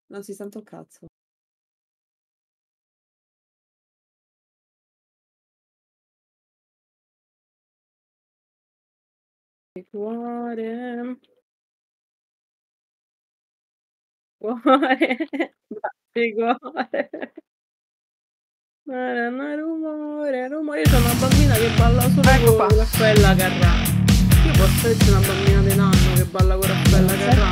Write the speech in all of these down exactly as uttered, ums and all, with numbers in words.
Non si sente un cazzo. Il cuore. Cuore, batti cuore. Rumore, rumore. Io sono una bambina che balla solo Ecco con qua. Raffaella Carrà. Io posso essere una bambina di nanno che balla con Raffaella Carrà.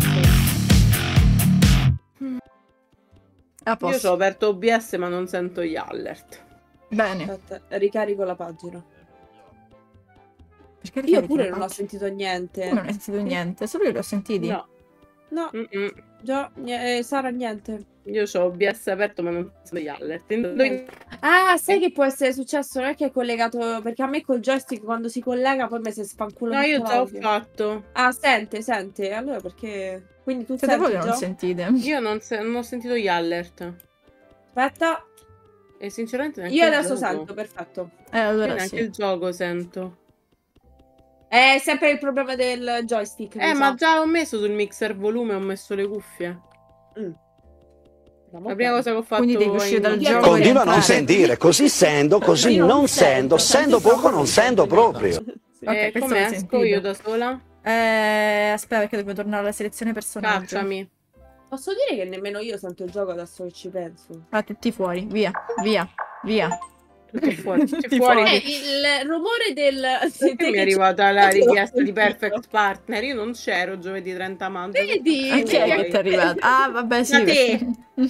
A Io posto. c'ho aperto O B S ma non sento gli alert. Bene. Aspetta, ricarico la pagina. Perché Io pure non ho sentito niente. Come non hai sentito niente? Solo io li ho sentiti? No. No. Mm -mm. Già, eh, Sara, niente. Io c'ho O B S aperto ma non sento gli alert. Ah, sai che può essere successo? Non è che è collegato, perché a me col joystick quando si collega poi mi si spancula. No, io già ho fatto. Ah, sente, sente. Allora perché... Quindi tu Siete senti voi che non sentite? Io non, se non ho sentito gli alert. Aspetta. E sinceramente neanche Io il adesso gioco. sento, perfetto. Eh, allora Io neanche sì. il gioco sento. È sempre il problema del joystick. Eh, ma già ho messo sul mixer volume, ho messo le cuffie. Mm. La prima cosa che ho fatto. Quindi devi uscire dal gioco. Continua a non sentire, così sendo, così Io non non sendo, sento, sendo poco, non sendo proprio. Ok, Eh, questo come l'ho esco sentito. io da sola? Eh, aspetta perché devo tornare alla selezione personaggio. Cacciami. Posso dire che nemmeno io sento il gioco adesso che ci penso. Ah, tutti fuori, via, via, via. Tutti fuori, tutti Tutti fuori. fuori. Eh, il rumore del... Perché mi è arrivata la richiesta di Perfect Partner? Io non c'ero giovedì trenta maggio. Vedi? A chi è che ti è arrivato? Ah, vabbè, sì. Da te.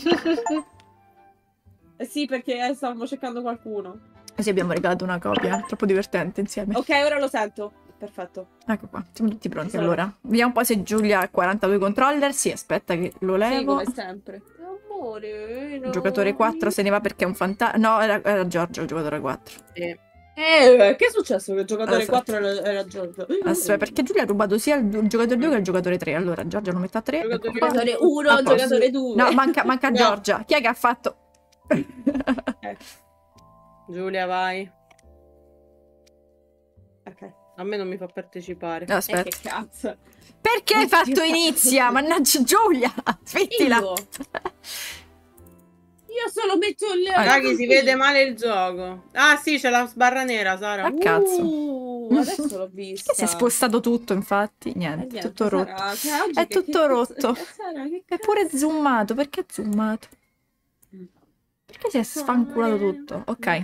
Eh sì, perché stavamo cercando qualcuno. Così abbiamo regalato una copia. Troppo divertente insieme. Ok, ora lo sento. Perfetto. Ecco qua, siamo tutti pronti Sono- allora. Vediamo un po' se Giulia ha quarantadue controller. Sì, aspetta che lo Sì, levo. come sempre. Amore, no. Giocatore quattro se ne va perché è un fantasma. No, era, era Giorgio il giocatore quattro. Sì. Eh, che è successo? Che il giocatore Aspetta. quattro era, era Giorgio. Aspetta, perché Giulia ha rubato sia il, il giocatore due che il giocatore tre. Allora, Giorgio lo mette a tre. Giocatore ecco qua. Giocatore A uno, posto. giocatore due. No, manca, manca No. Giorgia. Chi è che ha fatto? Giulia, vai. Ok. A me non mi fa partecipare. No, Eh, aspetta. che cazzo. Perché hai Oddio. fatto inizia? Mannaggia Giulia! Smettila! Io? Io solo metto il... Raghi, si vede male il gioco. Ah, sì, c'è la sbarra nera, Sara. Ah, cazzo. Uh, adesso l'ho vista. Che si è spostato tutto, infatti. Eh, Niente, niente, tutto Sara, rotto. cioè, oggi È che- tutto che rotto. cazzo- Sara, che È pure cazzo? zoomato. Perché è zoomato? Mm. Perché si è sfanculato tutto? Ok.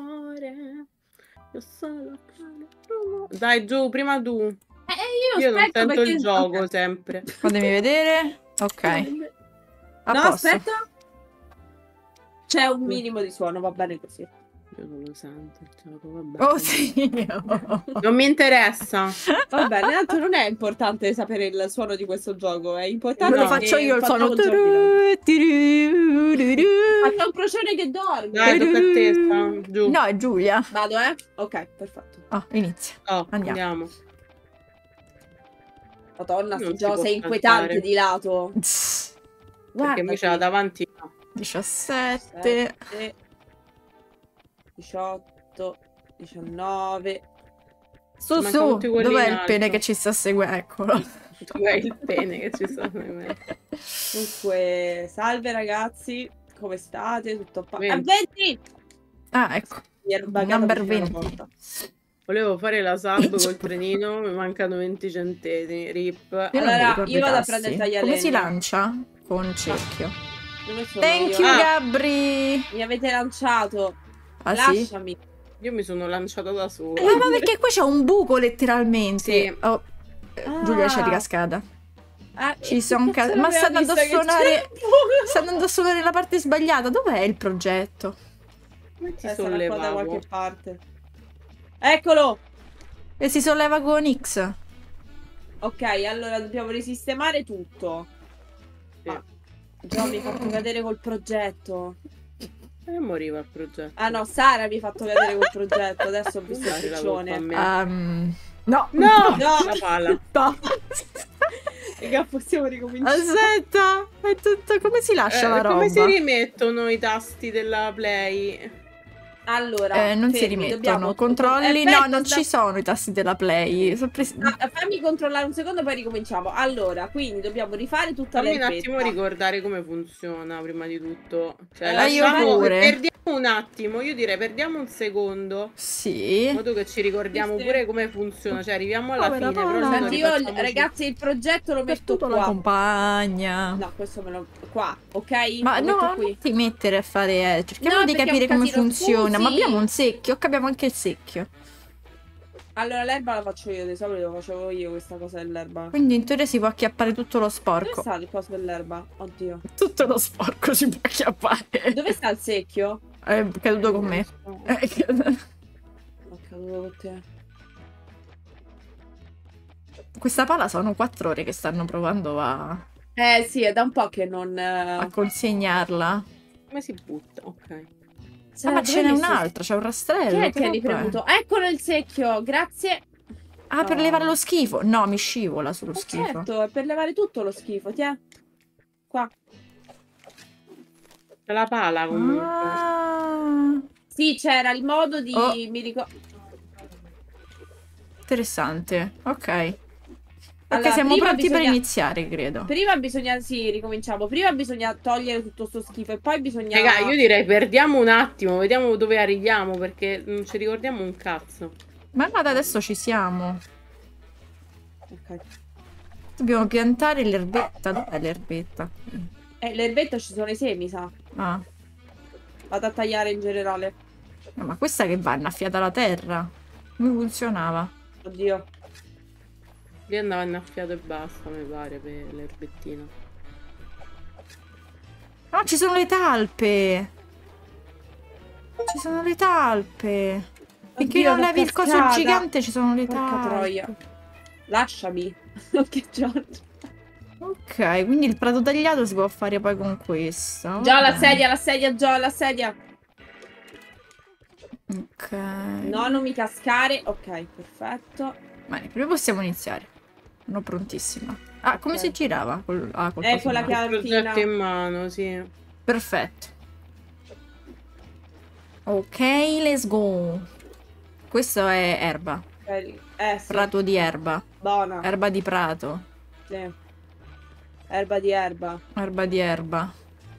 Dai, giù, prima tu. Eh, io, Io non aspetto sento perché... il gioco sempre. Fatemi vedere. Ok. A No, posto. aspetta. C'è un minimo di suono, va bene così. Io non lo sento il gioco, vabbè. Oh sì. Non mi interessa. Va bene, tanto non è importante sapere il suono di questo gioco, è importante Me lo No. faccio che io il suono. facciamo un gioco di- No, Ma c'è un procione che dorme. Dai, tocca a te, sta. Giù. è Giulia. Vado, eh? Ok, perfetto. Oh, inizia. Oh, Andiamo. andiamo. Madonna, Non sto si gioco può sei inquietante saltare. di lato. Tss, Perché invece là davanti no. diciassette. sette, diciotto, diciannove. Su, Manca su. tutti quelli Dov'è in il pene alto. che ci sta seguendo? Eccolo. Dov'è il pene che ci sta nel Dunque, salve ragazzi, come state? Tutto a venti. venti! Ah, ecco. Mi ero buggata Number vicino alla venti. porta. Volevo fare la sub col trenino, mi mancano venti centesimi. Rip. Io non mi Allora, ricordo io i vado a tassi. prendere il taglialegna. Come si lancia? Con cerchio. Dove sono Thank io? you, Ah. Gabri. Mi avete lanciato. Ah, sì? Lasciami. Io mi sono lanciata da sola. Eh, ma perché qui c'è un buco letteralmente. Sì. Oh, Ah. Giulia c'è di cascata. Ah, Ci che son cazzo ca- ma sta l'aveva andando a vista che suonare. c'era un buco? Sta andando a suonare nella parte sbagliata. Dov'è il progetto? Come ti Eh, sarà qua da sollevavo? qualche parte. Eccolo! E si solleva con X. Ok, allora dobbiamo risistemare tutto. Sì. Ma già mi hai fatto cadere col progetto. E moriva il progetto. Ah no, Sara mi ha fatto cadere col progetto. Adesso ho visto il Dai, la colpa a piccione. me. Um, no. No! No! La pala. No. Raga, possiamo ricominciare. Aspetta. È tutto... Come si lascia Eh, la roba? come si rimettono i tasti della play? Allora, Eh, non si fermi, rimettono. dobbiamo- Controlli. Eh, No, aspetta, non sta- ci sono i tasti della Play. Sono presi- Ah, fammi controllare un secondo, poi ricominciamo. Allora, quindi dobbiamo rifare tutta Fammi un l'erbetta. attimo ricordare come funziona prima di tutto. Cioè, Eh, lasciamo, io pure. perdiamo un attimo, io direi perdiamo un secondo. In Sì. modo che ci ricordiamo Sì, sì. pure come funziona. Cioè, arriviamo alla Povera fine. Paola. Però Senti, io, rifacciamoci- ragazzi, il progetto lo Per metto tutto la qua. compagna. No, questo me lo... qua, ok? Ma Lo no, metto non qui. ti mettere a fare. Eh. Cerchiamo No, di perché è capire un come casino, funziona. Ma scusi. abbiamo un secchio. Capiamo anche il secchio. Allora, l'erba la faccio io, di solito lo facevo io questa cosa dell'erba. Quindi in teoria si può acchiappare tutto lo Dove sporco. sta il coso dell'erba? Oddio. Tutto lo sporco si può acchiappare. Dove sta il secchio? È caduto con me. È È caduto- caduto con te. Questa pala sono quattro ore che stanno provando a, Eh sì, è da un po' che non... a eh... consegnarla. Come si butta? Ok. Ah, ma dove ce n'è hai messo- un'altra, c'è un rastrello. Chi è che che hai roba è? ripremuto? Eccolo il secchio, grazie. Ah, per Oh. levare lo schifo. No, mi scivola sullo Ma schifo. certo, è per levare tutto lo schifo, ti è? Qua. C'è la pala comunque. Ah, Sì, c'era il modo di... Oh. Mi ricordo... interessante. Ok. Ok, Allora, siamo prima pronti per bisogna- iniziare, credo. Prima bisogna... Sì, ricominciamo. Prima bisogna togliere tutto sto schifo e poi bisogna... Raga, io direi perdiamo un attimo, vediamo dove arriviamo, perché non ci ricordiamo un cazzo. Ma guarda, adesso ci siamo. Ok. Dobbiamo piantare l'erbetta. Dov'è l'erbetta? Eh, l'erbetta ci sono i semi, sa. Ah, Vado a tagliare in generale. no, ma questa che va annaffiata alla terra. Come funzionava? Oddio. Lì andava innaffiato e basta, mi pare, per l'erbettina. No, ci sono le talpe. Ci sono le talpe. Finché Oddio, non che levi il coso cascata. gigante ci sono le Porca talpe. troia. Lasciami. Che giorno. Ok, quindi il prato tagliato si può fare poi con questo. Già la Vabbè. sedia, la sedia, già la sedia. Ok. No, non mi cascare. Ok, perfetto. Bene, prima possiamo iniziare. Sono prontissima. Ah, come Ok. si girava? Col, ah, col Eh, coso con la in mano. chiave. Il progetto in mano, sì. Perfetto. Ok, let's go. Questo è erba. Eh, eh, sì. Prato di erba. Buona. Erba di prato. Sì. Erba di erba. Erba di erba.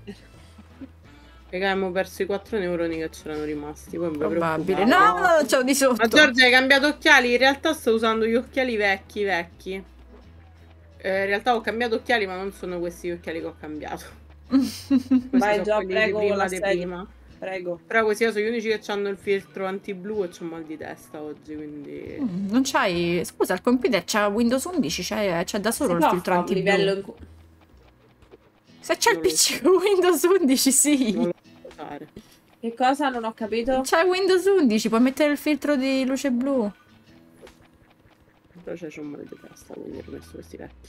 Raga, abbiamo perso i quattro neuroni che c'erano rimasti. Poi mi Probabile. preoccupavo. No, no, c'ho di sotto. Ma Giorgia, hai cambiato occhiali? In realtà sto usando gli occhiali vecchi, vecchi. Eh, in realtà ho cambiato occhiali, ma non sono questi gli occhiali che ho cambiato. Questi Vai sono già, quelli prego, di con la prima, di sedia. prima. Prego. Però questi sono gli unici che hanno il filtro anti-blu e c'ho mal di testa oggi, quindi... Mm, Non c'hai. Scusa, il computer c'ha Windows undici, c'è c'è da solo Si il può filtro fare un anti-blu. livello in cu- Se c'è il Non lo P C con Windows undici, sì. Non lo so fare. Che cosa? Non ho capito. C'è Windows undici, puoi mettere il filtro di luce blu. Però c'ho un mal di testa, quindi ho messo questi vecchi.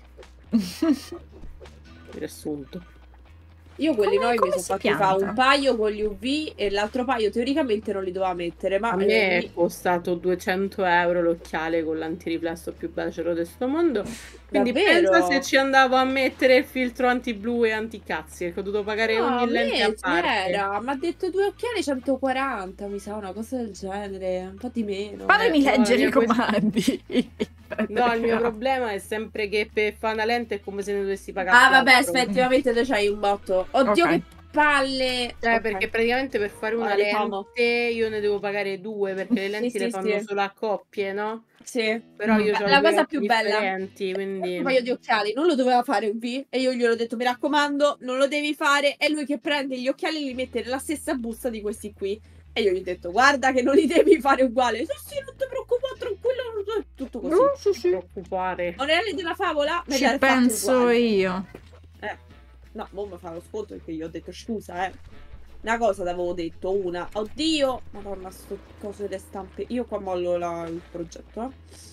Mi riassunto. Io quelli Come- nuovi mi come sono si fatti fare pianta? un paio con gli U V e l'altro paio teoricamente non li doveva mettere, ma A me eh, è costato duecento euro l'occhiale con l'antiriflesso più becero di sto mondo. Quindi Davvero? pensa se ci andavo a mettere il filtro anti-blu e anti-cazzi, che ho dovuto pagare no, ogni lente a me parte. c'era, mi ha detto due occhiali centoquaranta, mi sa, una cosa del genere, un po' di meno. Fatemi no, leggere io i questo- comandi. No, il mio problema è sempre che per fare una lente è come se ne dovessi pagare Ah, vabbè, quattro. effettivamente te c'hai un botto. Oddio, Ok. che palle. Cioè, Ok. perché praticamente per fare una Ora li famo. lente io ne devo pagare due, perché le lenti Sì, le sì, fanno sì. solo a coppie, no? Sì. Però io Mm. ho La due cosa occhi più bella. differenti, quindi... Un paio di occhiali, non lo doveva fare U V e io glielo ho detto, mi raccomando, non lo devi fare. È lui che prende gli occhiali e li mette nella stessa busta di questi qui. E io gli ho detto, guarda che non li devi fare uguali. Sì, sì, non ti preoccupare, tranquillo, non so- tutto così. Oh, sì, sì. preoccupare. Monelli della favola? Me Ci li ha fatti penso uguali. io. Eh, no, mo mi fa lo sconto perché io ho detto scusa, eh. Una cosa l'avevo detto, una. Oddio, madonna, sto coso delle stampe. Io qua mollo la- il progetto, eh.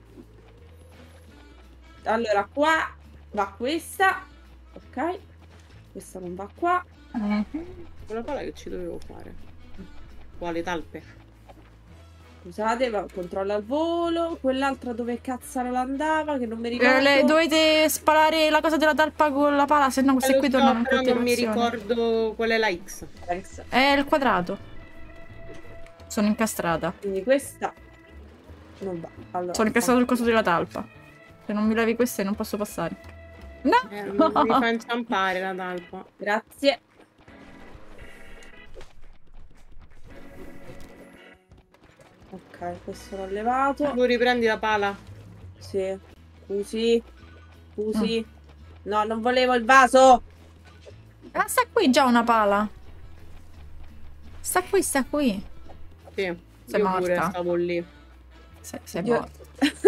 Allora, qua va questa. Ok. Questa non va qua. Mhm. Quella palla che ci dovevo fare. Quale talpe? Scusate, va, controllo al volo. Quell'altra dove cazzarola andava, che non mi ricordo. Eh, le- dovete sparare la cosa della talpa con la pala, se no queste Eh, lo qui so, tornano in però non mi continuazione. ricordo qual è la X. Thanks. È il quadrato. Sono incastrata. Quindi questa non va. Allora, Sono incastrato sul coso della talpa. Se non mi levi queste non posso passare. No! Eh, mi fa inciampare la talpa. Grazie. Ok, questo l'ho levato. Tu riprendi la pala. Sì. Scusi. Scusi. Mm. No, non volevo il vaso. Ah, sta qui già una pala. Sta qui, sta qui. Sì, Sei io morta. pure stavo lì. Sei, sei Io... morta.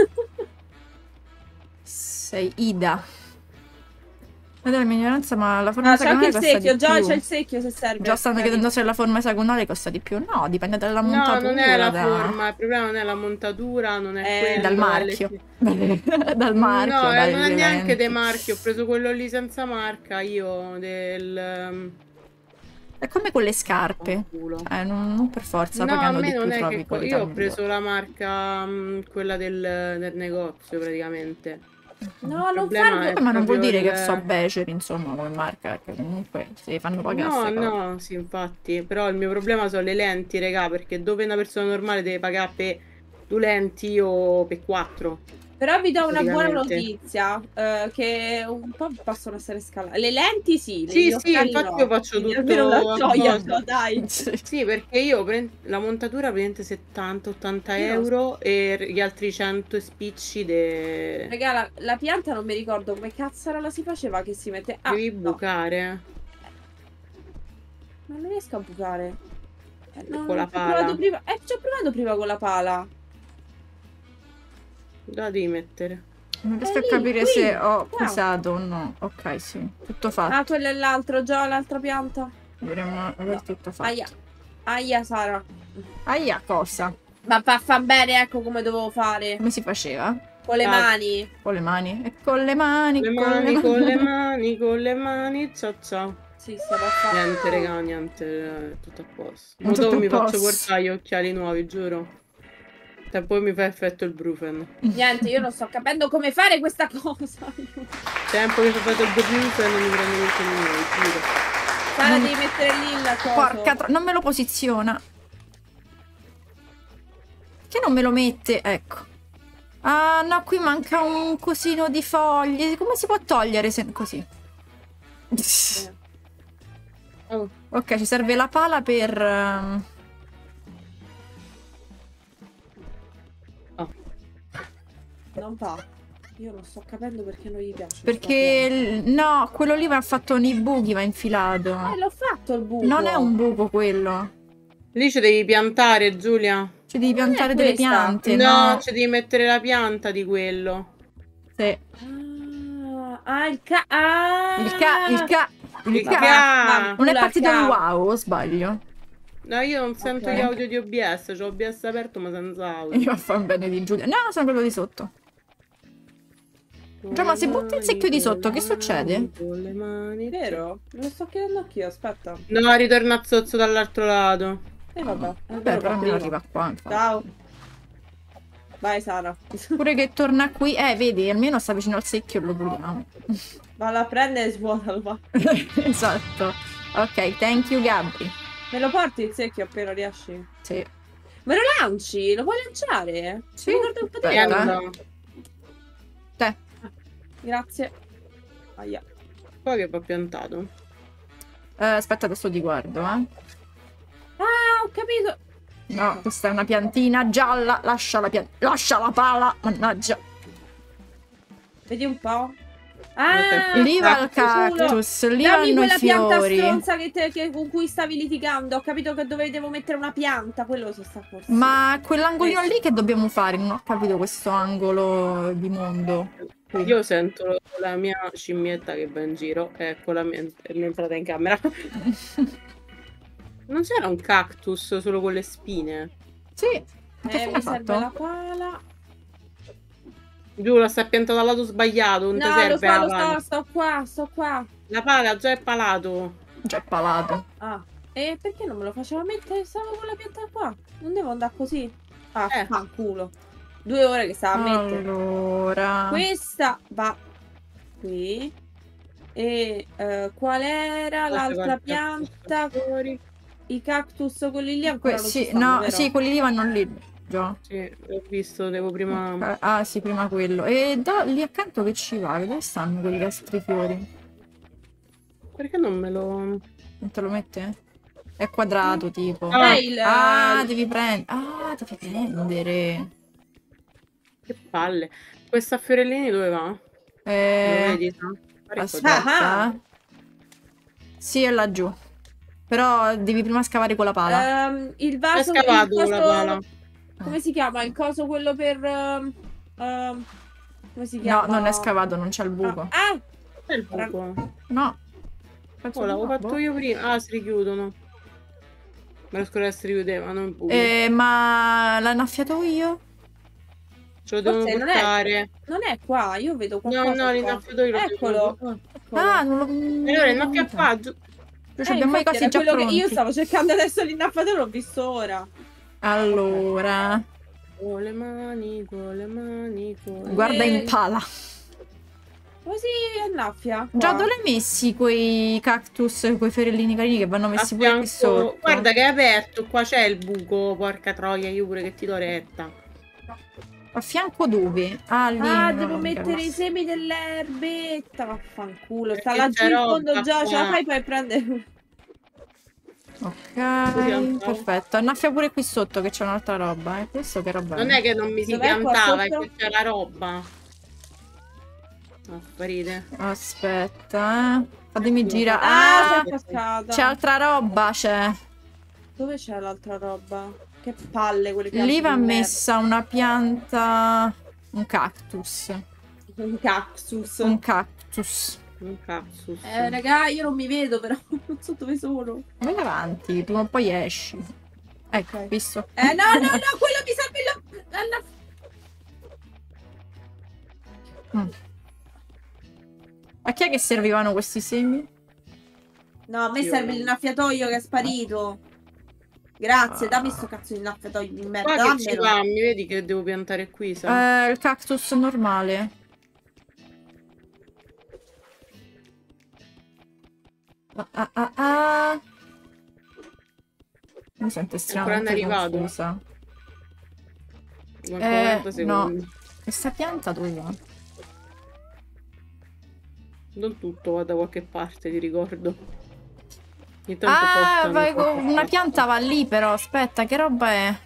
Sei Ida. Guarda la minoranza, ma la forma Ah, c'è anche esagonale il costa secchio. di Già più. c'è il secchio se serve. Già stanno Magari. chiedendo se la forma esagonale costa di più. No, dipende dalla No, montatura. non è la da- forma, il problema non è la montatura, non è Eh, quello. Dal è marchio. le- Dal marchio, No, eh, dai, non è neanche ovviamente. dei marchi, ho preso quello lì senza marca, io del... È come con le scarpe. culo. Eh, non, non per forza, No, a pagando me di più non è trovi che... qualità Io ho migliori. preso la marca, mh, quella del, del negozio praticamente. No, Il non problema farlo. è Ma non vuol proprio dire che il- so Beceri, insomma, come marca, perché comunque si fanno pagare No, ste cose. no, sì, infatti, però il mio problema sono le lenti, regà, perché dove una persona normale deve pagare per due lenti o per quattro. Però vi do una buona Praticamente. notizia, eh, che un po' possono essere scalate. Le lenti sì, Sì, gli sì, occhiali infatti no. io faccio Quindi tutto almeno una a gioia, coso. no, dai. Sì. Sì, perché io pre- la montatura prende settanta ottanta Io non so. euro e gli altri cento spicci de... Raga, la, la pianta non mi ricordo come cazzara la si faceva che si mette... Ah, devi no, bucare non riesco a bucare. Eh, no, con la ci ho provato pala. prima... Eh, ci ho provato prima con la pala. La devi mettere. Non riesco È a lì, capire qui, se ho qua. pesato o no. Ok, sì, tutto fatto. Ah, quello è l'altro, già l'altra pianta. Dovremmo aver tutto fatto. Aia, aia Sara. Aia, cosa? Ma fa, fa bene, ecco come dovevo fare. Come si faceva? Con le Ah. mani. Con le mani. E con le mani, Le con mani, le con le mani. mani, con le mani, ciao ciao. Sì, stavo a fare. Niente, raga, niente, eh, tutto a posto. Tutto Ma dopo a mi faccio posto. portare gli occhiali nuovi, giuro. E poi mi fa effetto il brufen. Niente, io non sto capendo come fare questa cosa. Tempo che mi fa effetto il brufen non mi prendo niente di nuovo, giuro. Sara, Non- devi mettere lì il coso. Porca tro- non me lo posiziona. Che non me lo mette? Ecco. Ah, no, qui manca un cosino di foglie. Come si può togliere se... così? Oh, Ok, ci serve la pala per... ehm, Non va. Io non sto capendo perché non gli piace. Perché... il- no, quello lì va fatto nei buchi, va infilato. Eh, l'ho fatto il buco. Non è un buco quello. lì ci devi piantare, Giulia. Ci devi piantare delle questa. piante, No, no? ci devi mettere la pianta di quello. Sì. Ah, ah, il ca... Ah! Il ca... Il ca... Il Il ca... ca- Non è La partito ca- il wow, o sbaglio? No, io non sento Ok. gli audio di O B S, c'ho O B S aperto ma senza audio. Io fa bene di Giulia. No, sono quello di sotto. Già, ma se butti il secchio di sotto, che succede? Con le mani. Vero? Me lo sto chiedendo anch'io, aspetta. No, ritorna a zozzo dall'altro lato. E eh, vabbè. Vabbè, è vero, però fa almeno prima. arriva qua. infatti. Ciao. Vai Sara. Pure che torna qui. Eh, vedi, almeno sta vicino al secchio e lo puliamo. Valla a prendere e svuotalo, va. Esatto. Ok, thank you Gabri. Me lo porti il secchio appena riesci? Sì. Me lo lanci? Lo puoi lanciare? Sì. Mi ricordo un po' di Aspetta. Pianta. Te. Grazie. Aia. Poi che va piantato. Eh, aspetta, adesso ti guardo, eh. Ah, ho capito. No, questa è una piantina gialla. Lascia la pianta. Lascia la pala. Mannaggia. Vedi un po'. Ah, Lì va il cazzo, cactus. Lì dammi vanno i quella pianta fiori. stronza che te- che- con cui stavi litigando. Ho capito che dovevo mettere una pianta. Quello si sta forse. Ma quell'angolino lì che dobbiamo fare? Non ho capito questo angolo di mondo. Qui. Io sento la mia scimmietta che va in giro. Ecco, la mia... è entrata in camera. Non c'era un cactus solo con le spine? Sì. Ma che Eh, fine mi ha serve fatto? la pala. Giuro, sta piantata al lato sbagliato. Non ti No, lo serve so, la lo pala. so, sto qua, sto qua. La pala già è palato. Già è palato. Ah, e perché non me lo faceva mettere? Stavo con la pianta qua. Non devo andare così. Ah, Eh. fanculo. Due ore che stava a mettere. Allora. Questa va qui. E eh, qual era Questa l'altra guarda, pianta? fuori. I cactus, quelli lì ancora Que non sì, ci stanno, no, vero? sì, quelli lì vanno lì. Già. Sì, l'ho visto, devo prima... Ok, ah, sì, prima quello. E da lì accanto che ci va? Dove stanno quei castrifiori? Perché non me lo... Non te lo mette? È quadrato, tipo. Ah, Eh, il- Ah, devi prendere. Ah, devi prendere. Che palle. Questa Fiorellini dove va? Lo Eh, vedi? No? Pare aspetta. Ah. Sì, è laggiù. Però devi prima scavare con la pala. Ehm, il Hai vaso, scavato il la coso- pala. come si chiama? Il coso quello per... ehm, ehm, come si No, chiama? non è scavato, non c'è il buco. Ah, ah, È il buco. No. Penso Oh, di l'avevo no, fatto boh. io prima. Ah, si richiudono. Me lo scordato si richiudevano in buco. Eh, ma l'ho annaffiato io? Ce lo devono forse non è- portare. non è qua, io vedo No, qualcosa no, qua. l'innaffiatore lo Eccolo. devono- Ah, non lo... Allora, innaffia qua. giù- Cioè, Eh, abbiamo i infatti cosi era già quello pronti. che io stavo cercando adesso l'innaffiatore, l'ho visto ora. Allora, Con le mani, con le mani, con le guarda Eh, in pala. Come si annaffia? Già Qua. dove hai messi quei cactus, quei fiorellini carini che vanno A messi pure qui fianco... sotto? Guarda che è aperto, qua c'è il buco, porca troia, io pure che ti do retta. A fianco dove? Ah, lì. Ah, no, devo non mettere capisco. i semi dell'erbetta. Vaffanculo. Sta Perché laggiù c'è in roba fondo già. Ce la qua. fai poi prendere. Ok, perfetto. Annaffia pure qui sotto che c'è un'altra roba. Eh. Questo che roba Non è che non mi si Dov'è qua piantava, è sotto? che c'è la roba. No, sparite. Aspetta, eh. Fatemi girare. Ah, Ah, c'è cascata. c'è altra roba, c'è. Dove c'è l'altra roba? Che palle quelle piante Lì va di merda. messa una pianta... Un cactus. Un cactus. Un cactus. Un cactus. Eh, raga, io non mi vedo però. Non so dove sono. Vai avanti, prima o poi esci. Ecco, Ok. visto? Eh, no, no, no, quello mi serve la... la- Mm. A chi è che servivano questi semi? No, a me Io serve no. l'innaffiatoio che è sparito. Grazie, Ah. dammi sto cazzo di innaffiatoio di merda. Qua che ci dammelo. va, mi vedi che devo piantare qui, sa? Eh, il cactus normale. Ah, ah, ah, ah. Mi sento estremamente Ancora non è arrivato? confusa. Manco Eh, quaranta no. secondi. Questa pianta dove va? Non tutto va da qualche parte, ti ricordo. Ogni tanto Ah, portano vai- qualche una parte. pianta va lì però, aspetta, che roba è?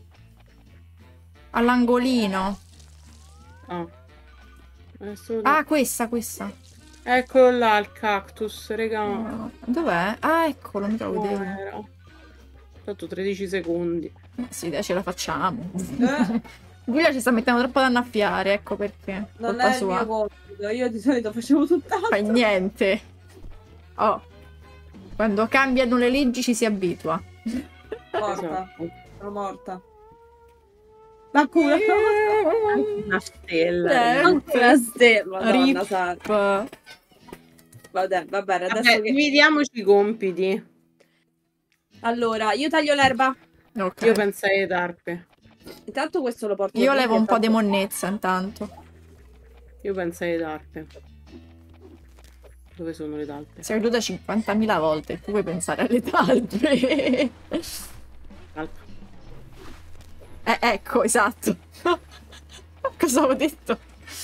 All'angolino. Ah. Adesso... Ah, questa, questa. Eccolo là il cactus, raga. Ah, dov'è? Ah, eccolo, mi trovo Oh, vedevo. era. Tanto tredici secondi. Eh, Sì, dai, ce la facciamo. Eh, Giulia ci sta mettendo troppo da annaffiare, ecco perché. non Colpa è il mio sua. compito. Io di solito facevo tutt'altro. Fai niente. Oh. Quando cambiano le leggi ci si abitua. Morta. Esatto. Sono morta. Ma culo. Una stella. Eh, raga. Una stella, madonna Rip. santa. Vabbè, va bene, adesso Vabbè, che... dividiamoci i compiti. Allora, io taglio l'erba. Ok. Io pensai alle tarpe. Intanto questo lo porto Io lì, levo che un po' di tanto- monnezza intanto. Io pensai alle tarpe. Dove sono le talpe? Si è venuta cinquantamila volte. Tu puoi pensare alle talpe. Talpa. Eh, ecco, esatto. Cosa ho detto?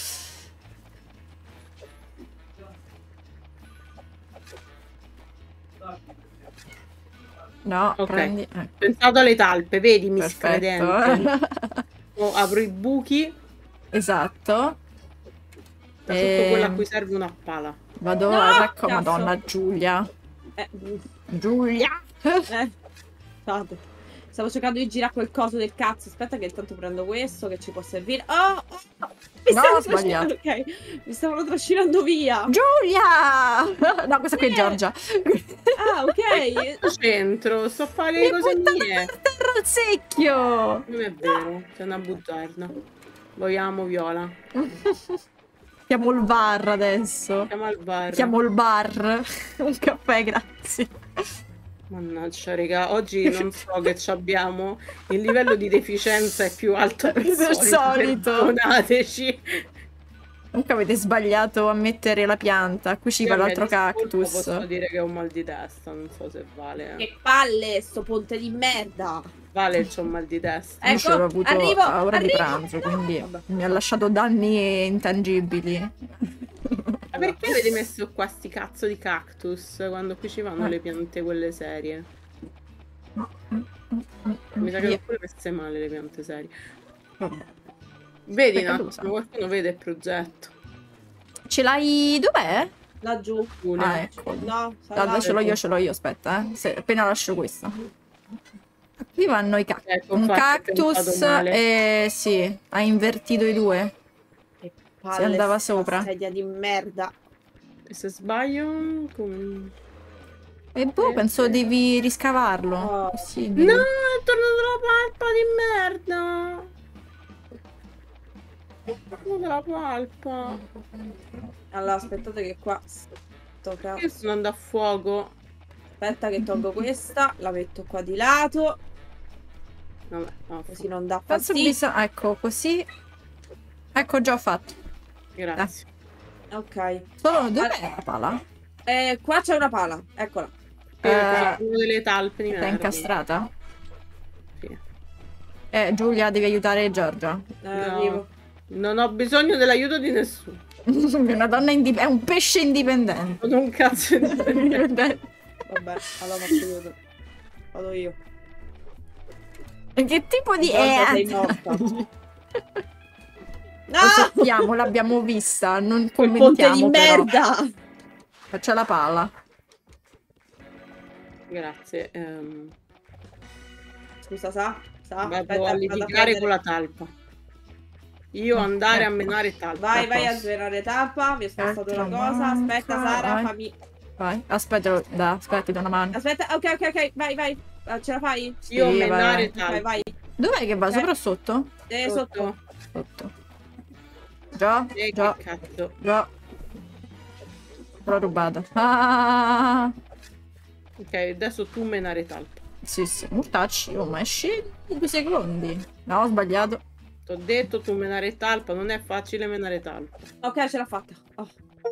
No, Ok. prendi... eh, Pensato alle talpe, vedi, perfetto. miscredente. Oh, apro i buchi. Esatto. Da sotto Ehm, quella a cui serve una pala. Vado No, a racco... cazzo. Madonna, Giulia. Eh, Giulia. eh. Scusate. Stavo cercando di girare quel coso del cazzo. Aspetta che intanto prendo questo che ci può servire. Oh, oh, oh. Mi No, stavano ho sbagliato. trascinando- ok, mi stavano trascinando via. Giulia! No, questa qui è Eh. Giorgia. Ah, ok. Centro, sto a fare Mi le è cose buttata mie. per terra il secchio. Non è vero, c'è una bugiarda. Vogliamo Viola. Chiamo il bar adesso. Chiama al bar. Chiamo il bar. Un caffè, grazie. Mannaggia, raga, oggi non so che ci abbiamo. Il livello di deficienza è più alto del Del solito. solito. Perdonateci. Comunque avete sbagliato a mettere la pianta. Qui ci va l'altro cactus. Posso dire che ho un mal di testa, non so se vale. Che palle, sto ponte di merda. Vale, c'ho un mal di testa. Io ce Ecco, l'ho avuto arrivo, a ora di arrivo. pranzo, quindi mi ha lasciato danni intangibili. Ma perché avete messo qua sti cazzo di cactus quando qui ci vanno Eh. le piante quelle serie? Mi sa che Via. ho pure messe male le piante serie. Vabbè. Vedi, Aspetta, no? tu sai. Qualcuno vede il progetto. Ce l'hai... dov'è? Laggiù. Una. Ah, ecco. No, Guarda, ce l'ho io, ce l'ho io, aspetta, eh. Se, appena lascio questa. Qui vanno i cactus. Ecco, Un infatti, ho cactus pensato male. e... sì, ha invertito i due. Che Si palle, andava sta sopra. sedia di merda. E se sbaglio, come... E boh, Eh, penso sì. devi riscavarlo. Oh. Sì, No, è tornata la palpa di merda. È tornata la palpa. Allora, aspettate che qua sto ca- Io sto andando a fuoco. Aspetta che tolgo questa, la metto qua di lato, Vabbè, no, così non dà penso fastidio. bisogna... Ecco, così... Ecco, già ho fatto. grazie. Ok. Solo dov'è la pala? Eh, qua c'è una pala, eccola. Io Eh, ho uno delle talpe di È merda. incastrata? Sì. Eh, Giulia, devi aiutare Giorgia. Eh, No. arrivo. Non ho bisogno dell'aiuto di nessuno. Una donna indipendente. È un pesce indipendente. Non ho un cazzo di Indipendente. Vabbè, allora faccio io. Vado io. Che tipo di... Giorgia, sei Eh, morta. Lo No! sappiamo, l'abbiamo vista. Non Quel ponte commentiamo di però. merda! Faccia la pala. Grazie. ehm, Scusa, sa? Sa? vado Aspetta, a vado litigare prendere- con la talpa. Io andare a Ecco. menare talpa. Vai, A vai a posto. svelare tappa, mi è spostato Altra una cosa. manca, Aspetta, Sara, vai. fammi... Vai, aspetta, lo- da, aspetta, ti do una mano. Aspetta, ok, ok, ok, vai, vai. Ah, ce la fai? Io Sì, menare vai. talpa. Vai, vai. Dov'è che va? Ok. Sopra o sotto? Eh, sotto. Sotto. Già, Eh, già, che cazzo. già. L'ho rubata. Ah, Ok, adesso tu menare talpa. sì, sì, mortacci. Oh, ma esci in due secondi. No, ho sbagliato. T'ho detto tu menare talpa, non è facile menare talpa. Ok, ce l'ha fatta. Oh.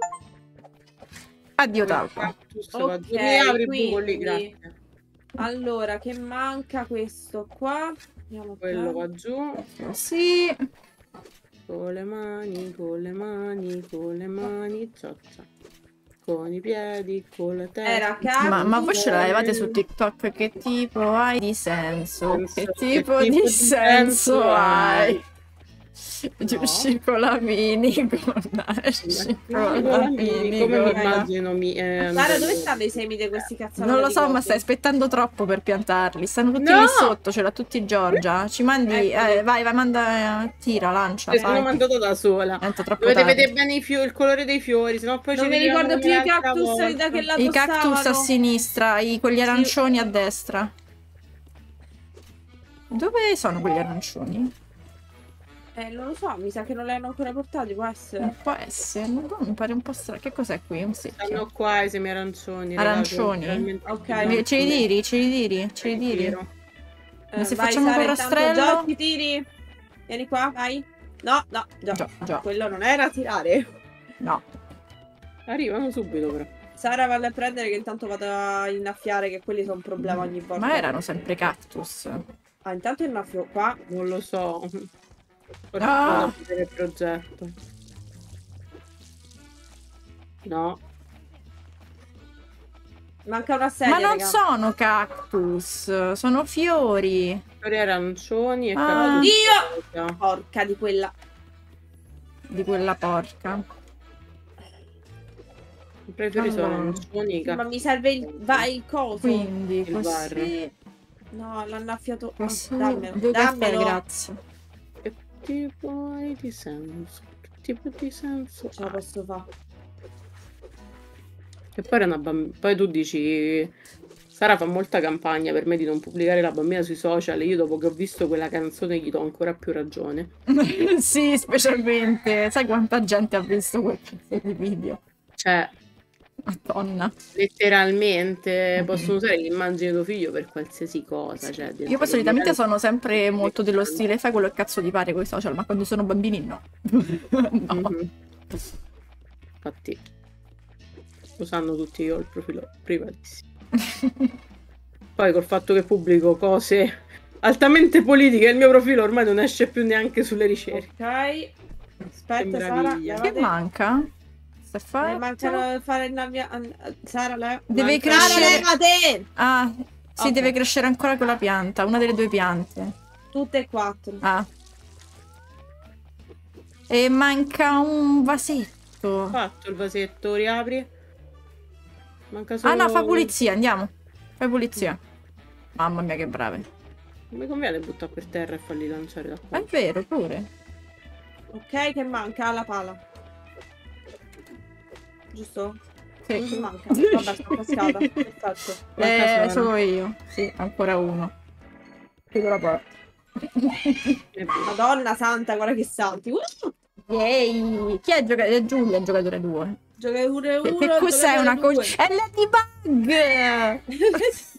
Addio talpa. Cactus, Ok, va giù. Mi apri il buco lì, quindi- grazie. Allora, che manca questo qua. Andiamo Quello qua. va giù. Sì. Con le mani, con le mani, con le mani, ciao ciao. Con i piedi, con la testa. Era cactus. Ma, ma voi ce l'avete su TikTok? Che tipo hai di senso? Senso, Che che tipo tipo di di senso senso hai? hai? Giù scicolamini con scicolamini Come mi con... immagino mi, eh, Sara, dove Andrea? stanno i semi di questi cazzati? Non lo so, ma stai aspettando troppo per piantarli. Stanno tutti No! lì sotto, ce l'ha tutti Giorgia. Ci mandi... Eccoli. eh, vai, vai, manda... eh, tira, lancia, Cioè, sono fai. mandato da sola. Tanto troppo Dovete tardi. vedere bene i fiori, il colore dei fiori, sennò poi Non ci mi ritroviamo ricordo più i un'altra cactus volta. da che lato I cactus a stavano. sinistra, i, quelli arancioni a destra. Dove sono quegli arancioni? Eh, non lo so, mi sa che non li hanno ancora portati, può essere. Non può essere, non so, mi pare un po' strano. Che cos'è qui? Un Stanno secchio. qua i semi arancioni. Arancioni? realmente- Ok. Mi- Ce li diri, ce li diri, ce li diri. Tiro. Eh, se vai, facciamo un Sara, intanto rastrello? Già ti tiri. Vieni qua, vai. No, no, già. Già, già. Quello non era tirare. No. Arrivano subito però. Sara, vado a prendere che intanto vado a innaffiare, che quelli sono un problema ogni volta. Ma erano sempre cactus. Ah, intanto innaffio qua. Non lo so. Forse Ah. vado a vedere il progetto. No. Manca una sedia, Ma non raga. sono cactus, sono fiori. Fiori arancioni e Ah. cavallo di Dio! rosa. Porca di quella. Di quella porca. I fiori sono Allora. arancioni. i Ma cactus. mi serve il, vai, il coso. Quindi Il bar. così, No, l'hanno annaffiato. Ah, così. dammelo, Due caffè, dammelo. grazie. Che tipo hai di senso? Che tipo di senso? Ce la hai? posso fare. E poi era una bambina. Poi tu dici. Sara fa molta campagna per me di non pubblicare la bambina sui social. E io, dopo che ho visto quella canzone, gli do ancora più ragione. Sì, specialmente. Sai quanta gente ha visto quel cazzo di video? Cioè, Madonna. letteralmente possono usare l'immagine di tuo figlio per qualsiasi cosa. Cioè, Io poi solitamente sono sempre molto dello stile fai quello che cazzo ti pare con i social, ma quando sono bambini no. No. Mhm. Infatti lo sanno tutti, io ho il profilo privatissimo. Poi col fatto che pubblico cose altamente politiche, il mio profilo ormai non esce più neanche sulle ricerche. Ok. Aspetta, Sara. meraviglia. Che manca? Sta Mi fatto? mancano fare la mia. Sara, lei. Deve Manca- Sara, crescere. levate! Ah, sì, Ok. deve crescere ancora quella pianta, una delle due piante. Tutte e quattro. Ah. E manca un vasetto. Fatto il vasetto, riapri. Manca solo... Ah no, fa pulizia, andiamo. Fai pulizia. Mamma mia che brave. Non mi conviene buttare per terra e farli lanciare da qua. È vero, pure. Ok, che manca? La pala. Giusto? Che Sì. manca? Vabbè, sono cascata. Perfetto. Manca Eh, solo. sono io. Sì, ancora uno. Chiudo la porta. E- Madonna santa, guarda che salti. Uh! Yay! Chi è giocatore? È Giulia, il giocatore due. Giocatore uno. Che cos'è una giocatore coach? due. È Ladybug!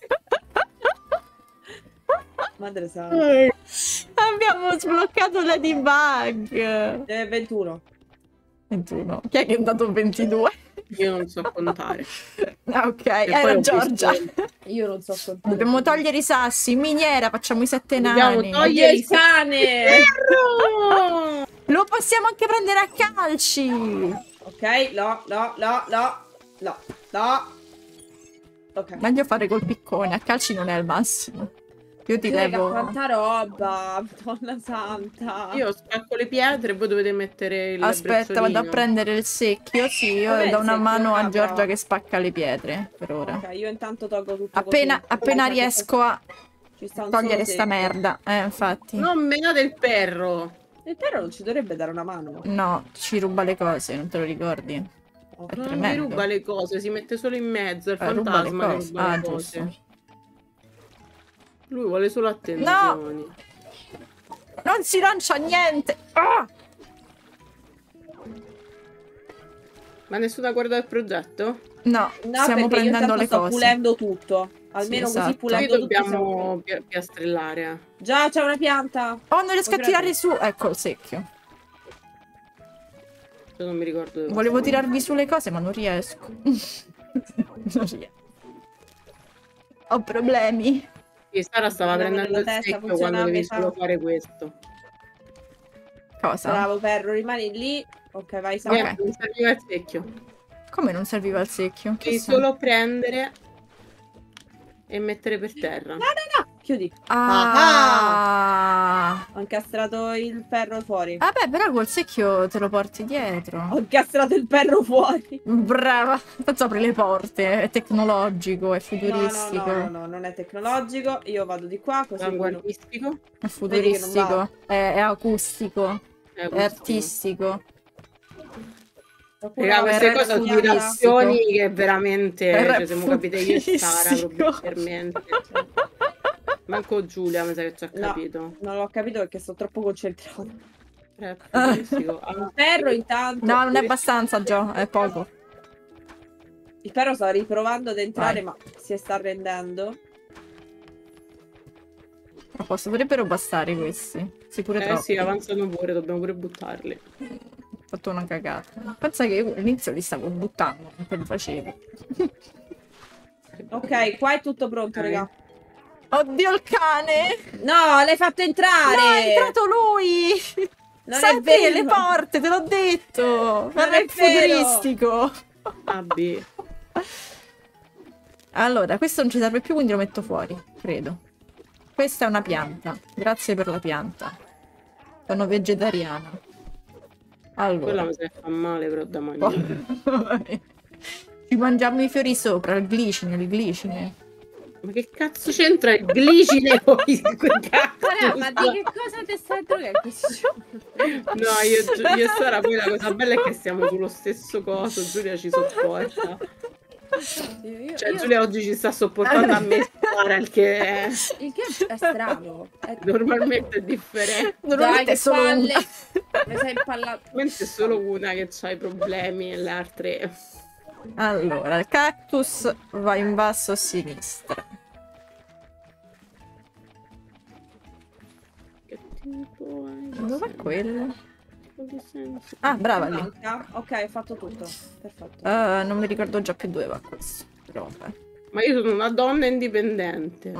Madre santa. Abbiamo sbloccato Ladybug! Eh, ventuno. ventuno. Chi è che è andato ventidue? Io non so contare. Ah, ok, E poi era ho Giorgia. visto- Io non so contare. Dobbiamo togliere i sassi. Miniera, facciamo i sette Dobbiamo nani. togliere- Oddio, il cane! Lo possiamo anche prendere a calci. Ok, no, no, no, no, no, no. Ok. Meglio fare col piccone, a calci non è il massimo. Io ti Raga, levo... quanta roba, Madonna santa. Io spacco le pietre e voi dovete mettere il Aspetta, vado a brezzolino. prendere il secchio. Sì, io Dov'è il do una secchio? mano a Ah, Giorgia brava. che spacca le pietre, per ora. Ok, io intanto tolgo tutto Appena, così. appena Guarda che riesco a ci sta un togliere solo sta secchio. merda. Eh, infatti. Non menate il perro. Il perro non ci dovrebbe dare una mano. No, ci ruba le cose, non te lo ricordi? È Non vi tremendo. ruba le cose, si mette solo in mezzo. È il Eh, ruba le fantasma che cose. ruba Ah, le cose. giusto. Lui vuole solo attenzioni. Non si lancia niente. Ah! Ma nessuno ha guardato il progetto? No, No, stiamo perché io prendendo intanto le sto cose. pulendo tutto. Almeno Sì, così esatto. Qui pulendo tutto. siamo dobbiamo qui. pi- piastrellare. Già c'è una pianta. Oh, non riesco a Puoi tirare prendere? su. Ecco il secchio. Io non mi ricordo dove Volevo va. tirarvi su le cose, ma non riesco. Non riesco. Ho problemi. Sì, Sara stava Andiamo prendendo il nella testa, secchio funziona quando a devi metà. solo fare questo. Cosa? Bravo perro, rimani lì. Ok, vai Sara. Ok. Niente, mi serviva il secchio. Come non serviva il secchio? Che Devi sa? solo prendere e mettere per terra. No, no, no. Chiudi. Ah! Ho incastrato il perro fuori. Vabbè, però col secchio te lo porti dietro. Ho incastrato il perro fuori. Brava. Tanto apri le porte. È tecnologico, è No, no, futuristico. no, no, no, non è tecnologico. Io vado di qua così. voi non- Avanguardistico. È Vedi che non futuristico. È, è acustico. È È acustico. artistico. Qualcuno Raga, ha queste È cose sono futuristico. ispirazioni che veramente È cioè, siamo capite io e Sara futuristico. probabilmente. Manco Giulia mi sa che ci ha No. capito. Non l'ho capito perché sto troppo concentrato. È futuristico. Ah, Il perro intanto. No, non è abbastanza, Gio. È poco. Il perro sta riprovando ad entrare, Vai. ma si sta rendendo. A posto, dovrebbero bastare questi. Sicuro eh troppo. sì, avanzano pure, dobbiamo pure buttarli. Ho fatto una cagata. Pensa che io all'inizio li stavo buttando, non te lo facevo. Ok, qua è tutto pronto, Ok. raga. Oddio il cane! No, l'hai fatto entrare! No, è entrato lui! Non Sai è vero! le porte, te l'ho detto! Non è è vero! futuristico! Ah, B. Allora, questo non ci serve più, quindi lo metto fuori, credo. Questa è una pianta. Grazie per la pianta. Sono vegetariana. Quella Allora. mi sa che fa male però da mangiare. Ci mangiamo i fiori sopra, il glicine, il glicine. Ma che cazzo c'entra il glicine con i quei Ora, ma cactus? di che cosa ti stai drogando questo giorno? No, io, io e Sara poi la cosa bella è che stiamo sullo stesso coso, Giulia ci sopporta. Io- Cioè io- Giulia oggi ci sta sopportando a me e Sara, il che è Il che è strano. È... normalmente è differente. Normalmente Dai, è solo palle. una. Mi sei impallato. Normalmente è solo una che ha i problemi e le altre... Allora, il cactus va in basso a sinistra. Che tipo è? Dov'è quello? Ah, brava lì. Manca? Ok, hai fatto tutto. Perfetto. Uh, non mi ricordo già più dove va questo. Però vabbè. Ma io sono una donna indipendente.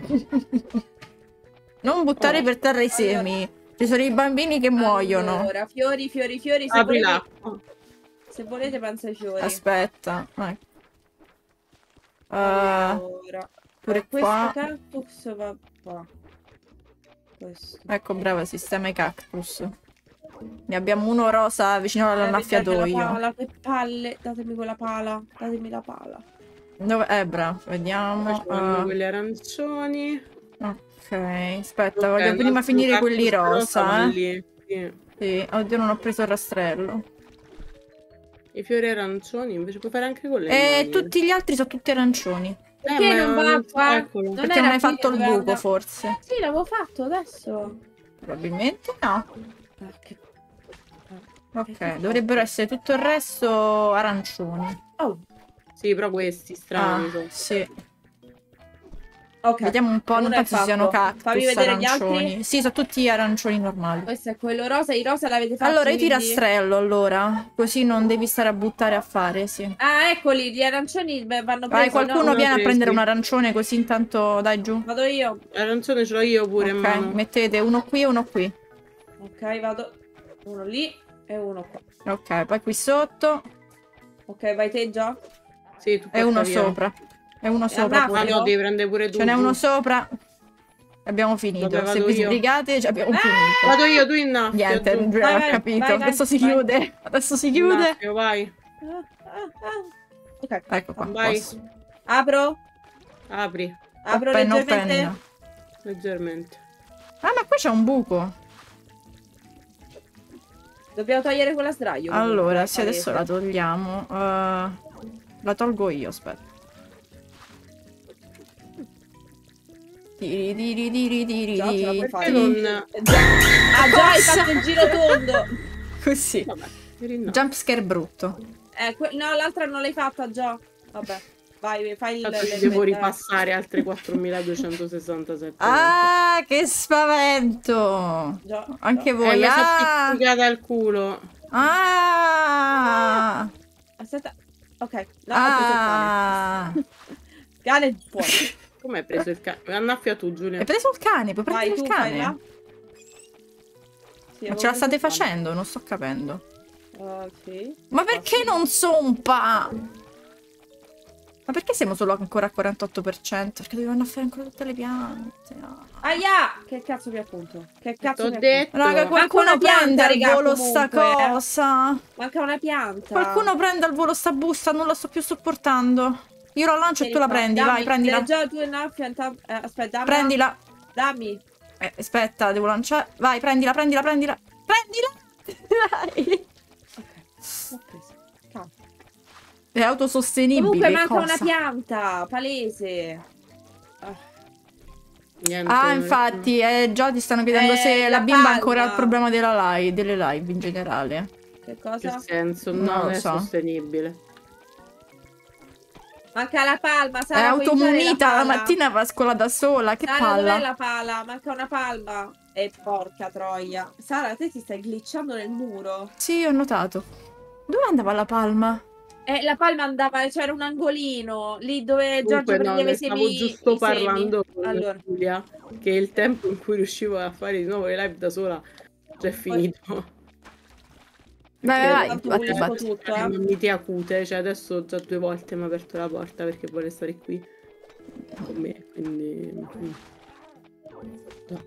Non buttare Oh. per terra i semi. Ci sono i bambini che muoiono. Allora, fiori, fiori, fiori. Se Apri volete, l'acqua. se volete pensa ai fiori. Aspetta. Ecco. Uh, Allora, pure questo qua. cactus va qua. Questo. Ecco, brava, sistema i cactus. Ne abbiamo uno rosa vicino all'annaffiatoio. La pala, che palle. Datemi quella pala. Datemi la pala. Dove? Eh, bravo, vediamo. Poi ci vanno uh, quelli arancioni. Ok, aspetta, Ok, voglio un prima altro finire cactus quelli rosa, va eh. lì. Sì. Sì, oddio, non ho preso il rastrello. I fiori arancioni invece puoi fare anche con le E mani. tutti gli altri sono tutti arancioni. Perché non va qua? Eccolo. Non Perché era non hai qui fatto il che doveva buco, andare- forse. Sì, l'avevo fatto adesso. Probabilmente no. Ah, che- Ok, dovrebbero essere tutto il resto arancioni. Oh, Sì, però questi strani Ah, sono. sì. ok. Vediamo un po', Uno non è penso ci siano fatto. Fammi cactus vedere gli arancioni. altri. Sì, sono tutti arancioni normali. Questo è quello rosa. I rosa l'avete fatto. Allora, io ti quindi- rastrello, allora. Così non devi stare a buttare a fare, sì. Ah, eccoli, gli arancioni beh, vanno Vai, presi. qualcuno no? viene a presi. prendere un arancione, così intanto dai giù. Vado io. L'arancione ce l'ho io pure in Ok, mano. mettete uno qui e uno qui. Ok, vado. Uno lì e uno qua. Ok, poi qui sotto. Ok, vai te già. Sì, tu E uno porta via. sopra. E uno sopra Anna, pure. Ah no, devi prendere pure tu. Ce n'è tu. uno sopra. Abbiamo finito. Dove Se vado vi io? sbrigate, ci abbiamo Ah! finito. Vado io, tu innaffia. Niente, giù. Andrea, Vai, ho vai, capito. vai, vai, Adesso si vai. chiude. Adesso si chiude. Innaffio, vai. Ah, ah, ah. Ok, Ecco qua. Vai. Posso. apro. Apri. Apro Open, leggermente. open. Leggermente. Ah, ma qui c'è un buco. Dobbiamo togliere quella sdraio. Allora, sì, palese. adesso la togliamo. Uh, la tolgo io, aspetta. Tiri, tiri, tiri, tiri, Già, ce la puoi tiri. fare. Non... Eh, già. Ah, già hai fatto il giro tondo. Così. Vabbè, rinno. Jumpscare brutto. Eh, que- no, l'altra non l'hai fatta già. Vabbè, vai, fai il... Tanto ci il- devo il- ripassare altre quattromiladuecentosessantasette Ah, che spavento. Già, Anche già. voi. Eh, mi sono Ah. piccata al culo. Ah. Aspetta. Ok, no, ho preso il Ah. cane. Cane fuori. Come hai preso il cane? Annaffia tu, Giulia. Hai preso il cane, puoi Vai, prendere tu il fai là. cane. Sì, Ma avevo ce la preso state il cane. facendo? Non sto capendo. Uh, sì. Ma perché non sompa? Ma perché siamo solo ancora al quarantotto per cento? Perché dobbiamo fare ancora tutte le piante. Ah. Aia! Che cazzo mi appunto? Che cazzo T'ho mi detto. Raga, qualcuno una pianta, prende al raga, volo sta comunque. cosa. appunto? Manca una pianta. Qualcuno prende al volo sta busta, non la sto più sopportando. Io la lancio e Vieni tu la qua, prendi, dammi, vai, prendila. Già tu innaffia, intanto- eh, aspetta, dammi. Prendila. Dammi. Eh, aspetta, devo lanciare. Vai, prendila, prendila, prendila. Prendila. Dai. L'ho presa. Calma. È autosostenibile. Comunque manca cosa? una pianta, palese. Ah, Niente. Ah, infatti, eh, già ti stanno chiedendo Eh, se la la bimba ha ancora palma. il problema della live, delle live in generale. che Che cosa? senso? Non Non lo è so. sostenibile. Manca la palma, È Sara, puoi usare automunita, la pala? mattina va a scuola da sola, che Sara, dov'è palla. la pala? Manca una palma. E porca troia. Sara, te ti stai glitchando nel muro. Sì, ho notato. Dove andava la palma? Eh, la palma andava, c'era un angolino lì dove Giorgio Comunque no, prendeva ne i semi. stavo giusto i semi. parlando con Allora. Giulia che il tempo in cui riuscivo a fare di nuovo le live da sola già è finito. Vai, Perché vai, tanto batti, pulisco batti. tutto, eh. non mi ti acute, cioè adesso già due volte mi ha aperto la porta perché vuole stare qui con me, quindi... mm. No.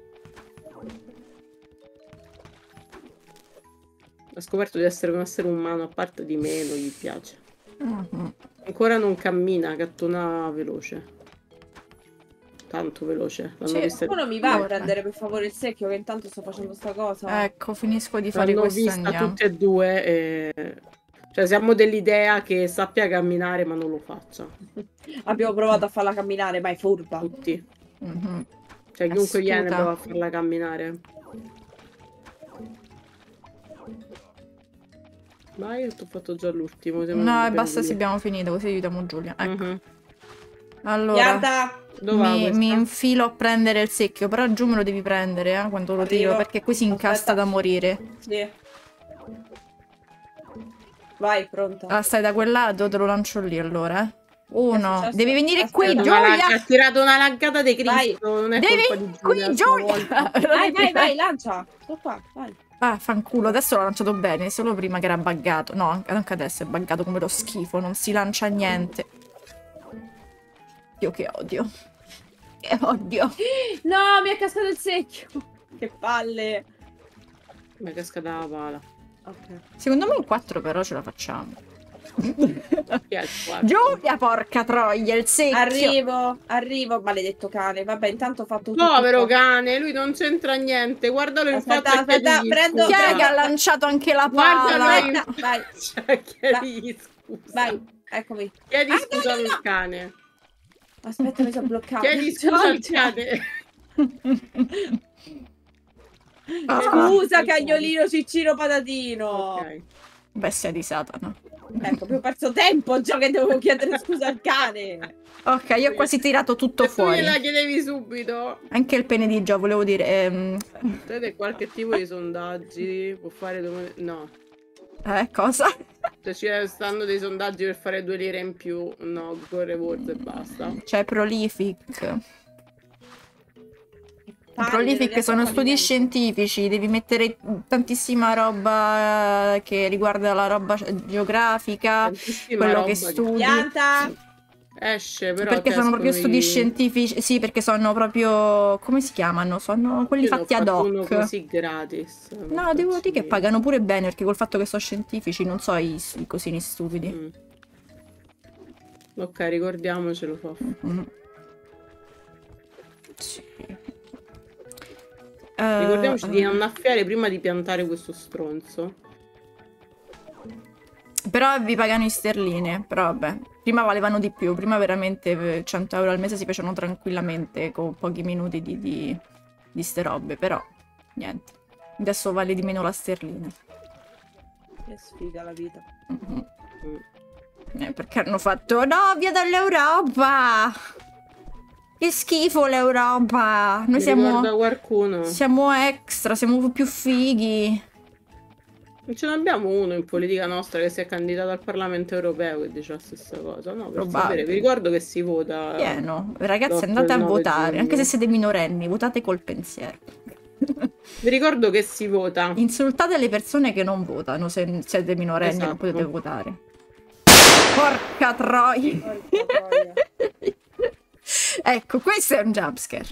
Ha scoperto di essere un essere umano, a parte di me, non gli piace. Mhm. Ancora non cammina, gattona veloce. Tanto veloce. L'hanno Sì, vista, Qualcuno mi va a Allora. prendere per favore il secchio che intanto sto facendo sta cosa. Ecco, finisco di fare l'hanno questo e vista andiamo. tutte e due. E... Cioè siamo dell'idea che sappia camminare ma non lo faccia. Abbiamo provato a farla camminare, ma è furba. Tutti. Mhm. Cioè chiunque viene Astuta. prova a farla camminare. Ma io ti ho fatto già l'ultimo. No, e basta, sì, abbiamo finito, così aiutiamo Giulia. Ecco. Mhm. Allora, Pianta! Dove va mi, questa? mi infilo a prendere il secchio, però giù me lo devi prendere, eh, quando lo tiro, Arrivo. perché qui si incasta Aspetta. da morire. Sì. Vai, pronta. Ah, stai da quel lato, te lo lancio lì allora. Eh. Uno. Devi venire Aspetta, qui, una Giulia. Ha tirato una laggata di Cristo. Vai. Non è Devi colpa di qui, Giulia. Giulia. Vai, vai, vai, lancia. Sto qua, vai. Ah, fanculo, adesso l'ho lanciato bene, solo prima che era buggato. No, anche adesso è buggato come lo schifo, non si lancia niente. Dio che odio. Che odio. No, mi è cascato il secchio. Che palle. Mi è cascata la pala. Ok. Secondo me in quattro però ce la facciamo. Chi è il quarto? Giulia, porca troia, il secchio. Arrivo, arrivo, maledetto cane. Vabbè, intanto ho fatto tutto. Povero qua. cane, lui non c'entra niente. Guardalo in Aspetta, faccia e aspetta, chiedigli prendo- Chi è scusa. che ha lanciato anche la Guardalo pala? in Aspetta, vai. faccia e chiedigli scusa. Vai, eccomi. Chiedi Ah, scusa no, no, al no. cane. Aspetta, mi sono bloccata. Chiedi scusa al cane. Ah, Scusa, cagnolino ciccino patatino. Ok. bestia di Satana. Ecco, abbiamo perso tempo già che dovevo chiedere scusa al cane. Ok, io ho quasi tirato tutto Se tu fuori. gliela chiedevi subito. Anche il pene di Gio, volevo dire. Ehm... Avete qualche tipo di sondaggi? Può fare domani? No. Eh, cosa? Se ci stanno dei sondaggi per fare due lire in più, no, corre Words e basta. C'è Prolific. Palle, Prolific non sono riesco a studi fare scientifici, devi mettere tantissima roba che riguarda la roba geografica, Tantissima quello roba che che studi. Pianta. esce, però Perché sono proprio tescono studi i- scientifici, sì, perché sono proprio, come si chiamano? Sono quelli Io ne ho fatti ad fatto uno hoc. così gratis. No, devo dire che pagano pure bene, perché col fatto che sono scientifici non so i, i cosini stupidi. Mm. Ok, ricordiamocelo. Fa. Mm. Sì. Eh, Ricordiamoci di eh, annaffiare prima di piantare questo stronzo. Però vi pagano in sterline, però vabbè. Prima valevano di più, prima veramente eh, cento euro al mese si facevano tranquillamente con pochi minuti di, di, di ste robe, però niente. Adesso vale di meno la sterlina. Che sfiga la vita. Mhm. Mm. Eh, perché hanno fatto no, via dall'Europa! Che schifo l'Europa! Noi Mi siamo, ricorda qualcuno. siamo extra, siamo più fighi. Non ce n'abbiamo uno in politica nostra che si è candidato al Parlamento europeo che dice la stessa cosa. No, per Probabile. sapere, vi ricordo che si vota. Pieno. Ragazzi, l'otto andate e a il nove votare, giugno. anche se siete minorenni, votate col pensiero. Vi ricordo che si vota. Insultate le persone che non votano se siete minorenni e non Esatto. potete votare. Porca troia! Porca troia. Ecco, questo è un jumpscare.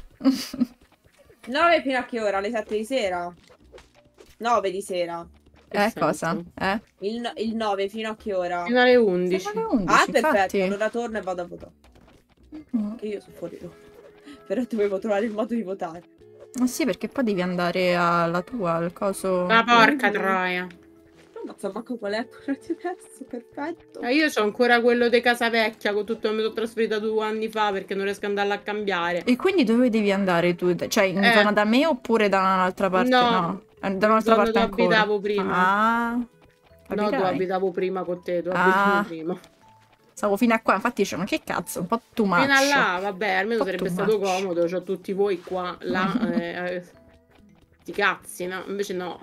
nove fino a che ora? Alle sette di sera? nove di sera. Eh, Che cosa? senso? Eh? Il, no- il nove fino a che ora? Fino alle undici. Siamo alle undici, Ah, perfetto. infatti. Allora torno e vado a votare. Mm. Che io sono fuori Roma. Però dovevo trovare il modo di votare. Ah, sì, perché poi devi andare alla tua, al coso. Ma porca troia. Non so manco qual è ancora diverso. Perfetto. Eh, io c'ho ancora quello di casa vecchia con tutto, mi sono trasferita due anni fa perché non riesco ad andarla a cambiare. E quindi dove devi andare tu? Cioè, in Eh. zona da me oppure da un'altra parte? No. No, Eh, da un'altra Zona parte dove ancora. abitavo prima. Ah, No, dove capirai. abitavo prima con te, dove Ah. abitavo prima. Stavo fino a qua, infatti dicevo, ma che cazzo, un po' too much. Fino a là, vabbè, almeno Un po' sarebbe too stato much. comodo, c'ho tutti voi qua, là, eh, eh, sti cazzi, no? Invece no.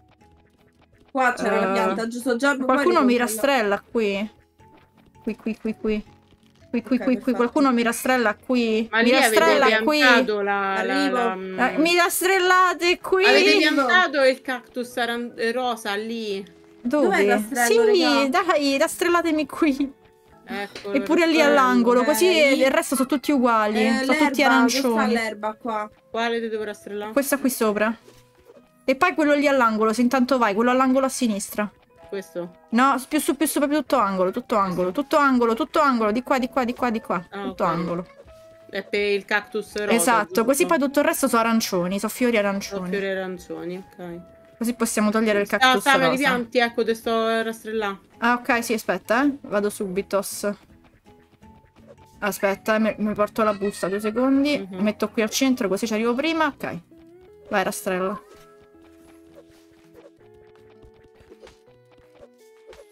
Qua c'era la Eh, pianta, giusto Giorgio. Qualcuno poi mi ricontrollo. rastrella qui. Qui, qui, qui, qui. Qui, qui, Ok, qui, qui. perfetto. Qualcuno mi rastrella qui. Ma mi lì avete rastrella qui. piantato la... la, Arrivo. la- Eh, mi rastrellate qui. Avete piantato il cactus aran- eh, rosa lì? Dove? Dov'è il rastrello, Sì, raga? dai, rastrellatemi qui. Eccolo, E pure lì rastrello. all'angolo, così Ok. il resto sono tutti uguali. Eh, sono tutti l'erba, dove sta arancioni. l'erba qua? Quale ti devo rastrellare? Questa qui sopra. E poi quello lì all'angolo, se intanto vai, quello all'angolo a sinistra. Questo? No, più su, più su, proprio tutto angolo, tutto angolo, tutto angolo, tutto angolo, di qua, di qua, di qua, di qua. Ah, tutto ok. angolo. È per il cactus rosa. Esatto, giusto? così poi tutto il resto sono arancioni, sono fiori Sono arancioni. fiori arancioni, ok. Così possiamo togliere il Ah, cactus sta, me li rosa. pianti, ecco, te sto a rastrellare. Ah, ok, sì, aspetta, eh. Vado subitos. Aspetta, eh, mi, mi porto la busta, due secondi. Mhm. Mi metto qui al centro, così ci arrivo prima. Ok. Vai, rastrella.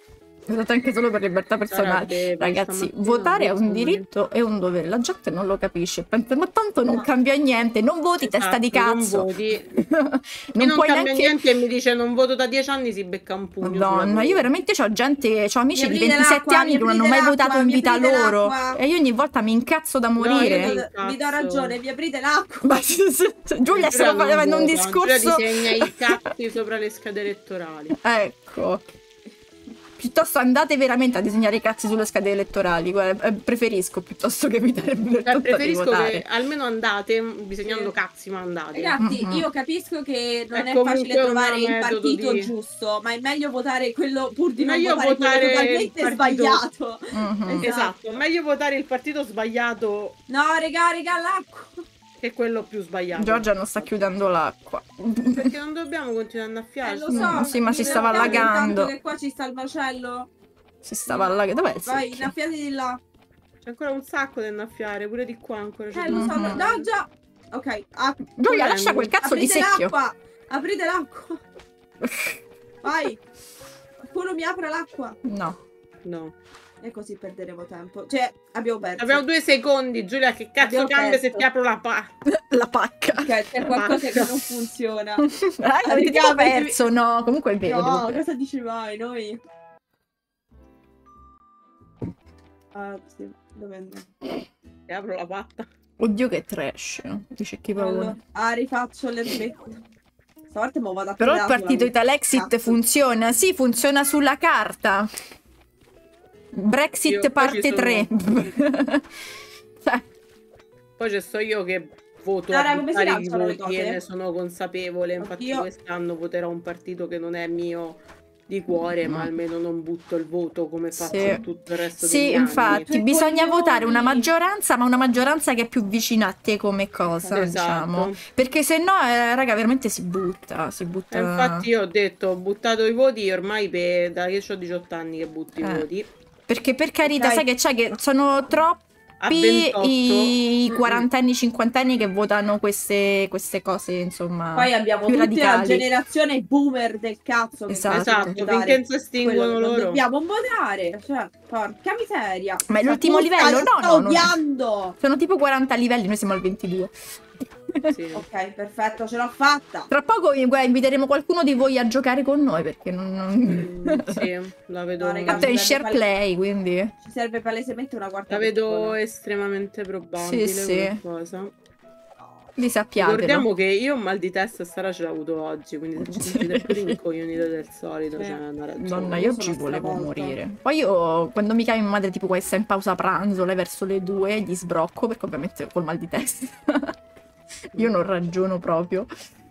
Votate anche solo per libertà personale. Sarebbe, Ragazzi, stamattina votare è ho un visto diritto e un dovere. La gente non lo capisce. Pensa, ma tanto non No. cambia niente. Non voti, testa di Esatto, cazzo. Non voti. non non puoi cambia neanche... niente e mi dice non voto da dieci anni, si becca un pugno. sulla Madonna, io gola. veramente ho gente, ho amici Mi di aprite ventisette l'acqua, anni mi che non hanno mai aprite votato l'acqua, in mi vita aprite loro. l'acqua. E io ogni volta mi incazzo da io morire. mi Vi do, vi do incazzo. ragione, vi aprite l'acqua. Ma Giulia stava non facendo un vota, Giulia discorso. disegna i cazzi sopra le schede elettorali. Ecco. Piuttosto andate veramente a disegnare i cazzi sulle schede elettorali. Guarda, eh, preferisco piuttosto che evitare il Cioè, di preferisco votare. che almeno andate disegnando Sì. cazzi, ma andate. Ragazzi, Mhm. io capisco che non È è, comunque facile un trovare il metodo partito di- giusto, ma è meglio votare quello pur di non Meglio votare, votare quello il totalmente partito- sbagliato. Mhm. Esatto, meglio votare il partito sbagliato No, regà, regà, l'acqua. che quello più sbagliato. Giorgia non sta chiudendo l'acqua. Perché non dobbiamo continuare a annaffiare. Eh, lo Mm, so, sì, ma si mi stava veramente allagando. tanto che qua ci sta il macello. Si stava allagando. Dov'è il Vai, secchio? innaffiati di là. C'è ancora un sacco da annaffiare, pure di qua ancora c'è. Eh, lo so, Mhm. no, già. Ok, acqua. Giulia, lascia quel cazzo di Aprite secchio. l'acqua. Aprite l'acqua. Vai. Qualcuno mi apre l'acqua. No. No. E così perderemo tempo. Cioè, abbiamo perso. Abbiamo due secondi, Giulia, che cazzo Abbiamo cambia se perso. ti apro la pa... La pacca. Ok, c'è qualcosa che non funziona. Raga, avete tipo Raga, perso, no? Comunque è vero. No, devo- cosa dici mai? Noi? Ah, sì. Dove andiamo? Ti apro la patta. Oddio che trash. Dice chi paura. Allora, ah, rifaccio l'erbetto. Stavolta mo vado a Però il prendere la partito sulla- Italexit Cazzo. funziona. Sì, funziona sulla carta. Brexit Io- poi parte ci tre. Cioè, Poi c'è sto io che voto Sara, a come si buttare i lanciano le voti e cose? ne sono consapevole. Infatti Oddio. quest'anno voterò un partito che non è mio di cuore, ma almeno non butto il voto come faccio Sì. in tutto il resto sì, degli anni. infatti, Che bisogna coglioni! votare una maggioranza, ma una maggioranza che è più vicina a te come cosa, diciamo. Esatto. Perché se no, eh, raga, veramente si butta, si butta. E infatti io ho detto, ho buttato i voti ormai per, da che ho diciotto anni che butto i Eh. voti. Perché per carità, Ok. sai che c'è che sono troppi A ventotto. i Mm-mm. quarantenni, cinquantenni che votano queste, queste cose, insomma. Poi abbiamo più tutta la radicali. generazione boomer del cazzo che Esatto. continua a Esatto, votare finché non si quello estinguono che non loro. dobbiamo votare, cioè, porca miseria. Ma è l'ultimo Tu livello? stai- No, sta no, non è. odiando. Sono tipo quaranta livelli, noi siamo al ventidue. Sì. Ok, perfetto, ce l'ho fatta. Tra poco eh, guarda, inviteremo qualcuno di voi a giocare con noi perché non... non... Mm, sì, la vedo, No, raga, Tanto è in Ci share serve play, quindi... Ci serve palesemente una quarta la vedo persona. estremamente probabile Sì, sì. come cosa. Li sappiate. Ricordiamo che io ho un mal di testa e Sara ce l'ha avuto oggi, quindi se ci sentite più rincoglionite del solito, Sì. c'è una ragione. Donna, Io io sono ci volevo stravolta. morire. Poi io, quando mi chiama mia madre, tipo questa in pausa pranzo, lei verso le due, gli sbrocco, perché ovviamente col mal di testa. Io non ragiono proprio.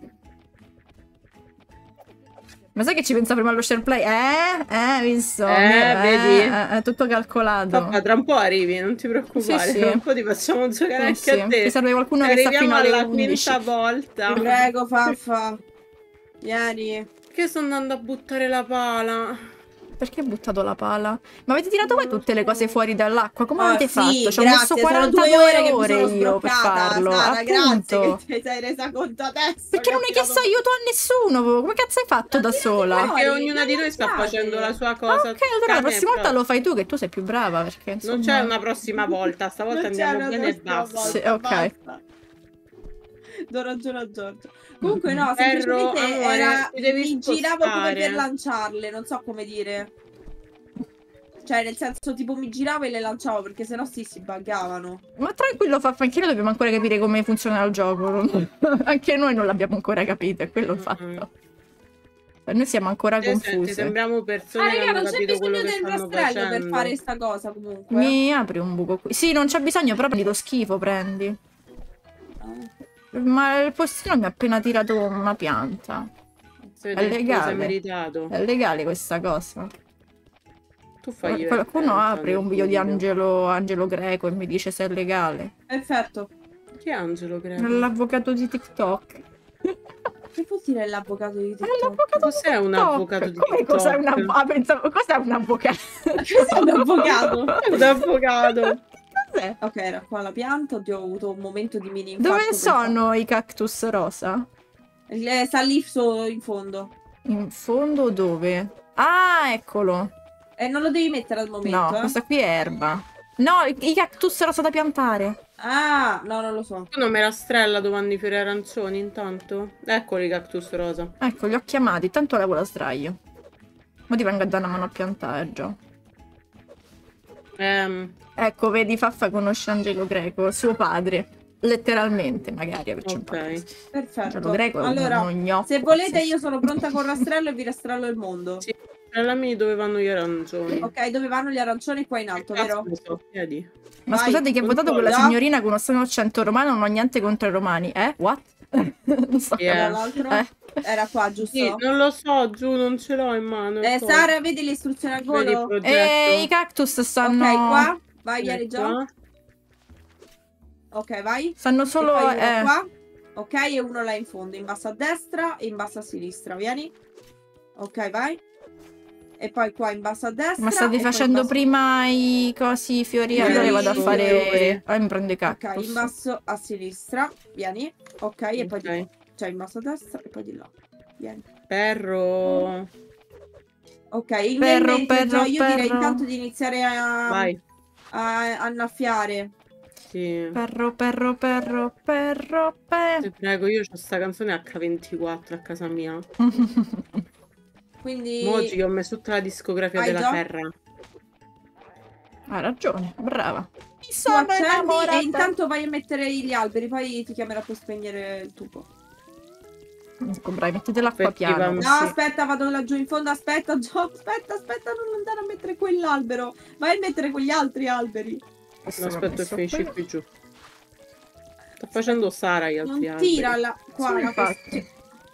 Ma sai che ci pensa prima allo share play? Eh? Eh, visto? Eh, vedi? eh, È tutto calcolato. Papà, tra un po' arrivi, non ti preoccupare, Sì, sì. tra un po' ti facciamo giocare Eh, anche sì. a te. Ti serve qualcuno che sta Arriviamo fino alle alla undici. quinta volta. Ti prego, Faffa. Vieni. Che sto andando a buttare la pala. Perché hai buttato la pala? Ma avete tirato voi tutte le cose fuori dall'acqua? Come Ah, avete sì, fatto? Ci ho grazie, messo sono quarantadue due ore che mi ore sono io per sbloccata, farlo. Sara, Appunto. grazie che ti sei resa conto adesso. Perché che non ho hai tirato- chiesto aiuto a nessuno? Come cazzo hai fatto da sola? fuori. Perché no, ognuna non di noi sta lasciate. facendo la sua Ah, cosa. ok, allora la Cane, prossima volta però lo fai tu, che tu sei più brava. Perché, insomma... non c'è una prossima volta, stavolta Non c'è andiamo una bene e prossima basta. Sì, volta, ok. basta. Do ragione a Giorgio. Comunque no, Ferro, semplicemente amore, era, ti devi mi giravo come spostare. per lanciarle, non so come dire. Cioè, nel senso, tipo, mi giravo e le lanciavo, perché sennò sì, si buggavano. Ma tranquillo, Faffa, anche noi dobbiamo ancora capire come funziona il gioco. Anche noi non l'abbiamo ancora capito, è quello il fatto. Per noi siamo ancora Cioè, senti, confuse. sembriamo Ah, persone che raga, hanno non c'è capito quello bisogno che del stanno rastrello per facendo. fare sta cosa, comunque. Mi apri un buco qui. Sì, non c'è bisogno, però prendi lo schifo, prendi. Ah. Ma il postino mi ha appena tirato una pianta. Si È vede che tu legale. sei meritato. È legale questa cosa? Tu fai Qualcuno apre un video di Angelo, Angelo Greco e mi dice se è legale. Perfetto. Chi è Angelo Greco? L'avvocato di TikTok. Che vuol dire l'avvocato di È TikTok? l'avvocato Cos'è di un TikTok. avvocato di Come TikTok? cos'è un avvocato? Ah, pensavo, cos'è un avvocato? Cos'è un avvocato? Un avvocato. Cos'è? Ok, era qua la pianta, oddio, ho avuto un momento di mini infarto. Dove per sono i cactus rosa? fa- Le- Sta lì su- in fondo. In fondo dove? Ah, eccolo. È E non lo devi mettere al momento, No, eh? questa qui è erba. No, i, i cactus rosa da piantare. Ah, no, non lo so. Tu non me la strella dove vanno i fiori arancioni intanto? Eccoli i cactus rosa. Ecco, li ho chiamati, tanto levo la sdraio. Ma ti vengo a dare una mano a piantare, già. Ehm, Ecco, vedi, Faffa conosce Angelo Greco, suo padre. Letteralmente, magari, perché ok. Perfetto. Angelo Greco è Allora, uno gnocco. se volete io sono pronta con rastrello e vi rastrello il mondo. Sì. Strellami dove vanno gli arancioni. Ok, dove vanno gli arancioni? Qua in alto, vero? Cazzo, chiedi. Ma Vai, scusate, chi ha votato quella controlla. signorina con uno strano accento romano? Non ho niente contro i romani. Eh? What? Non so. Yeah. L'altro Eh. era qua, giusto? Sì, non lo so, giù, non ce l'ho in mano. Eh, ecco. Sara, vedi le istruzioni al Vedi il volo? progetto? E i cactus stanno... Ok, qua. Vai, vieni Ecco. già. Ok, vai. Stanno solo... E poi uno eh. qua. Ok, e uno là in fondo, in basso a destra e in basso a sinistra. Vieni. Ok, vai. E poi qua in basso a destra. Ma e state poi in facendo basso- prima i cosi i fiori? I Allora fiori, vado a i fare... fiori. Ah, mi prendo i Ok, cactus. in basso a sinistra. Vieni. Ok, e poi di Ok. là. Cioè in basso a destra e poi di là. Vieni. Perro. Ok, in Perro, mentre, perro, Gio, io direi perro. intanto di iniziare a, Vai. a annaffiare. Sì. Perro, perro, perro, perro, pe... Ti prego, io ho sta canzone acca ventiquattro a casa mia. Quindi Oggi che ho messo tutta la discografia Hai della già? terra. Ha ragione, brava. Mi tu sono accendi innamorata. e intanto vai a mettere gli alberi, poi ti chiamerò per spegnere il tubo. Comprai, mettete l'acqua piano. Effettivamente. No, Sì. aspetta, vado laggiù in fondo, aspetta, Gio, aspetta, aspetta, non andare a mettere quell'albero. Vai a mettere quegli altri alberi. Questo No, l'ho aspetta, messo finisci qui. qui giù. Sta facendo Sara gli altri Non alberi. tira la... qua, Sì, la infatti.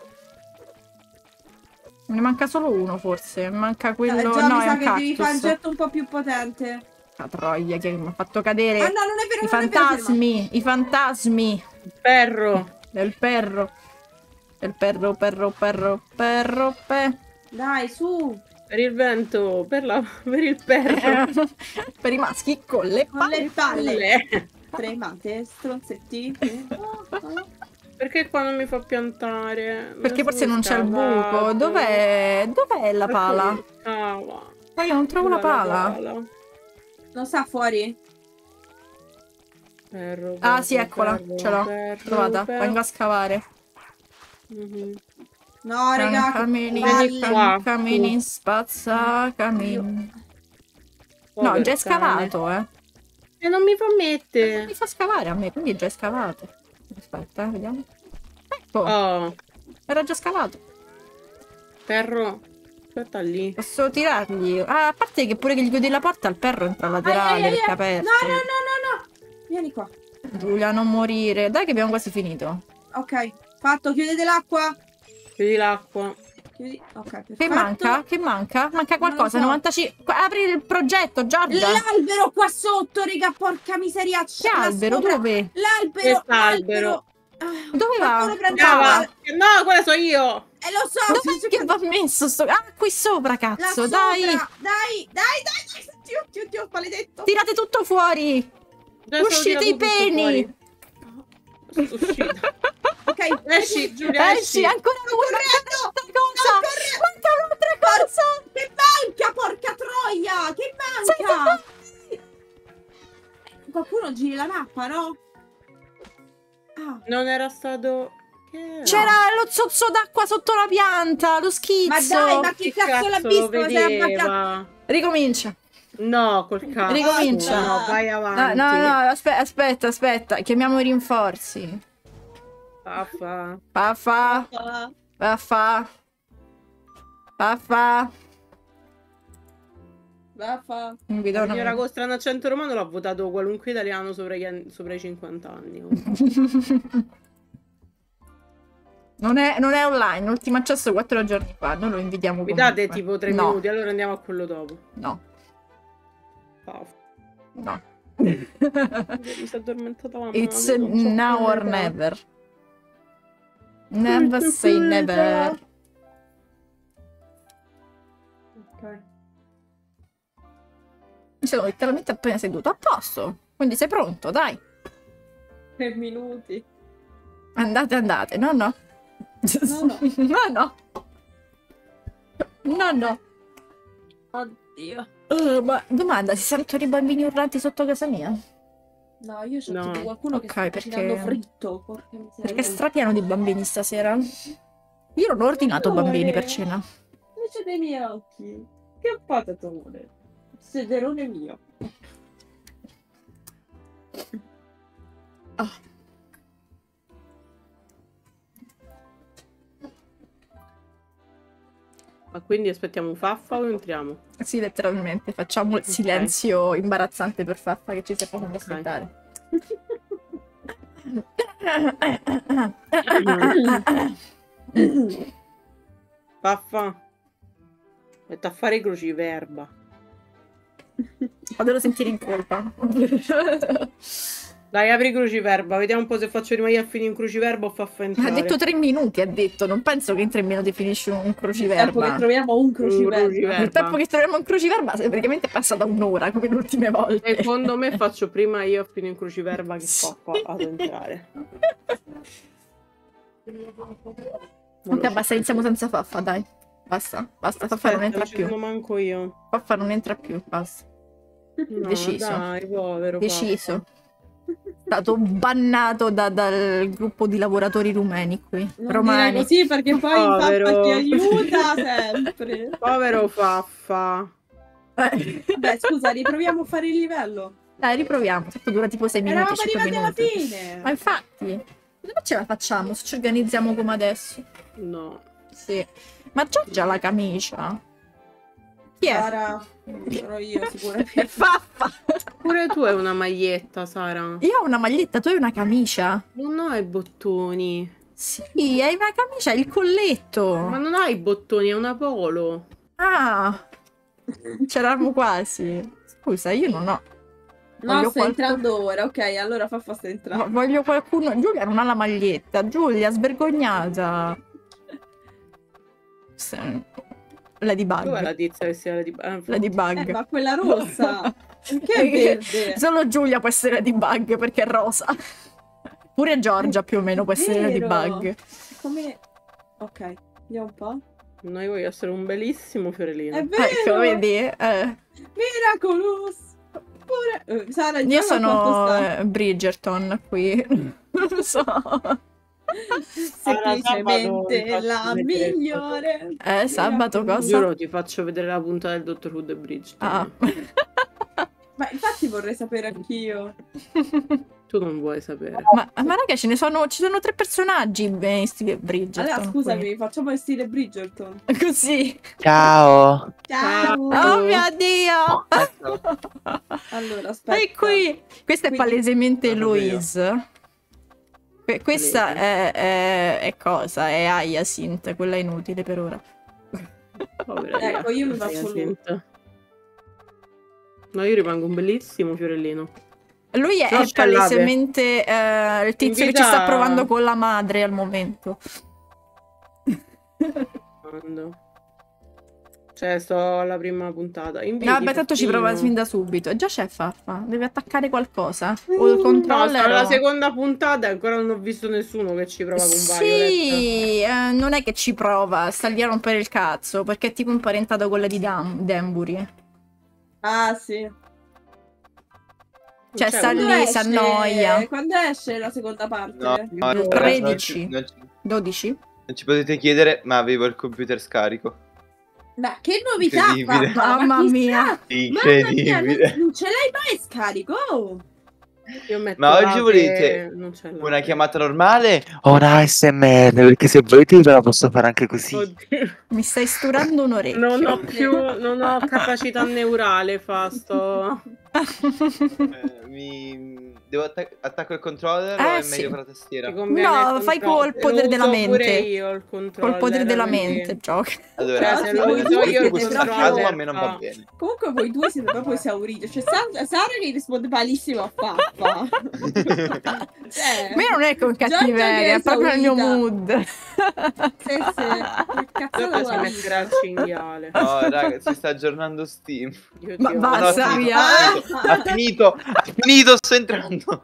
Me ne manca solo uno forse. Mi manca quello. Eh, Gio, no, mi è sa un che devi fare un cactus. getto un po' più potente. La troia che mi ha fatto cadere. Ah no, non è vero, I non è vero, ferma. fantasmi. I fantasmi. Perro. Del perro. Del perro, perro, perro, perro, pe. Dai, su, Per il vento, per, la... per il perro. Per i maschi con le con palle. le palle. Le- Tremate, stronzetti. Perché qua non mi fa piantare? Me Perché la forse sono non c'è il buco. scavato. Dov'è? Dov'è la pala? Ecco che cava. Ma io non trovo la Dov'è pala. Non sta fuori? Perro, Ah, perro, sì, eccola. perro, Ce l'ho. perro, Trovata. perro. Vengo a scavare. Mhm. No, raga, Cammini, Vedi palle. qua. cammini, spazza, cammini. No, Povero già è cane. scavato, eh. E non mi fa Non mettere. mi fa scavare a me, quindi è già scavato. Aspetta, eh, vediamo. Ecco, Oh, era già scavato. perro. Aspetta lì. Posso tirargli? Ah, a parte che pure che gli chiudi la porta, il perro entra laterale, Ai, ai, ai, perché è ai. aperto. No, no, no, no, no. Vieni qua. Giulia, non morire. Dai che abbiamo quasi finito. Ok, fatto, chiudete l'acqua. Chiudi l'acqua. Chiudi. Ok, perfetto. Che manca? Che manca? Manca qualcosa, so. novantacinque. Apri il progetto, Giorgia. L'albero qua sotto, raga, porca miseria. Che albero? Dove? L'albero, L'albero. l'albero. Ah, Dove va? qualcuno prende Brava. l'acqua. No, quella so io. Eh, lo so. Dove sì, che va messo sto... Ah, qui sopra, là cazzo, sopra. dai. Dai, dai, dai, dai. Oddio, oddio, oddio, maledetto. Tirate tutto fuori. Già sono Uscite tirato i tutto peni. fuori. Uscita. Ok, Esci, Giulia, Esci, esci. ancora Sto due. correndo. Manca un'altra cosa. Sto correndo. Manca un'altra cosa. Che manca, porca troia. Che manca. Qualcuno giri la mappa, no? Ah. Non era stato... Che era? C'era lo zozzo d'acqua sotto la pianta, lo schizzo. Ma dai, ma che cazzo l'ha lo visto? Ma sei abbaccato. vedeva? Ricomincia. No, col cazzo. Ricomincia. No, vai No, avanti. no, no, aspetta, aspetta, aspetta. Chiamiamo i rinforzi. Paffa. Paffa, Ah. paffa, paffa. Vaffa. Non vi do La una signora con strano accento romano l'ha votato qualunque italiano sopra, gli anni- sopra i cinquanta anni. Non è, non è online, ultimo accesso quattro giorni fa, noi lo invitiamo Mi comunque. date tipo tre No. minuti, allora andiamo a quello dopo. No, Paffa. no. Mi si è addormentata la mano. It's non c'ho now più or l'età. never. Never say never. Ok. Mi sono letteralmente appena seduto a posto. Quindi sei pronto, dai. Tre minuti. Andate, andate. No, no. No, no. No, no. No, no. Oddio. Uh, ma domanda, si sentono i bambini urlanti sotto casa mia? No, io c'ho No. tipo qualcuno che Ok, sta perché- cucinando fritto. Porca miseria. Perché è strapieno di bambini stasera. Io non ho ordinato bambini per cena. Invece dei miei occhi. Che patatone. Sederone mio. Ah. Ma quindi aspettiamo Faffa o entriamo? Sì, letteralmente. Facciamo il Ok. silenzio imbarazzante per Faffa che ci stia facendo aspettare. Faffa, metti a fare i cruciverba. Fatelo sentire in colpa. Dai, apri cruciverba, vediamo un po' se faccio rimanere a finire in cruciverba o Faffa Ha entrare. detto tre minuti, ha detto. Non penso che in tre minuti finisci un Il tempo che cruciverba. troviamo un crociverba. cruciverba. Il tempo che troviamo un cruciverba è praticamente è passata un'ora, come le ultime volte. Secondo me faccio prima io a finire in cruciverba che Sì. Faffa ad entrare. Ok, basta, iniziamo senza Faffa, dai. Basta, basta, Faffa non entra non ci sono più. manco io. Faffa non entra più, basta. No, Deciso. Dai, povero Faffa. Deciso. È stato bannato da- dal gruppo di lavoratori rumeni qui. Non dire Romani. così perché poi il Povero. papà ti aiuta sempre. Povero Faffa. Eh, Beh, scusa, riproviamo a fare il livello. Dai, riproviamo. Tanto dura tipo sei minuti, Eravamo cinque arrivati alla minuti. fine. Ma infatti, cosa ce la facciamo se ci organizziamo come adesso? No. Sì. Ma Giorgia ha la camicia. Chi è? Sara, sono io È sicuramente. Faffa. Pure tu hai una maglietta, Sara. Io ho una maglietta, tu hai una camicia. Non hai bottoni. Sì, hai una camicia, il colletto. Ma non hai bottoni, è una polo. Ah, c'eravamo quasi. Scusa, io non ho. No, Voglio sto qualcuno- entrando ora. Ok, allora Faffa sta entrando. Vo- Voglio qualcuno. Giulia non ha la maglietta. Giulia, svergognata. Se- Ladybug. Dov'è la tizia che sia Ladybug? Ah, Ladybug. Eh, ma quella rossa. Che è verde. Solo Giulia può essere Ladybug perché è rosa. Pure Giorgia più o meno può essere Vero. Ladybug. Come... Ok, vediamo un po'. Noi voglio essere un bellissimo fiorellino. È vero. Ecco, vedi? Eh, Miraculous. Pure... eh, Sara, io già sono quanto sta? eh, Bridgerton qui. Non lo so. Semplicemente sabato la vi faccio vedere migliore. Eh, sabato cosa? Giuro, ti faccio vedere la puntata del Dottor Who e Bridget. Ah. Ma infatti vorrei sapere anch'io. Tu non vuoi sapere. Ma, ma raga, ce ne sono, ci sono tre personaggi in stile Bridgerton. Allora, scusami, qui. facciamo il stile Bridgerton. Così. Ciao. Ciao. Oh mio Dio! Allora, aspetta. E qui, questa è Quindi- palesemente Sono io. Eloise. Que- questa è, è, è cosa? È Hyacinth, quella inutile per ora. Povera Ecco, io mi Lia. faccio lui. Hyacinth. No, io rimango un bellissimo fiorellino. Lui è No, scallate. palesemente eh, il tizio che ci Invita- sta provando con la madre al momento. Quando? Cioè, sto alla prima puntata. Inviti, Vabbè, tanto ci prova Peppino. fin da subito. Già c'è Faffa. Deve attaccare qualcosa. O il Mm, No, controller. sta alla o- seconda puntata e ancora non ho visto nessuno che ci prova con Violet. Sì, eh, non è che ci prova, sta lì a rompere il cazzo, perché è tipo imparentato con la di Dam- Danbury. Ah, sì. Cioè, Cioè, sta quando lì, esce- si annoia. Quando esce la seconda parte? No, no, no, tredici. Non ci, dodici? non ci potete chiedere, ma avevo il computer scarico. Ma che novità, Incredibile. papà, ma Mamma chissà- mia. Mamma mia, Incredibile. non, non ce l'hai mai scarico? Io metto Ma oggi là volete che non c'è là. Una chiamata normale o una A S M R? Perché se volete io ve la posso fare anche così. Oddio. Mi stai sturando un orecchio. Non ho più, non ho capacità neurale, fa sto. Eh, mi... Devo attac- attacco il controller o Eh, è sì. meglio con la tastiera? Ti conviene No, il fai controllo. col potere Lo della uso mente. pure io il Col controller, potere della quindi- mente, gioca. Allora, Cioè, se se voi voi dite siete questo proprio- sarcasmo a me non va bene. Comunque voi due siete proprio esauriti. Cioè, Sara, Sara che risponde malissimo a Faffa. Cioè, Ma io non è con Giorgia che cattiveria, è è proprio il mio esaurita. mood. sì, sì. Che cazzo Dopo si vuoi? metterà al cinghiale. No, raga, si sta aggiornando Steam. Io Ma ti basta, No, odio. ha finito, via. ha finito, ha finito, ha finito, sto entrando.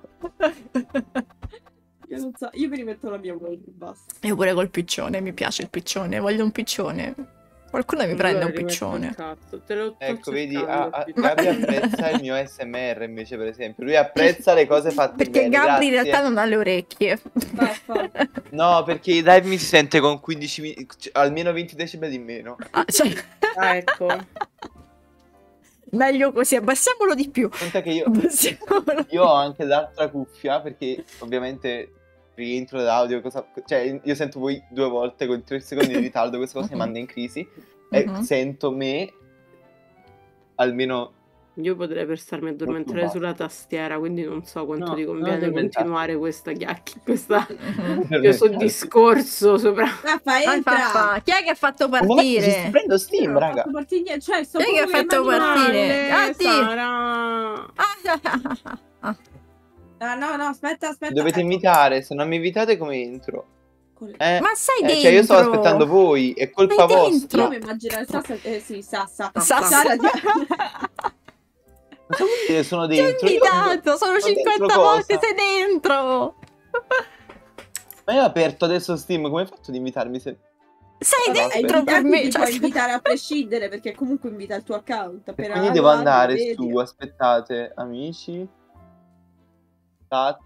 Io non so, io mi rimetto la mia voce, basta. Io pure col piccione, mi piace il piccione, voglio un piccione. Qualcuno mi prende un piccione. Cazzo, te lo sto Ecco, vedi, cercando, ah, ah, più- Gabri apprezza il mio A S M R invece, per esempio. Lui apprezza le cose fatte Perché bene, Gabri in grazie. realtà non ha le orecchie. Fa, fa. No, perché i live mi si sente con quindici mi- c- almeno venti decibeli in meno. Ah, cioè, Ah, ecco. meglio così, abbassiamolo di più. Conta che io, Abbassiamolo. io ho anche l'altra cuffia, perché ovviamente rientro l'audio, cosa, cioè io sento voi due volte con tre secondi di ritardo, questa cosa mi manda in crisi. E Mhm. sento me almeno. Io potrei per starmi a addormentare Molto sulla tastiera, quindi non so quanto No, ti non conviene addormentarti. continuare questa chiacchiera, questa Mhm. questo discorso sopra. Raffa, Vai, entra. fa, fa. Chi è che ha fatto Un momento ci sto partire? prendo Io Steam, non ho raga. fatto partire niente, cioè, sto Chi è che ha proprio fatto immaginando- partire? Ah, Male, sì. Sara. Ah, ah, ah, ah. Ah, no, no, aspetta, aspetta. Dovete ecco. invitare, se non mi invitate come entro? Con le- Eh, Ma sei eh, dentro? cioè io stavo aspettando voi, è colpa Sei vostra. dentro. Io mi immagino il Sassa, eh sì, Sassa. Sassa. Sara di- Non so come dire, sono Ti ho dentro. Io- invitato, sono sono dentro cinquanta cosa? volte, sei dentro. Ma io ho aperto adesso Steam, come hai fatto ad invitarmi se... Sei Vabbè, Ai dentro per invitati me. ti Cioè, puoi invitare a prescindere perché comunque invita il tuo account. E Per quindi Alo, devo Alo, andare vedi. su, aspettate, amici, chat...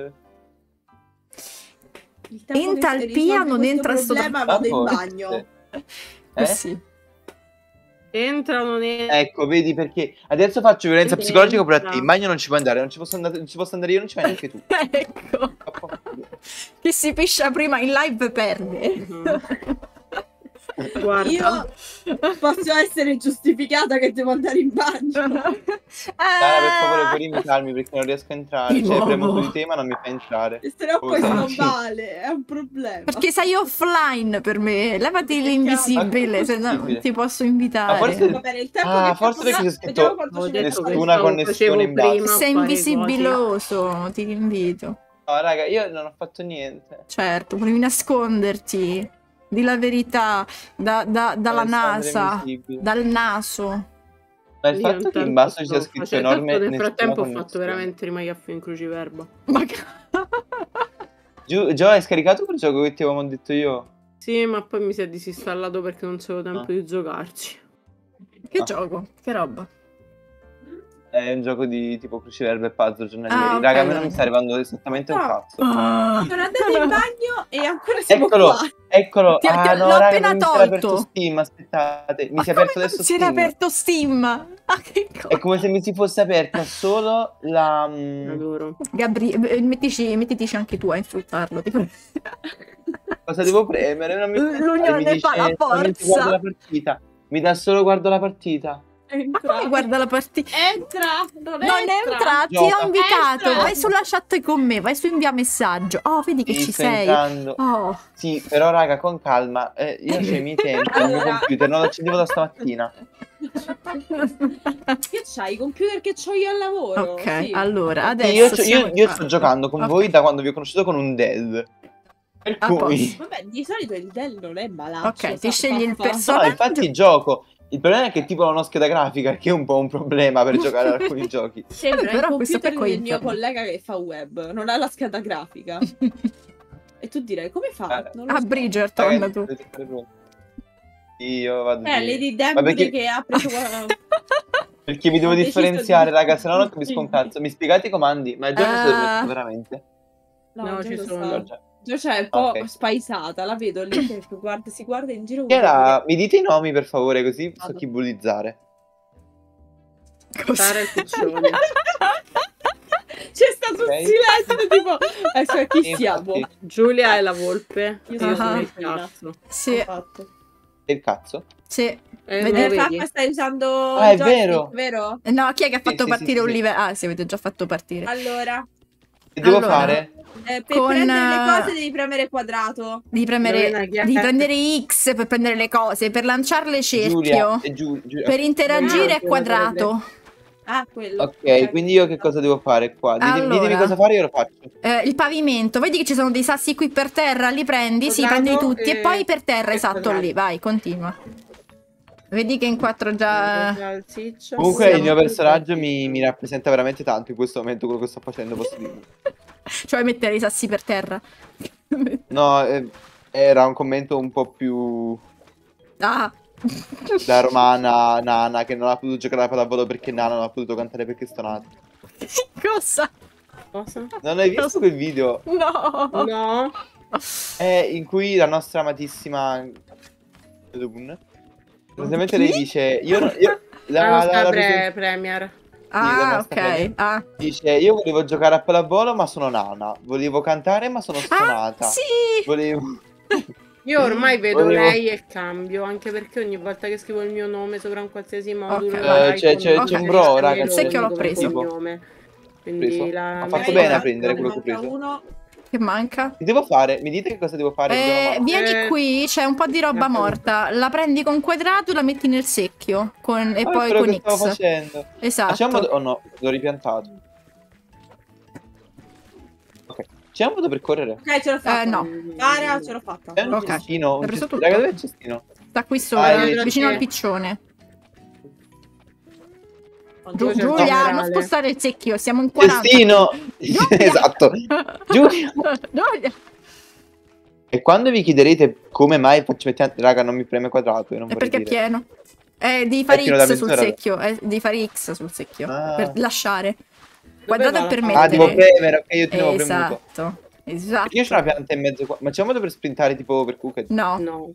Il tempo che Entalpia risolvi non questo entra sto- problema, vado in Ah, forse. bagno. Eh? Così. Entra o non entra? Ecco, vedi perché adesso faccio violenza Entra. psicologica pure a te. In bagno non ci puoi andare, non ci posso andare, non ci posso andare io, non ci vai neanche tu. Ecco. Chi si piscia prima in live perde. Mhm. Guarda, Io posso essere giustificata che devo andare in bagno. Sara, per favore, puoi invitarmi perché non riesco a entrare. Di Cioè, premo nuovo. su di te, ma non mi fa entrare. E se no Come questo sai? non vale, è un problema. Perché sei offline per me. Levati l'invisibile, se no Possibile. ti posso Ma invitare. forse- Va bene, il tempo Ah, che forse perché c'è passato, scritto- vediamo quanto ho ce ne detto che fa. Una stavo- connessione in facevo basso. prima a Sei fare invisibiloso, ti invito. No, raga, io non ho fatto niente. Certo, volevi nasconderti. Di la verità, da- da- dalla Alessandro NASA, invisibili. dal naso. Ma il Io fatto che intanto in basso ci sto sia scritto facendo- enorme. tanto nel nessuna frattempo ho fatto connessione. veramente rimaiaffi in cruciverba. Ma Giù, Gio, hai scaricato quel gioco che ti avevamo detto io? Sì, ma poi mi si è disinstallato perché non c'avevo tempo Ah. di giocarci. che Ah. gioco? Che roba? È un gioco di tipo cruciverba e puzzle giornalieri. Ah, ok. Raga, a me non mi sta arrivando esattamente un No. cazzo. Ah. Sono andata in bagno e ancora siamo Eccolo, qua. eccolo. Ti- ti- ah, no, l'ho raga, appena non mi si era tolto. aperto Steam, aspettate. Mi Ma si è come aperto non adesso si era Steam. aperto Steam? Ah, che È cosa? come se mi si fosse aperta solo la... mm, Adoro. Gabri, eh, mettici, mettitici anche tu a insultarlo. ti prego. cosa devo premere? Non mi L'unione mi dice, fa la solamente forza. guardo la partita. Mi dà solo guardo la partita. Ma Entra. come guarda la partita? Entra, non, Non entra. entra, ti Gioca. ho invitato. Entra. Vai sulla chat con me, vai su invia messaggio. Oh, vedi che Sì, ci sto sei. entrando. Oh, Sì, però raga, con calma. Eh, io ho i miei tempi, il mio Allora. computer non lo accendevo da stamattina. Che c'hai? I computer che c'ho io al lavoro? ok, Sì. allora Sì, adesso io, io- siamo io in sto chat. giocando con Ok. voi da quando vi ho conosciuto con un Dead. Per A cui... Vabbè, di solito il Dell non è malaccio. Ok, ti sa- scegli il fa- fa- No, personaggio. infatti gioco. Il problema è che tipo non ho scheda grafica, che è un po' un problema per giocare ad alcuni giochi. Sembra Vabbè, però il questo computer qua con del mio internet. collega che fa web, non ha la scheda grafica. E tu direi, come fa? Non lo Ah, so. Bridgerton Ragazzi, tu. dovete fare pronti. Io vado Eh, di- Lady Ma Danbury perché, che ha preso qua- perché vi devo ha deciso differenziare, di- raga, se no non capisco un cazzo. Mi spiegate i comandi? Ma il gioco si è Ah. permesso veramente? No, No, già ci lo sono. sa. Giorgia. Già c'è un po' Ok. spaesata, la vedo lì che guarda, si guarda in giro. Chi era? Mi dite i nomi per favore, così so Vado. chi bullizzare. Sara il piccione. C'è stato Ok. un silenzio tipo adesso chi Infatti, siamo? Giulia è la volpe. Io Io sono sono Ah. il cazzo. Sì, Fatto. E il cazzo? sì. Eh, Vedi? lo Eh, vedi? Raffa, stai usando Ah, è il joystick, vero. vero? No, chi è che ha Sì, fatto sì, partire sì, un sì. livello? Ah, sì, avete già fatto partire. Allora, Che devo Allora. fare? eh, per Con, prendere le eh, cose devi premere quadrato. Devi premere, Lorena, chi è? devi prendere X per prendere le cose, per lanciarle cerchio, Giulia. E Giu- Giulia. per interagire Ah, è quadrato. Ah, quello. Ok, quindi io che cosa devo fare qua? Dite- Allora. Ditemi cosa fare, io lo faccio. Eh, il pavimento, vedi che ci sono dei sassi qui per terra, li prendi, sì, Quadrato prendili tutti e e- poi per terra, e esatto, quadrato. lì, vai, continua. Vedi che in quattro già... Salsiccia. Comunque siamo il mio tutti personaggio mi, partiti. mi rappresenta veramente tanto in questo momento quello che sto facendo, posso dirvi. Cioè mettere i sassi per terra. No, eh, era un commento un po' più... Ah, la romana Nana che non ha potuto giocare a pallavolo perché Nana non ha potuto cantare perché è stonata. Cosa? Cosa? Non hai visto quel video? No. No. È in cui la nostra amatissima Dun praticamente lei dice io, non- io la, La la, nostra la pre- Premier. Ah, nostra ok. Premier. Ah. dice io volevo giocare a pallavolo ma sono nana, volevo cantare ma sono Ah, stonata, sì. volevo Io ormai vedo Volevo- lei e cambio, anche perché ogni volta che scrivo il mio nome sopra un qualsiasi modulo Ok. l'iPhone Eh, c'è- c'è- mi c'è un bro, suggerisce raga, me il secchio l'ho come preso. cognome. Preso? Quindi la Ha fatto mia- bene a prendere quello che ho Manca preso. uno. Che manca? Che devo fare? Mi dite che cosa devo fare? Vi do una Eh, mano. vieni Eh, qui, c'è un po' di roba ecco. morta. La prendi con quadrato e la metti nel secchio. Con, e Ah, è poi quello con che stavo X. facendo. Esatto. C'è un modo... Oh no, l'ho ripiantato. Ok. C'è un modo per correre? Ok, ce l'ho fatta. Eh, no. Cara, ce l'ho fatta. C'è un Ok. cestino? L'hai Un preso cestino. tutto? Raga, dov'è il cestino? Sta qui Ah, sopra, è- vicino sì. al piccione. Oggi Giu- c'è il Giulia, generale. non spostare il secchio, siamo in quaranta. Cestino! Giulia! Esatto. Giulia! Giulia! E quando vi chiederete come mai faccio mettere... Raga, non mi preme quadrato, io non È vorrei perché è dire. pieno. Eh, devi fare pieno da X sul mezz'ora. secchio. Eh, devi fare X sul secchio. Ah. Per lasciare. Quadrato va è per la- mettere. Ah, devo premere, ok, io tenevo premuto. Esatto. Esatto. Perché io c'ho una pianta in mezzo qua. Ma c'è un modo per sprintare tipo per Cooked? No. No.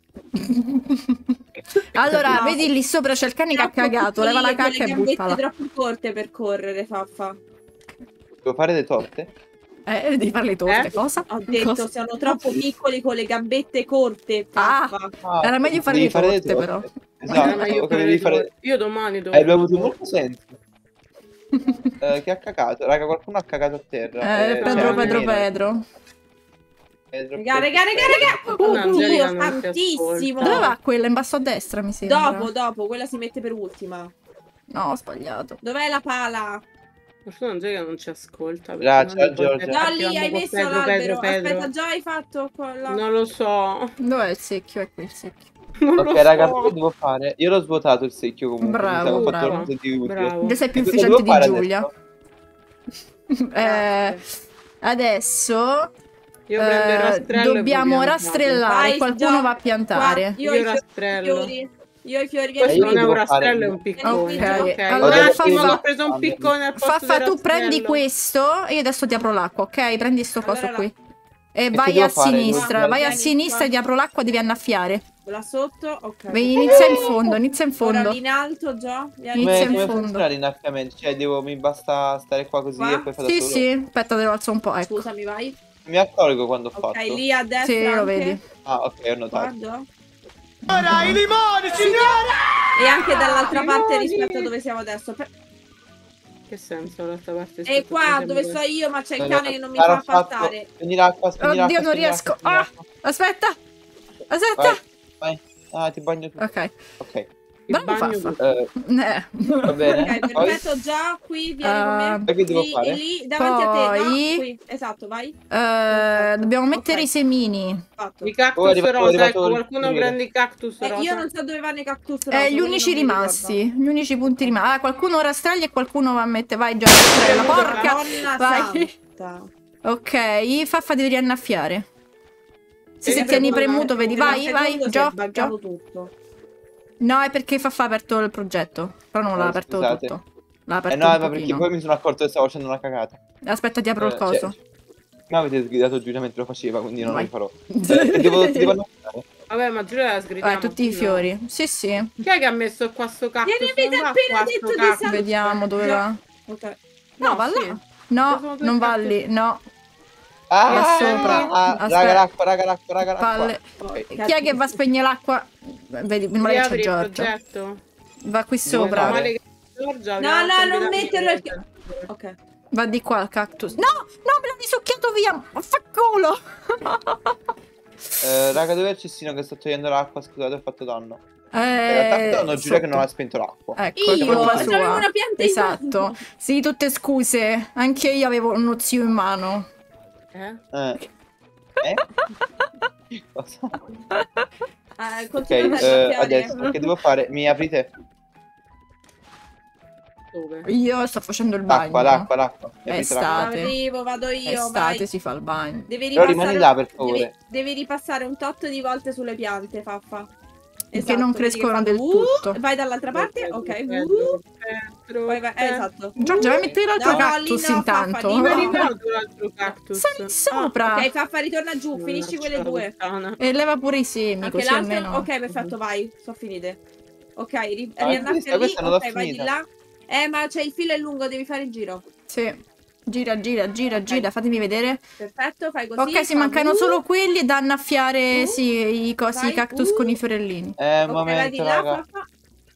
Allora, No. vedi lì sopra c'è il cane che ha cagato. Leva la cacca e Le gambette buttala. troppo corte per correre, Faffa. Devo fare le torte? Eh, devi fare le torte, Eh? cosa? Ho detto, Cosa? siamo troppo piccoli con le gambette corte, Ah. Faffa. Ah, Era meglio fare devi le torte, però. Esatto, Eh, ma io, ok, fare devi le fare... torte. Io domani devo Hai avuto molto senso. Eh, chi ha cagato? Raga, qualcuno ha cagato a terra. Eh, Eh, Pedro, c'è anche Pedro, Mina. Pedro. Pedro, Raga, Pedro, raga, raga, Pedro. raga! No, Angelica Uh, non ti tantissimo! ascolta. Dove va quella? In basso a destra, mi sembra. Dopo, dopo, quella si mette per ultima. No, ho sbagliato. Dov'è la pala? Forse Angelica non ci ascolta. perché Grazie, noi poi Giorgia. No, partivamo lì hai con messo Pedro, l'albero. Pedro, Pedro. Aspetta, già hai fatto con la... Non lo so. Dov'è il secchio? È qui il secchio. Non Ok, lo raga, so. che devo fare? Io l'ho svuotato il secchio comunque. Bravo, mi sa, ho fatto bravo. qualcosa di utile. Bravo. Già sei più E cosa efficiente devo fare di Giulia. adesso? Eh, adesso Io prendo il eh, rastrello e dobbiamo vogliamo rastrellare. Vai, Qualcuno già. va a piantare. Qua, io Io ho i rastrello. fiori. Io ho i fiori. Questo vieni io non è devo un rastrello, fare- è un piccone. Ok, Ok, allora un attimo Faffa- che ho preso un piccone al posto Faffa, del tu prendi rastrello. questo e io adesso ti apro l'acqua, ok? Prendi sto Allora coso la- qui. E che vai devo a fare? sinistra, Devo- vai a Vieni sinistra qua. e ti apro l'acqua, devi annaffiare. Là sotto, ok. Vai, inizia in fondo, inizia in Ora fondo. lì in alto già. Vieni. Inizia Come, in come fondo. funziona l'innaffiamento? Cioè, devo, mi basta stare qua così Qua? e poi fa da Sì, solo? sì, aspetta, te lo alzo un po', ecco. Scusami, vai. Mi accorgo quando ho Ok, fatto. lì a destra Sì, lo anche. vedi. Ah, ok, ho notato. Guarda. Ora i limoni, signore! E anche dall'altra Ah, parte limoni! rispetto a dove siamo adesso. Per- Che senso dall'altra parte? E rispetto a qua siamo dove adesso? sto io, ma c'è il Allora, cane che non mi Sara, fa ho fatto- passare. Spegni l'acqua, spegni Oddio, l'acqua, non spegni riesco. l'acqua, spegni Ah, l'acqua. aspetta. Aspetta. Vai, vai. Ah, ti bagno tu. Ok. Ok. Il Bravo, bagno Faffa. Eh, Eh. va bene. Ok, Poi? perfetto, già qui, vieni con me. Ah, Poi che devo Lì, fare? e lì, davanti a te, no? Poi- Qui, esatto, vai. Eh, dobbiamo mettere Ok. i semini. Fatto. I Oh, è cactus arrivato- è rosa, arrivato ecco, il qualcuno fiore. prende i cactus Eh, rosa. io non so dove vanno i cactus rosa. Eh, gli quelli unici non mi ricordo. rimasti. Gli unici punti rimasti. Ah, qualcuno rastraglia e qualcuno va a mettere. Vai, già. La porca. Madonna Vai. santa. Ok, Faffa devi riannaffiare. Se, E se io tieni devo- premuto, vedi, Per un vai, vai, secondo si è Gio, buggato Gio. tutto. No, è perché Faffa ha aperto il progetto. Però non Oh, l'ha aperto scusate. tutto. L'ha Eh aperto no, un ma perché pochino. poi mi sono accorto che stavo facendo una cagata. Aspetta, ti apro il Eh, coso. cioè, mi avete sgridato Giulia mentre lo faceva, quindi non Vai. lo farò. Eh, devo, ti devo annaffiare. Vabbè, ma Giulia la sgridiamo. Vai, tutti i no? fiori. Sì, sì. Chi è che ha messo qua sto cactus? Vieni, mi Non ha va appena qua detto sto di cactus. sal- Vediamo dove Già. va. Ok. No, va sì. là. Ci No, sono due non va cactus. lì. No. Ah, È sopra. ah, Aspetta. raga l'acqua, raga l'acqua, raga l'acqua. Palle. Ok. Chi è che va a spegnere l'acqua? Vedi, meno male che c'è Riapri il Giorgia. progetto. Va qui Devo sopra. fare? Male che Giorgia No, aveva no, non convidato metterlo il- il- Ok. Va di qua il cactus. No, no, me l'ha risucchiato via. Fa culo. Eh, raga, dov'è il cestino che sto togliendo l'acqua? Scusate, ho fatto danno. Eh, In realtà hanno Giulia che sotto. non ha spento l'acqua. Ecco, è Io colpa c'avevo sua. una pianta in Esatto. mano. Sì, tutte scuse. Anche io avevo uno zio in mano. Eh? Eh. Eh? Cosa? Eh, Ok, continua a eh, fare adesso che devo fare? Mi aprite Dove? Io sto facendo il bagno. l'acqua, l'acqua, l'acqua. Mi È aprite l'acqua. estate. Arrivo, vado È io, estate, vai. si fa il bagno. Devi Però ripassare, rimani là, per devi, favore. devi ripassare un tot di volte sulle piante, Faffa. che non crescono del uh, tutto. Vai dall'altra parte, ok. Pedro, Uh, Pedro, vai, vai, eh, Pedro. esatto. Giorgia, vai a mettere l'altro No, cactus lì no, intanto. Faffa, lì Non è no. arrivato l'altro cactus. Sali sopra. Ok, Faffa, ritorna giù, finisci quelle due. E leva pure i semi, Anche così l'altro? almeno. Ok, perfetto, vai, sono finite. Ok, ri Ah, riannaffi questa- lì, questa non l'ho ok, vai di finita. là. Eh, ma c'è il filo è lungo, devi fare il giro. Sì. Gira, gira, gira, gira, fatemi vedere. Perfetto, fai così. Ok, si fa mancano uh, solo quelli da annaffiare, Uh. sì, i cosi, Vai, i cactus uh. con i fiorellini. Eh, un Ok, vai di momento, là, raga. Faffa.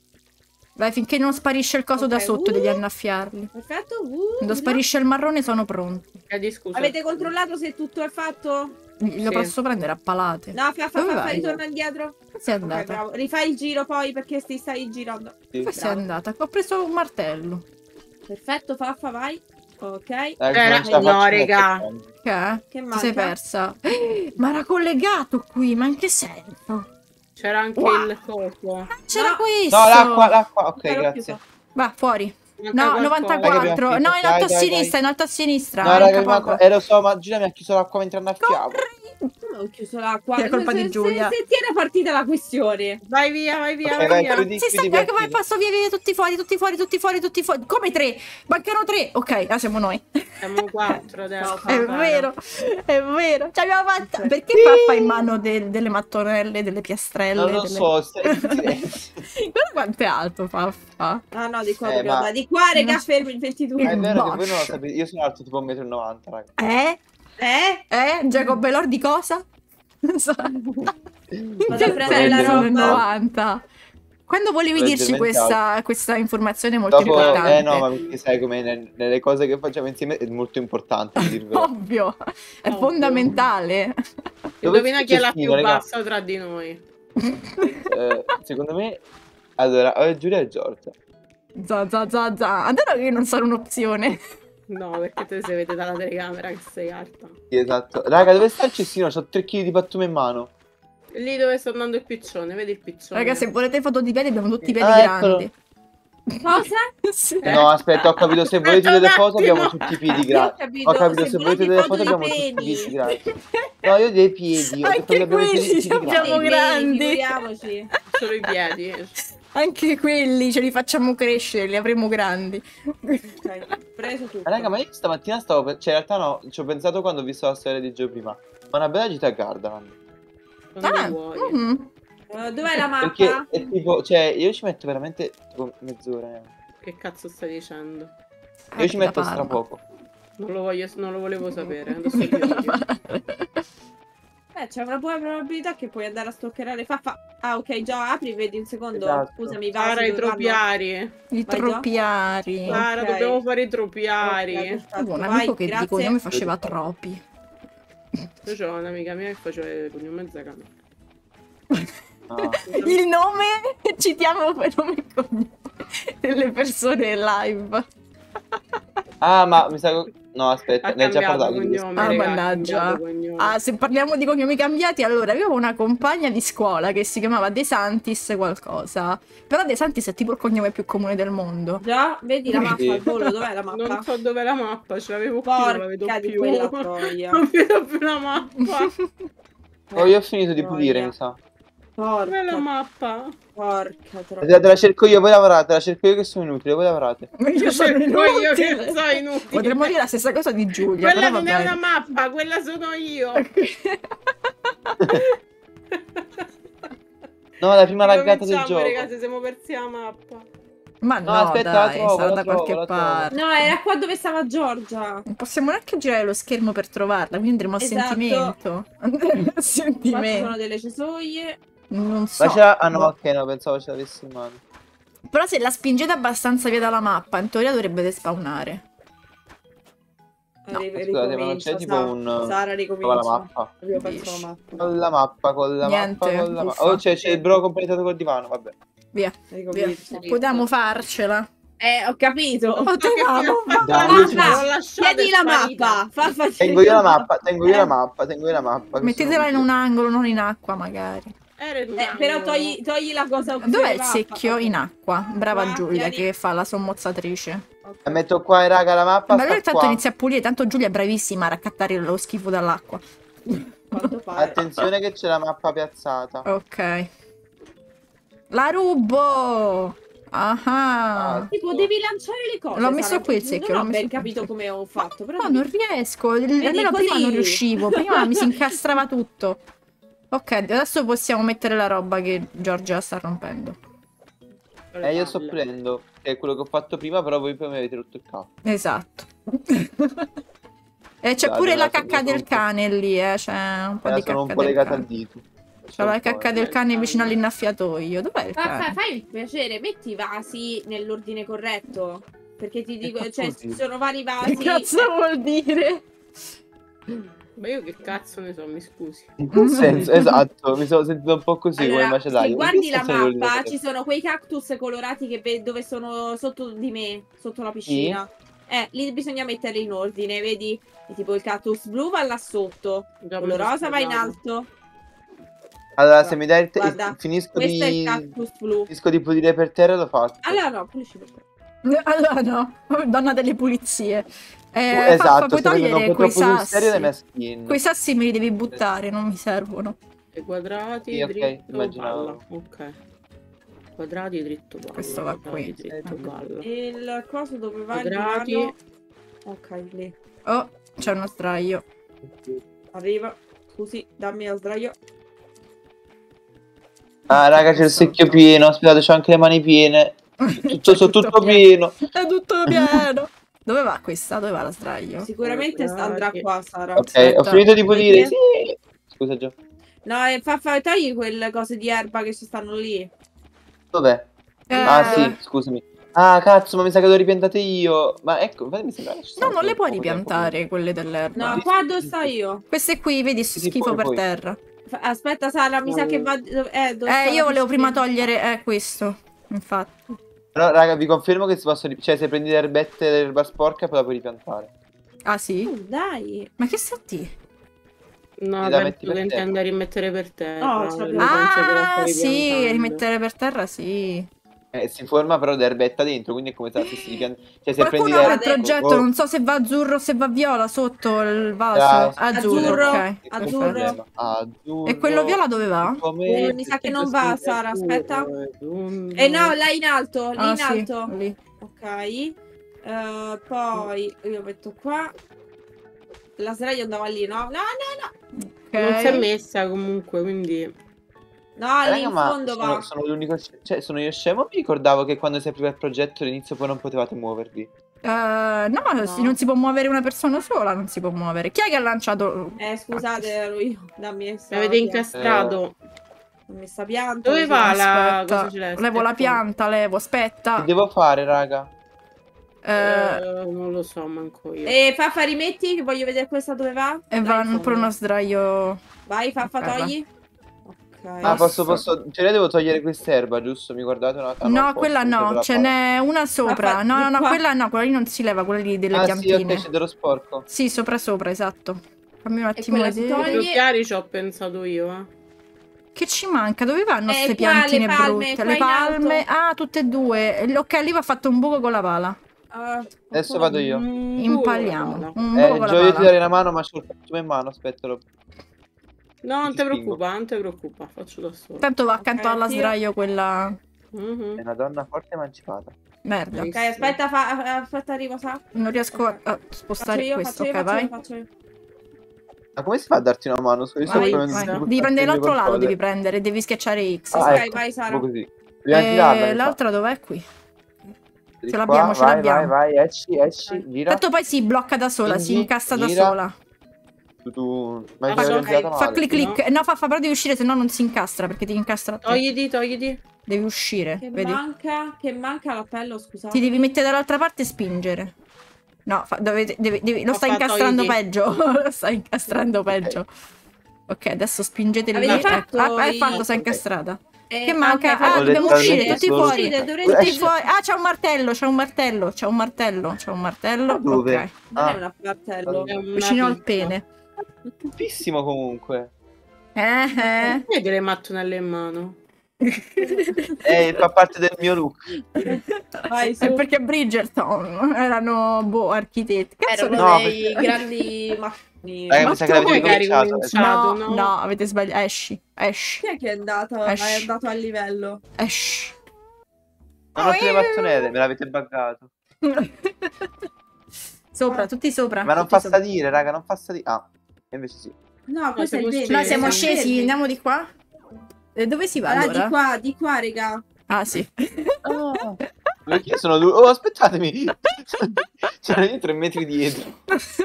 Vai, finché non sparisce il coso da Ok, sotto, uh. devi annaffiarli. Perfetto, uh, Quando di là. sparisce il marrone sono pronti. Chiedi scusa. Avete controllato se tutto è fatto? Lo Sì. posso prendere a palate. No, Faffa, Dove Faffa, vai? ritorna indietro. Dove sei Ok, andata? bravo. Rifai il giro poi perché ti stai girando. Sì. Dove sei bravo. andata? Ho preso un martello. Perfetto, Faffa, vai. Ok. Raga, Era- non ce la no, faccio raga. mettere. Che è? Che Ti sei manca? persa. Ma era collegato qui, ma in che senso? C'era anche Wow. il coso. C'era No. questo. No, l'acqua, l'acqua. Ok, Però grazie. chiuso. Va, fuori. Manca No, qualcosa. novantaquattro. Raga, No, in dai, alto a dai, sinistra, dai. in alto a sinistra. No, Manca raga, mi manca... poco. Eh, lo so, ma Giulia mi ha chiuso l'acqua mentre annaffiavo. Corri! Come ho chiuso l'acqua? È colpa Se- di se- Giulia. Se, ti era partita la questione. Vai via, vai via, Ok, vai vai, via. chiudi. Si sta chiudi ecco, vai, partita. passo via, via, tutti fuori, tutti fuori, tutti fuori, tutti fuori. Come tre? Mancano tre. Ok, ah, siamo noi. Siamo quattro adesso. È cara. vero, è vero. Ci abbiamo fatta. Perché Faffa in mano de- delle mattonelle, delle piastrelle? Non lo delle- so, stai in silenzio. Guarda quanto è alto, Faffa. Ah no, di qua Eh, dobbiamo ma- andare. Di qua, raga, No. fermi il ventidue. Ma è vero che Bosch. voi non lo sapete. Io sono alto tipo un metro e novanta, raga. Eh? Eh? Eh? Jacob Elordi cosa? Non so. Vado a Che prendere la senso roba. nel novanta? Quando volevi L'ho dirci inventato. questa, questa informazione molto Dopo, importante? eh no, ma perché sai come nel- nelle cose che facciamo insieme è molto importante, a dirvelo. Ovvio, è Ovvio. fondamentale. Indovina chi è la più Cestino, raga. bassa tra di noi. Eh, secondo me, allora, o è Giulia e Giorgia. Za za za za. Adoro che io non sono un'opzione. No, perché te si vede dalla telecamera che sei alta. Sì, esatto. Raga, dove sta il cestino? C'ho tre chili di pattume in mano. Lì dove sta andando il piccione, vedi il piccione? Raga, se volete foto di piedi abbiamo tutti i piedi Ah, eccolo. grandi. Cosa? Sì. Eh. No, aspetta, ho capito. Se volete Aspetta un delle foto attimo. abbiamo tutti i piedi grandi. Ho capito, Ho capito, se se volete volete delle foto foto di abbiamo tutti i peni. piedi grandi. No, io dei piedi. Ho Anche detto che abbiamo i quelli piedi ce grandi. l'abbiamo Dei grandi. piedi, figuriamoci. Solo i piedi. Anche quelli ce li facciamo crescere, li avremo grandi. Ok, preso tutto. Ma raga, ma io stamattina stavo... pe- Cioè, in realtà no, ci ho pensato quando ho visto la storia di Gio prima. Ma una bella gita a Gardaland. Quando Ah, vuoi. mhm. Uh, dov'è la mappa? Perché è tipo... Cioè, io ci metto veramente tipo mezz'ora. eh. Che cazzo stai dicendo? Io ci Ah, metto da stra Parma. poco. Non lo, voglio, non lo volevo sapere. Adesso ti dico. Eh, c'è una buona probabilità che puoi andare a stoccherare Faffa. Ah, ok, già apri, vedi un secondo. Esatto. Scusami, vai. Sara, i tropiari. I Vai già? tropiari. Sara, Ok. dobbiamo fare i tropiari. Avevo un amico che di cognome faceva troppi. Io c'ho un'amica mia che faceva il cognome Zacano. Ah. Il nome, citiamo per nome e cognome delle persone live. Ah, ma mi sa che... No, aspetta, Ha ne hai già cambiato parlato di questo. cognome, Ah, raga, ha mannaggia. cambiato cognome. Ah, se parliamo di cognomi cambiati, allora io avevo una compagna di scuola che si chiamava De Santis qualcosa. Però De Santis è tipo il cognome più comune del mondo. Già, vedi la mappa Sì. al volo, dov'è la mappa? Non so dov'è la mappa, ce l'avevo più, non la vedo Porca di più. quella troia. Non vedo più la mappa. Oh, io ho finito di Troia. pulire, mi sa. Dov'è la Porca, mappa? porca troia. Te la cerco io, voi lavorate, la cerco io che sono inutile, voi lavorate. Io sono Cerco io che inutile. sono inutile. Potremmo dire la stessa cosa di Giulia. Quella però non va è bene. una mappa, quella sono io. No, la prima laggata del Cominciamo, gioco. ragazzi, siamo persi la mappa. Ma no, No, aspetta, la dai, trovo, sarà la da trovo, qualche la trovo. parte. No, era qua dove stava Giorgia. Non possiamo neanche girare lo schermo per trovarla, quindi andremo a Esatto. sentimento. Andremo a Qua ci sono sentimento. delle cesoie. Non so. Ma c'era... Ah no, ok, no, pensavo ce l'avessi in mano. Però se la spingete abbastanza via dalla mappa, in teoria dovrebbe despawnare. No, Ri- scusate, ma non ricomincia, c'è tipo Sa- un... Sara Trova la ricomincia. mappa. Abbiamo perso Dici. la mappa. Con la mappa, con la Niente, mappa, con la uffa. mappa. Oh, c'è, c'è il bro completato col divano, vabbè. Via, via. Ricomincia. Potevamo farcela. Eh, ho capito. Potevamo Dai, Io io ci ci- Faffa, l'ho lasciata chiedi la sparita. mappa. Faffa, Tengo io la mappa, tengo io Eh. la mappa, tengo io la mappa. che Mettetela sono in un angolo, non in acqua magari. Era in un Eh, però angolo. togli, togli la cosa opzione Dov'è il mappa. secchio? In acqua. Brava Qua, Giulia tieni. che fa la sommozzatrice. Ok. La metto qua, eh, raga, la mappa Ma allora sta intanto qua. inizia a pulire, tanto Giulia è bravissima a raccattare lo schifo dall'acqua. Quanto pare. Attenzione che c'è la mappa piazzata. Ok. La rubo! Ah. Tipo, devi lanciare le cose. L'ho messo Sara. qui il secchio. Non l'ho ho messo ben qui il capito secchio. come ho fatto. Però No, devi- non riesco. Almeno così. prima non riuscivo. Prima mi si incastrava tutto. Ok, adesso possiamo mettere la roba che Giorgia sta rompendo. Eh, io sto prendendo, che è quello che ho fatto prima, però voi poi mi avete rotto il capo. Esatto. E c'è Dai, pure me la la cacca sono del cane lì, eh. C'è un po' Eh, di sono cacca un po' del legata al cane. dito. C'è la cacca del cane vicino all'innaffiatoio. Dov'è il Fa- fa- cane? fai il piacere, metti i vasi nell'ordine corretto. Perché ti dico, cazzo cioè, vuol ci dire? sono vari vasi. Che cazzo vuol dire? Ma io che cazzo ne so, mi scusi. In che senso? Esatto, mi sono sentito un po' così come Allora, macellaio. se In guardi che la senso nell'ordine mappa, corretto? ci sono quei cactus colorati che ve- dove sono sotto di me, sotto la piscina. Eh, lì bisogna metterli in ordine, vedi? E tipo il cactus blu va là sotto, Già quello me l'ho rosa va in spiegato. alto. Allora, se mi dai il te- Guarda, finisco questo è il di... cactus blu. Finisco di pulire per terra e lo faccio. Allora no, pulisci per te. Allora no, donna delle pulizie. Eh, esatto, Faffa, puoi sto prendendo togliere un po' quei troppo sul serio le mie sassi. skin. Quei sassi me li devi buttare, non mi servono. E quadrati, Sì, ok, dritto, immaginavo. palla. Ok. Quadrati, dritto, palla. Questo va quadrati, qui. dritto, palla. E il coso dove va il Quadrati. divano? Ok, lì. Oh, c'è uno sdraio. Arriva. Scusi, dammi lo sdraio. Ah, raga, c'è il secchio pieno. Aspettate, c'ho anche le mani piene. Tutto, sono tutto pieno. È tutto pieno. Dove va questa? Dove va la sdraio? Sicuramente sta- andrà qua, Sara. Ok, Aspetta. ho finito di pulire. Perché? Sì. Scusa, Gio. No, e fa, fa, togli quelle cose di erba che ci stanno lì. Dov'è? Eh, Ah, sì, scusami. Ah, cazzo, ma mi sa che le ho ripiantate io. Ma ecco, infatti mi sembra che ci No, stanno non le puoi poco tempo. ripiantare quelle dell'erba. No, qua dove sto io? Queste qui, vedi, Sì, schifo poi, per poi. terra. Fa- Aspetta, Sara, mi sa che va. dove- Eh, dove sta Eh, la io volevo prima piscina? togliere eh, questo. Infatti. Però, raga, vi confermo che si possono... Cioè, se prendi le erbette dell'erba sporca, poi la puoi ripiantare. Ah, sì? Oh, dai. Ma che sta di? No, Li la penso metti per che terra. intenda rimettere per terra. No, c'è lui più- pensa che la Ah, stai sì, ripiantando. rimettere per terra, sì. Eh, si forma però d'erbetta dentro, quindi è come se la stessi ripiantando. Cioè, se prendi Qualcuno avrà il l'erba... progetto, Oh, non so se va azzurro o se va viola sotto il vaso. Dai. Azzurro, Azzurro, ok. azzurro. perfetto. Azzurro. E quello viola dove va? Come- Eh, mi sa che non va, Sara, aspetta. Eh Eh no, là in alto, lì Ah, in sì, alto. lì. Ok. Eh, poi io metto qua. La sdraio andava lì, no? No, no, Ok. Non si è messa comunque, quindi... no. No, lì Raga, in ma fondo sono, va. sono l'unico... Cioè, sono io scemo? Mi ricordavo che quando si apriva il progetto all'inizio poi non potevate muovervi. Eh, no, No. si- non si può muovere una persona sola, non si può muovere. Chi è che ha lanciato? Eh, scusate, ero io. Dammi Mi avete incastrato. Non mi sta pianta. Dove va la Aspetta, cosa celeste? levo la Qua. pianta, levo, aspetta. Che devo fare, raga? Eh, Eh, non lo so, manco io. E Faffa, rimetti che voglio vedere questa dove va. e Là va in pure fondo. uno sdraio. Vai, Faffa, Ok, va. togli. Ok. Ah, posso, Posso. posso... Cioè, io devo togliere quest'erba, giusto? Mi guardate una... ah, No, posso, quella mi serve no, la ce pala. n'è una sopra. Papà, No, no, di no, qua. quella no, quella lì non si leva, quella lì delle Ah, sì, piantine. ok, c'è dello sporco. Sì, sopra sopra, esatto. Fammi un attimo quella si vedere. toglie? Più chiari ci ho pensato io, eh. Che ci manca? Dove vanno Eh, queste qua, piantine le palme, brutte? qua Le in palme. alto. Ah, tutte e due. E- Ok, lì va fatto un buco con la pala. Ah, Adesso ancora- vado io. Mm, Impaliamo. due, Un Eh, buco con Gio, la io ti pala. darei una mano, ma c'ho il fatto in mano, aspettalo. No, non Ti ti spingo. preoccupa, non ti preoccupa, faccio da solo. Tanto va accanto Ok, alla tiro. sdraio quella. Mhm. È una donna forte emancipata. Merda. Ok, aspetta, fa, aspetta, arrivo, sa. Non riesco a, a Faccio spostare io, questo. faccio io, Ok, faccio vai. io, faccio io. Ma come si fa a darti una mano? Scusa, io sto Vai, premendo vai. sul Devi prendere tasto l'altro del lato, devi controller. prendere, devi schiacciare X. Ah, Ok, ecco, vai, Sara. tipo così. Prima di tirarla, Eh, mi sa. l'altra dov'è qui? Di ce qua, l'abbiamo, ce vai, l'abbiamo. Vai, vai, esci, esci, gira. Tanto poi si blocca da sola, si Spingi, incassa da gira. sola. Tu, tu... Ma Ah, mi so hai che- inviato Fa male. clic clic. No, fa, fa però devi uscire, se no non si incastra perché ti incastra a te. Togliti, togliti. Devi uscire, Che vedi? manca, che manca l'appello, scusate. Ti devi mettere dall'altra parte e spingere. No, fa- dovete- devi- devi- lo stai Papà, incastrando togliti. peggio. Lo stai incastrando peggio. Ok, adesso spingeteli. Avete lì. fatto Ecco. Ah, è i- fatto, si è Ok. incastrata. Eh, Che manca? ok, Ah, fate- dobbiamo letteralmente uscire, tutti solo- fuori. Uscite, dovrete Tutti Esci. fuori. Ah, c'è un martello, c'è un martello, c'è un martello, c'è un martello. Dove? Ok. Non Ah. è un martello. È una Vicino al pizza. pene. Tantissimo comunque. Eh, eh. Chi è che le mattonelle in mano? Eh, fa parte del mio look. Vai, su. È perché Bridgerton erano boh, architetti. Cazzo, Erano no, dei perché- grandi mattoni. Raga, Ma mi sa che tu l'avete che eri cominciato. cominciato. no, no? no, avete sbagliato. Esci, esci, Chi è che è andato? Esci. È andato a livello. esci. Non ho tre mattonelle, me l'avete buggato. Sopra, tutti sopra. Ma non tutti fa sopra. salire, raga, non fa salire. Ah, e invece sì. No, questo è il siamo verde. No, siamo Sì, scesi, Verde. andiamo di qua. E dove si va Allora, allora? di qua, di qua, raga. Ah, sì. Perché io sono due. Oh, aspettatemi! C'erano io tre metri dietro.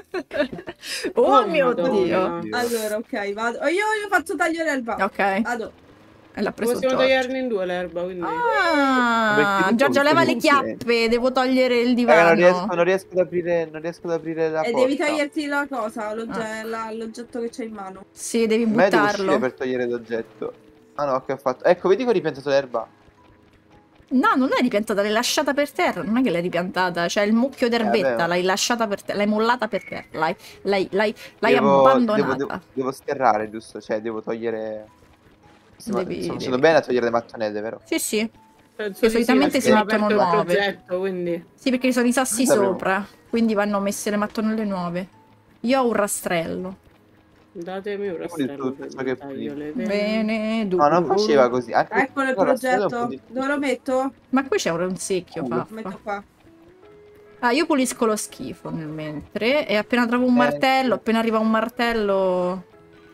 Oh, Oh, mio Madonna. Dio. Allora, ok, vado. Oh, io, io faccio tagliare l'erba. Ok, Vado. e l'ha preso Possiamo Giorgio. tagliarne in due l'erba, quindi... Ah, Perché tu Giorgio, puoi leva le tenere chiappe, devo togliere il Raga, divano. non riesco, non riesco ad aprire, non riesco ad aprire la E porta. devi toglierti la cosa, l'ogge- la- l'oggetto che c'hai in mano. Sì, devi Ma io devo uscire buttarlo. per togliere l'oggetto. Ah no, che ho fatto? Ecco, vedi che ho ripiantato l'erba? No, non l'hai ripiantata, l'hai lasciata per terra. Non è che l'hai ripiantata, cioè il mucchio d'erbetta, vabbè. l'hai lasciata per terra, l'hai mollata per terra, l'hai, l'hai, l'hai, l'hai Devo, abbandonata. devo, devo, devo sterrare, giusto? Cioè, devo togliere... Insomma, Devi- sto devi- facendo bene a togliere le mattonelle, vero? Sì, sì. Penso Che di solitamente sì, si perché mettono abbiamo aperto il nuove. progetto, quindi... Sì, perché ci sono i sassi Non sapevo. sopra, quindi vanno messe le mattonelle nuove. Io ho un rastrello. Datemi un rastrello tutto, per so che taglio le vene. Bene, No, non duro. faceva così. Anche Eccolo il ora rastrello è un po' progetto. di- Dove lo metto? Ma qui c'è un secchio, Culo. Lo metto paffa. qua. Ah, io pulisco lo schifo nel mentre. E appena trovo un Eh, martello, sì. appena arriva un martello...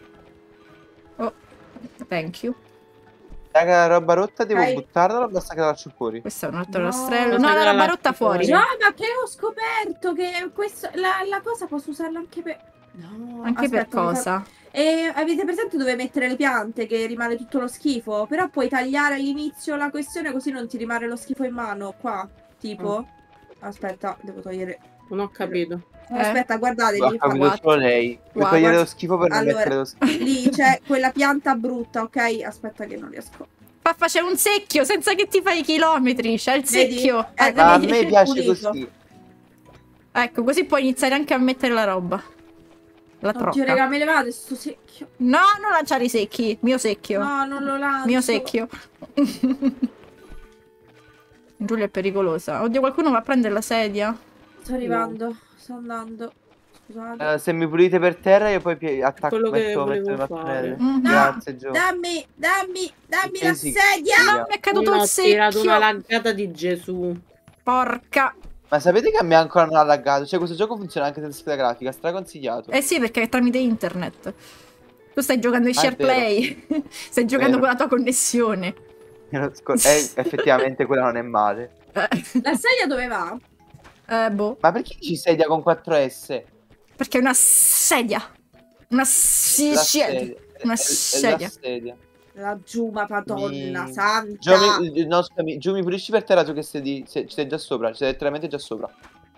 Oh, thank you. Raga, la roba rotta devo Ok. buttarla o basta che la faccio fuori? Questo è un altro No. rastrello. Cosa No, la che roba la rotta lasci fuori. fuori? No, ma che ho scoperto che questo, la, la cosa posso usarla anche per... No, Anche aspetta, per mi fa- cosa? E avete presente dove mettere le piante che rimane tutto lo schifo? Però puoi tagliare all'inizio la questione così non ti rimane lo schifo in mano. Qua, tipo. Aspetta, devo togliere. Non ho capito. Eh? Aspetta, guardatevi. Ha fa- capito what? solo lei. Puoi What? togliere lo schifo per non Allora, mettere lo schifo. Lì c'è quella pianta brutta, ok? Aspetta che non riesco. Paffa, c'è un secchio senza che ti fai i chilometri. C'è il Vedi? secchio. Eh, Eh, Ma a vedi? me piace Pulito. così. Ecco, così puoi iniziare anche a mettere la roba. La Oddio, trocca. raga, me levate sto secchio. No, non lanciare i secchi. Mio secchio. No, non lo lancio. Mio secchio. Giulia è pericolosa. Oddio, qualcuno va a prendere la sedia? Sto arrivando, sto andando. Scusate. Eh, se mi pulite per terra io poi pi- attacco, Quello che metto, metto le volevo mattonelle. fare. Mhm. Grazie Gio. Dammi, dammi, dammi Sì, la sì. sedia. Via. Mi è caduto Non il ho tirato una secchio. laggata di Gesù. Porca. Ma sapete che a me ancora non ha laggato? Cioè questo gioco funziona anche senza scheda grafica, straconsigliato. Eh sì, perché è tramite internet. Tu stai giocando in Ah, è share vero. play. Stai giocando Vero. con la tua connessione. Io non scor- eh, effettivamente quella non è male. Eh, La sedia dove va? eh, boh. Ma perché ci sedia con quattro S? Perché è una sedia. Una La sedia. sedia. Una È- è sedia. la sedia. Laggiù, ma madonna Mi- santa. Gio, mi, no, scusami, Giù mi pulisci per terra tu che sei, di, sei, ci sei già sopra, ci sei letteralmente già sopra.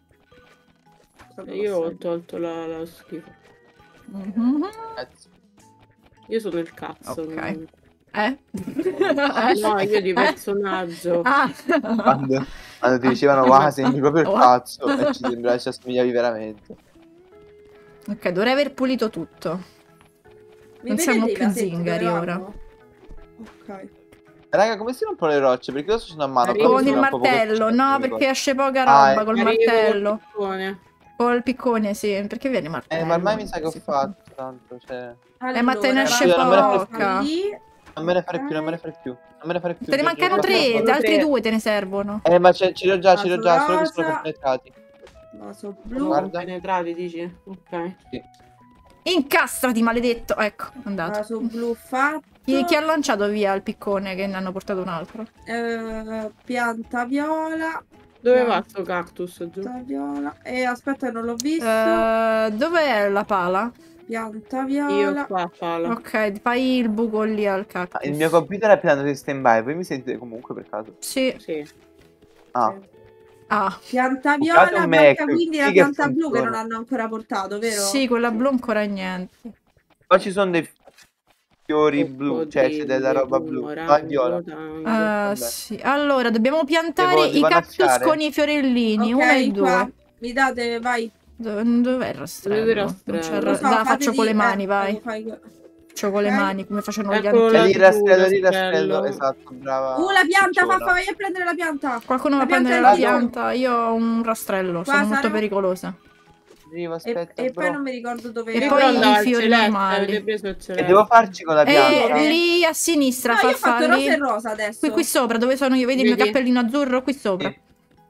Io ho tolto la, la schifo. Mhm. Grazie. Io sono il cazzo. Ok. non- Eh? No, io di Eh? personaggio. Ah. Quando, quando ti dicevano wow, sembri proprio il Wow. cazzo e ci sembrava ci assomigliavi veramente. Ok, dovrei aver pulito tutto. Mi Non siamo vedete i più vasetti zingari dove ora. vanno? Ok. Raga, come si rompono le rocce? Perché io sto facendo a mano. Arrivo però Con mi il sembra un po' martello, poco no, efficiente, perché esce poca Ah, roba eh. col Arrivo col martello. piccone. Col piccone, sì. Perché viene martello? Eh, ma ormai mi sa che ho Sì. fatto tanto, cioè... Eh, ma te ne Allora, esce Io non me ne frega poca. lì. Non me ne fare più, non me ne fare più. Non me ne fare più. Te ne Gio, mancano Gio, Gio, tre, Gio. altri tre. due te ne servono. Eh, ma ce ce li ho già, ce li ho già, solo che sono Rosa. completati. Vaso Sono blu. Guarda. penetrati, dici? Ok. Incastrati, maledetto. Ecco, è andato. Vaso blu fatto. Chi, chi ha lanciato via il piccone che ne hanno portato un altro? Eh, pianta viola. Dove No. va sto cactus giù? Pianta viola. E aspetta, non l'ho visto. Eh, dov'è la pala? Pianta Io viola. qua palo. Ok, fai il buco lì al Ah, cactus. il mio computer è appena andato in stand by, voi mi sentite comunque per caso? Sì. Sì. Ah, Ah, Pianta Bucate viola, un manca Mac, quindi sì la che pianta blu che funziona. non hanno ancora portato, vero? sì, quella blu ancora niente. poi ci sono dei fiori blu, cioè c'è Coccodrilli, della roba blu. bumerang, Ah, viola. tango. Ah, vabbè. sì. Allora, dobbiamo piantare Devo- i devo cactus annaffiare? con i fiorellini, uno e Ok, due. qua. Mi date, vai. Dove- Dov'è il rastrello? Dove il Non c'è rastrello? il Lo ra- so, Dai, fate faccio di- con le mani, eh, vai. fai- Faccio con le Ok. mani, come facevano gli Eccolo antichi. là. Lì rastrello, lì rastrello. rastrello, esatto, brava. Uh, la pianta, Cicciona. fa, vai a prendere la pianta. Qualcuno va La a prendere pianta la è lì. pianta, io ho un rastrello, Qua, sono molto Sara? pericolosa. Arrivo, E, aspetta, e bro. poi non mi ricordo dove E Io era. poi però andavo i al fiori celeste, normali. avete preso il Che celeste. devo farci con la E pianta? Eh, lì a sinistra, No, io ho fa fatto rosa e lì. rosa adesso. Qui, qui sopra, dove sono io, vedi il mio Vedi? cappellino azzurro? Qui sopra. Sì.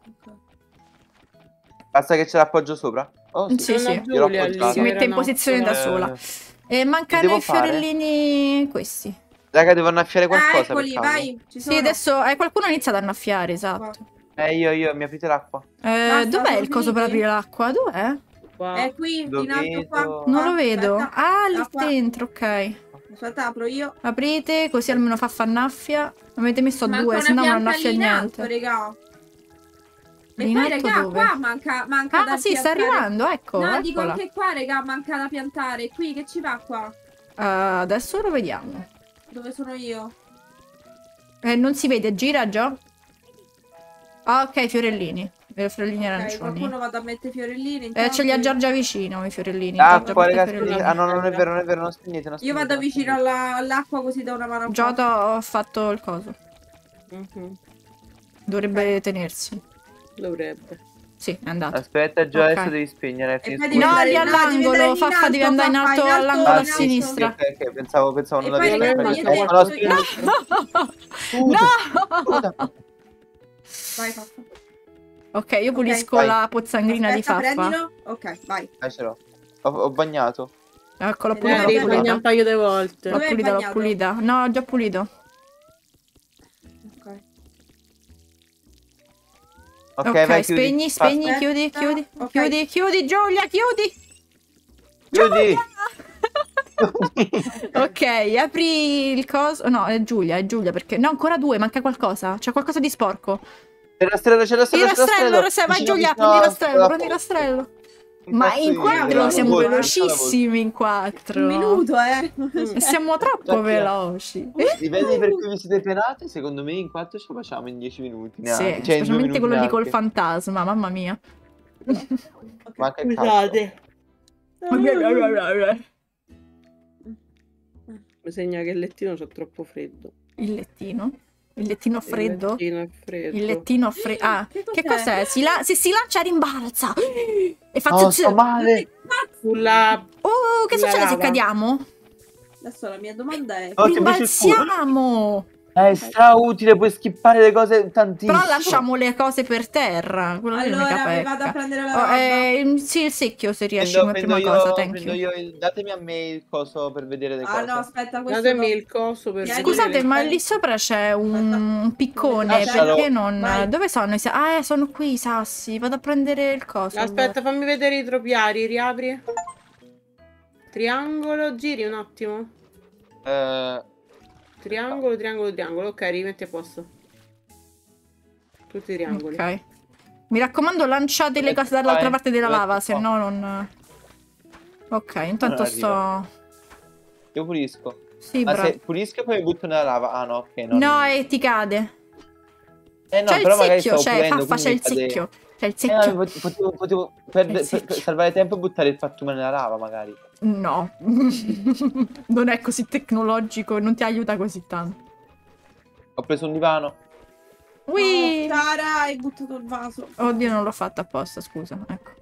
Basta che ce l'appoggio sopra? Oh, Sì, Sono sì. Giulia lì, appoggiato. Si mette in Era posizione da nozzola. sola. Eh, E mancano devo i fare? fiorellini questi. Raga, devo annaffiare Ah, qualcosa per eccoli, caso. vai. Ci sono. Sì, adesso eh, qualcuno ha iniziato a annaffiare, esatto. Eh, io, io, mi aprite l'acqua? Eh, Basta, dov'è sono il coso per finiti? aprire l'acqua? Dov'è? Qua. È qui, Lo in alto qua. vedo. Non Qua, lo vedo. aspetta. Ah, lì Ah, qua. dentro, ok. Aspetta, apro io. Aprite, così almeno fa fannaffia. Avete messo Manca due, una se no non pianta annaffia lì in alto, niente. regà. E In poi, alto regà, dove? qua manca, manca da Ah, sì, sta piantare. arrivando, ecco. No, dico eccola. anche qua, regà, manca da piantare. Qui, che ci va qua? Eh, adesso lo vediamo. Dove sono io? Eh, non si vede, gira già. Ah, ok, fiorellini. Eh, fiorellini Ok, arancioni. qualcuno vada a mettere fiorellini. Eh, intanto ce li ha io- Giorgia vicino, i fiorellini. Ah, Giorgia qua, porta i ragazzi. fiorellini. Ah, no, no, non è vero, non è vero, non spegnete, non Io spegnete, vado non vicino spegnete. alla- all'acqua così da una mano. a qua. Giota ho fatto il coso. Mhm. Dovrebbe tenersi. Dovrebbe. Sì, è andato. Aspetta, Gio, Ok. adesso devi spegnere. E poi finisco. devi No, andare lì in- no, devi all'angolo, andare in Faffa, alto, devi andare in Faffa, alto in alto, all'angolo a in Ah, sì, alto. sì, sinistra. ok, ok, pensavo, pensavo E non poi, l'avevi ragazzi, preso. io Eh, detto- non l'ho io- spegnato. No! Vai, Faffa. Ok, io pulisco vai. la pozzangrina di Aspetta, Faffa. prendilo. Ok, vai. Ah, ce l'ho. Ho, ho bagnato. Ecco, l'ho Eh, pulita, Eh, l'ho devi Dove bagnare pulita. un paio di volte. L'ho Dove hai pulita, l'ho bagnato? pulita. No, ho già pulito. Ok. Ok, Ok, vai, chiudi. spegni, spegni, Aspetta, chiudi, chiudi, ok. chiudi, chiudi, Giulia, chiudi. Chiudi. Ok, apri il coso. No, è Giulia, è Giulia, perché... No, ancora due, manca qualcosa. C'è qualcosa di sporco. C'è la strella, c'è la Il strella, c'è la rastrello, il strella. rastrello, vai Vicino, Giulia, vicino prendi il a- rastrello, a- prendi il rastrello. Ma Incazzo in io, quattro raga, siamo voi- velocissimi, in quattro. Un minuto, eh. E siamo troppo Già che- veloci. Dipende per cui vi siete penate, secondo me in quattro ce lo facciamo in dieci minuti. Sì, Neanche. Cioè, in due specialmente minuti quello lì col neanche. fantasma, mamma mia. Ma che Scusate. Il Mi segna che il lettino c'è troppo freddo. lettino? Il lettino freddo? Il lettino è freddo. Il lettino freddo. Ah, Che che cos'è? cos'è? Si la- se si lancia rimbalza. E fa Oh, zz- sto male. Sulla... Oh, che La succede se lava. cadiamo? Adesso la mia domanda è... Oh, ti bruci il culo. Rimbalziamo! È strautile, puoi skippare le cose tantissimo. Però lasciamo le cose per terra. Quello lì è Allora, l'unica mi vado a pecca. prendere la Oh, roba. eh, sì, il secchio se riesci Prendo, come prendo prima io, cosa, thank prendo you. io il- datemi a me il coso per vedere le Ah cose. no, aspetta, questo Datemi no. il coso per Vieni. Scusate, vedere. ma lì sopra c'è un, un piccone, Lascialo. perché non... Vai. Dove sono i sassi? Ah, eh, sono qui i sassi. Vado a prendere il coso. Aspetta, fammi vedere i tropiari, riapri. Triangolo, giri un attimo. Eh, Triangolo, triangolo, triangolo. Ok, rimetti a posto. Tutti i allora. triangoli. Ok. Mi raccomando, lanciate le cose dall'altra parte della lava, se no non... Ok, intanto Non sto... io pulisco. Sì, Ma bravo. se pulisco e poi mi butto nella lava. Ah no, ok. No, No, e ti cade. eh, no C'è il però magari secchio, stavo c'è, pulendo, Faffa, c'è il quindi cade- secchio. C'è il Eh, secchio. no, potevo, potevo perde- Il secchio. per- per salvare tempo e buttare il pattume nella lava, magari. No. Non è così tecnologico, non ti aiuta così tanto. Ho preso un divano. Ui! Oh, Sara, hai buttato il vaso. Oddio, non l'ho fatto apposta, scusa. Ecco.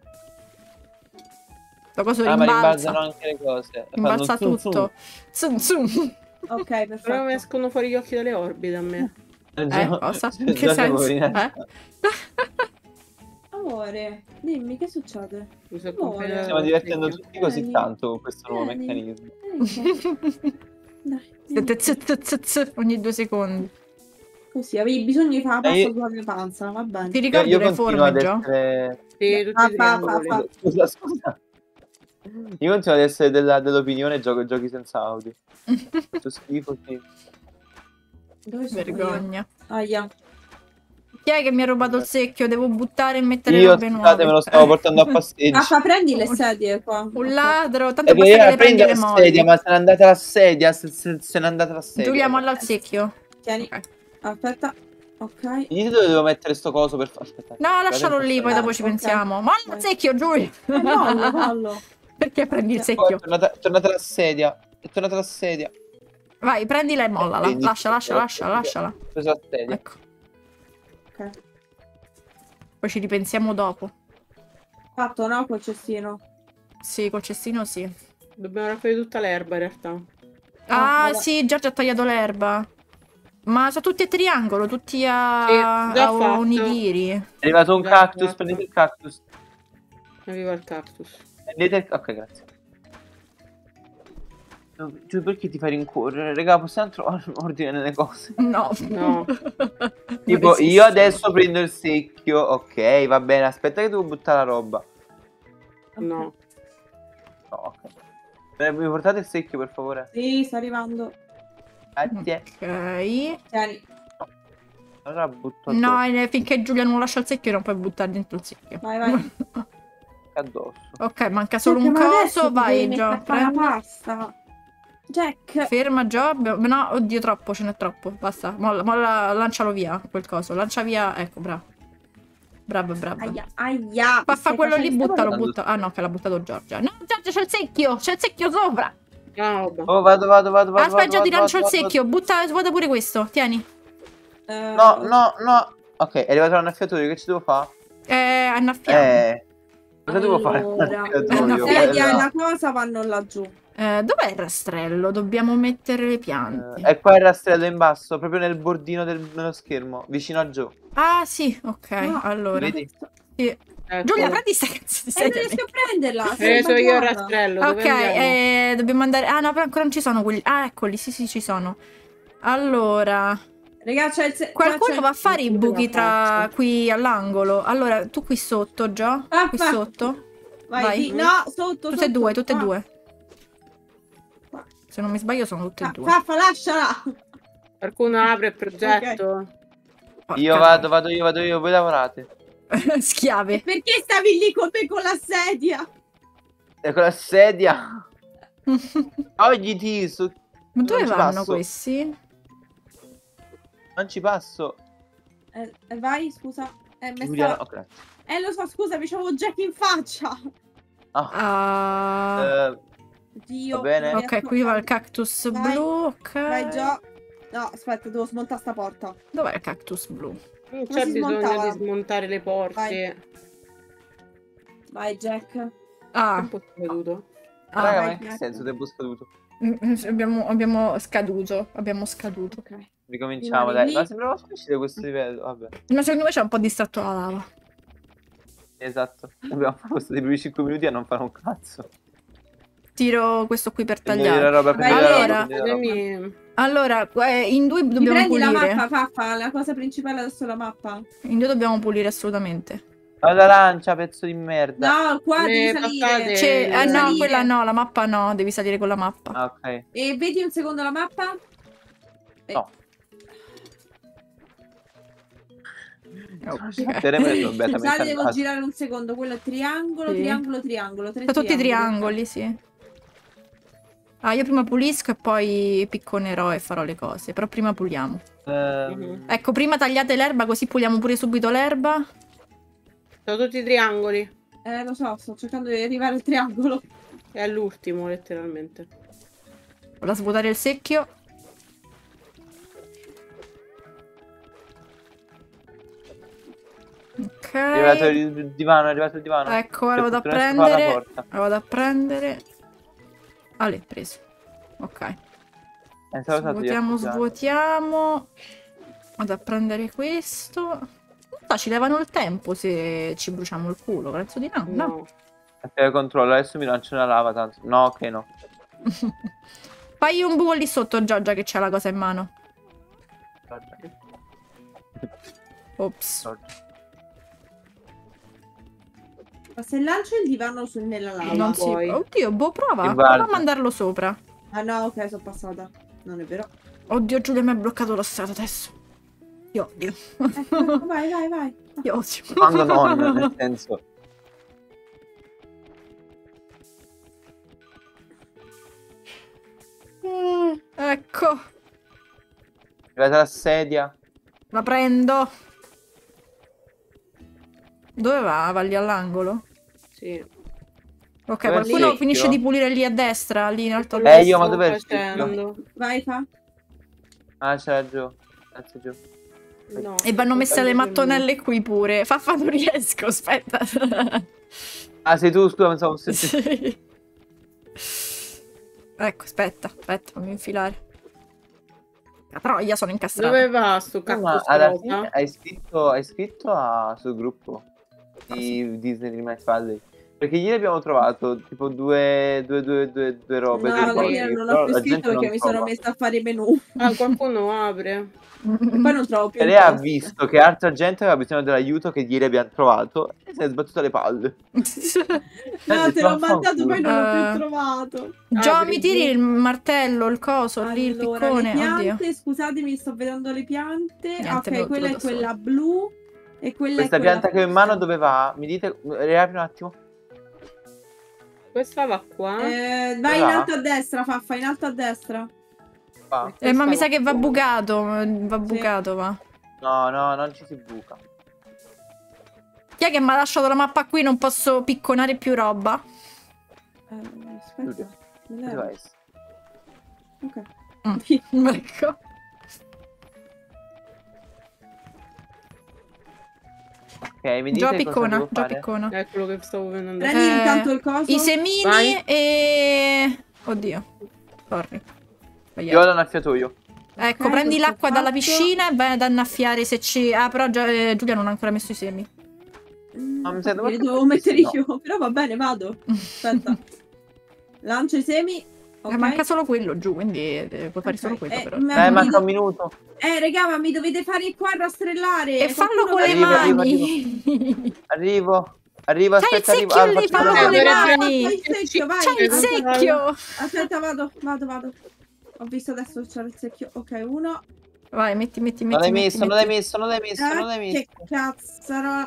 La cosa Ah, ma rimbalza. rimbalzano anche le cose. Rimbalza Fanno zum tutto. Zum, zum. Ok, Però mi perfetto. escono fuori gli occhi dalle orbite a me. zum. Eh, Gio- cosa? Gio- In che Gio- senso? poverina. Eh? Amore, dimmi, che succede? Mi sono Amore. confinata Stiamo al divertendo secchio. tutti così Vieni. tanto con questo nuovo Vieni. meccanismo. Dai, Sette z, z, z, z, ogni due secondi. così, avevi bisogno di fare la Eh, pasta io- sulla mia panza, va bene. Ti Io, ricordi io le continuo forme, ad Gio? Sì, essere... tutti i Ah, fa, triangoli. fa, fa. Scusa, scusa. Io continuo ad essere della- dell'opinione gioco giochi senza audio. Faccio schifo, sì. Dove sono io? Vergogna. Aia. Chi è che mi ha rubato il secchio? Devo buttare e mettere Io, robe scusate, nuove. me lo stavo portando a passeggio. Affa, prendi le sedie qua. Un ladro, tanto E poi basta che ora le prendi prendi e le la molli. sedia, ma se n'è andata la sedia, se, se, se n'è andata la sedia. Giulia, molla il secchio. Tieni. Ok. Aspetta. Ok. Dite dove devo mettere sto coso per fare... Aspetta. No, lascialo guardate lì, un po' poi Ah, dopo ci ok. pensiamo. Molla il Vai. secchio, Giulia. Eh, mollo, mollo. Perché prendi il Poi secchio? è tornata, è tornata la sedia. È tornata la sedia. Vai, prendila e mollala. Prendi- Lascia, lascia, lascia, lasciala. Ho preso la sedia. Ecco. Ok. Poi ci ripensiamo dopo. Fatto, no? Col cestino. Sì, col cestino sì. Dobbiamo raccogliere tutta l'erba in realtà. Ah, vabbè. sì, Giorgio ha tagliato l'erba. Ma sono tutti a triangolo, tutti a, Sì, già a fatto. onigiri. È arrivato un Già cactus, fatto. prendete il cactus. Arriva il cactus. Prendete il... Ok, grazie. Giù, perché ti fai rincorrere? Raga, possiamo trovare un ordine nelle cose? No. No. Tipo, Non esiste. io adesso prendo il secchio. Ok, va bene, aspetta che devo buttare la roba. No. No, ok. Eh, Mi portate il secchio, per favore? Sì, sta arrivando. Grazie. Ok. Tieni. Allora butto No, addosso. eh, finché Giulia non lascia il secchio non puoi buttare dentro il secchio. Vai, vai. addosso. Ok, manca solo Jack, un ma adesso coso. ti Vai, devi Gio. mettere a fare la Prendi. pasta. Jack. Ferma, Gio. Abbiamo- No, oddio, troppo, ce n'è troppo. Basta. Molla, molla, lancialo via, quel coso. Lancia via. Ecco, bravo. Bravo, bravo. Aia, aia. Fa, fa Stai quello lì, facendo buttalo, guardando. butta. Ah no, che l'ha buttato Giorgia. No, Giorgia, c'è il secchio. C'è il secchio sopra. Ah, vabbè. Oh, vado, vado, vado, vado. Aspetta, Gio, vado, ti vado, lancio il vado, secchio. Butta, guarda pure questo. Tieni. Eh, vado. No, no, no. Ok, è arrivato l'annaffiatoio, che ci devo fare? Eh, annaffiamo. Eh. Cosa devo fare? Allora, L'annaffiatoio, la la sedia e bella. la cosa vanno laggiù. Eh, dov'è il rastrello? Dobbiamo mettere le piante. Eh, È qua il rastrello in basso, proprio nel bordino del, dello schermo, vicino a Joe. Ah, sì, ok. No, allora. Vedi? Sì. Ecco. Giulia, prendi sta cazzo di E non sedia. riesco a prenderla. Ho preso io il sbagliata. rastrello. Dove Ok, andiamo? eh, dobbiamo andare. Ah, no, però ancora non ci sono quelli. Ah, eccoli, sì, sì, ci sono. Allora, Raga, c'è il se- qualcuno qua c'è- va a fare i Io buchi la tra faccio. qui all'angolo. Allora, tu qui sotto, Gio. Ah, Qui fa- sotto. Vai, vai. di- no, sotto, Tutte e sotto. due, tutte e Ah, due. Qua. Se non mi sbaglio, sono tutte e fa- due. Faffa, lasciala. Qualcuno apre il progetto. Porca Io vado, vado io, vado io, voi lavorate. troia. E Schiave. perché stavi lì con me con la sedia? E con la sedia. Oggi ti su... Ma dove non ci vanno passo. questi? Non ci passo. Eh, eh, vai, scusa. Eh, me Giulia, stava- no, grazie. eh, lo so, scusa, mi c'avevo Jack in faccia. Ah, Ah, eh, Dio. Va bene. non ok, riesco qui va a- il cactus Vai, blu. Ok. Vai, Gio. No, aspetta, devo smontare sta porta. Dov'è il cactus blu? Non Come c'è si bisogno smontava? di smontare le porte. Vai. Vai, Jack. Ah, Un po' scaduto. ah, raga, vai, ma in che Jack. senso tempo scaduto? mm, abbiamo, abbiamo scaduto. Abbiamo scaduto. Ok. Ricominciamo, Rimani dai. lì. Ma sembrava facile questo livello, vabbè. Ma secondo me c'è un po' distratto la lava. Esatto. Abbiamo fatto dei primi cinque minuti a non fare un cazzo. Tiro questo qui per Prendi la tagliare. roba, prendi la Allora- roba, prendi la roba. Prendimi- Allora, eh, in due Mi dobbiamo prendi la pulire. mappa, Faffa. La cosa principale adesso è la mappa. In due dobbiamo pulire assolutamente. Vado arancia, pezzo di merda. No, qua Me devi passate- salire. C'è, eh, devi no, salire. quella no, la mappa no, devi salire con la mappa. Ah, ok. E vedi un secondo la mappa? Eh, No. Ok. Te ne preso, vabbè, Scusate, talmente devo andato. girare un secondo. Quello è triangolo, Sì. triangolo, triangolo. Tre Sono tutti triangoli. triangoli, sì. Ah, io prima pulisco e poi picconerò e farò le cose. Però prima puliamo. Ehm, Mhm. Ecco, prima tagliate l'erba così puliamo pure subito l'erba. Sono tutti triangoli. Eh, lo so, sto cercando di arrivare al triangolo. È all'ultimo, letteralmente. Ora svuotare il secchio. Ok. È arrivato il divano, è arrivato il divano. Ecco, ora C'è vado a tutto il resto qua alla prendere. porta. Ora vado a prendere. Ah, l'hai preso. Ok. Eh, stavo usando gli Svuotiamo, artigiani. svuotiamo. Vado a prendere questo. Non so, ci levano il tempo se ci bruciamo il culo. Penso di no. No. No. Aspetta, controllo, adesso mi lancio una lava tanto. No, ok, no. Fai un buco lì sotto, Giorgia, che c'ha la cosa in mano. Ops. Ma se lancio il divano su nella lava. Non si... puoi. Oddio, boh, prova. Che Prova a guarda. mandarlo sopra. Ah no, ok, sono passata. Non è vero. Oddio, Giulia mi ha bloccato la strada adesso. Ti odio. Ecco, vai, vai, vai. Ti odio. Quando non, nel senso. Mm, ecco. È arrivata la sedia. La prendo. Dove va? Va lì all'angolo? Sì. Ok, Dov'è il qualcuno secchio? finisce di pulire lì a destra, lì in alto a Eh, destra. io, ma Sto dov'è il facendo? Vai, fa. Ah, c'era giù. Grazie, giù. No, E vanno messe le sto mattonelle qui pure. Faffa, non riesco, aspetta. Ah, sei tu, scusa, pensavo fosse te. Sì. Ecco, aspetta, aspetta, fammi infilare. La troia, sono incastrata. Dove va sto Ma cactus alla rosa? fine hai scritto, hai scritto a- sul gruppo di Disney Dreamlight Valley? Perché ieri abbiamo trovato tipo due, due, due, due, due robe. No, due alla cose, fine non però ho più la scritto gente perché non mi sono trova. messa a fare i menù. Ah, qualcuno apre. E poi non trovo più E il lei ha post. visto che altra gente aveva bisogno dell'aiuto che ieri abbiamo trovato e si è sbattuta le palle. No, te l'ho mandato, poi non l'ho Eh. più trovato. Gio, Apri, mi tiri giù. il martello, il coso, lì, il Allora, piccone. le Oddio. piante, scusatemi, sto vedendo le piante. Niente, Ah, ok, me lo quella tiro è da quella sola. blu e quella Questa è quella pianta che ho in mano dove va? Mi dite, riapri un attimo. Questa va qua. Eh, vai in Va? alto a destra, Faffa, in alto a destra. Va. Eh, ma mi Questa sa che va qua. bucato. Va bucato, va. No, no, non ci si buca. Chi è che mi ha lasciato la mappa qui? Non posso picconare più roba. Eh, aspetta. me Dove l'ero. va essa? Ok. Mm. Ecco. Ok, mi dite Già cosa piccona, devo già fare? piccona. È quello che stavo vedendo. Prendi Eh, intanto il coso. I semini Vai. e... Oddio. Sorry. Io Sbagliato. vado annaffiatoio. Ecco, Ok, prendi questo l'acqua è dalla fatto. piscina e vai ad annaffiare se ci... Ah, però già, eh, Giulia non ha ancora messo i semi. Mm, Ma mi sa- li dove- dovevo mettere no. io. Però va bene, vado. Aspetta. Lancio i semi. Ok. Eh, manca solo quello giù, quindi eh, puoi fare solo Ok, quello eh, però. ma- Eh, mi manca do- un minuto. Eh, raga, ma mi dovete fare qua rastrellare. E fallo Qualcuno con le che- Arrivo, arrivo, mani! Arrivo. Arrivo, C'hai il aspetta, arrivo. secchio Ah, lì, faccio fallo una con le Eh, cosa. dove- mani! C'hai il secchio, vai. C'hai il Aspetta, secchio! Aspetta, vado, vado, vado. Ho visto adesso c'è il secchio. Ok, uno. Vai, metti, metti, Non metti, l'hai metti, messo, non l'hai metti. messo, non l'hai messo, non l'hai Ah, messo. che cazzaro.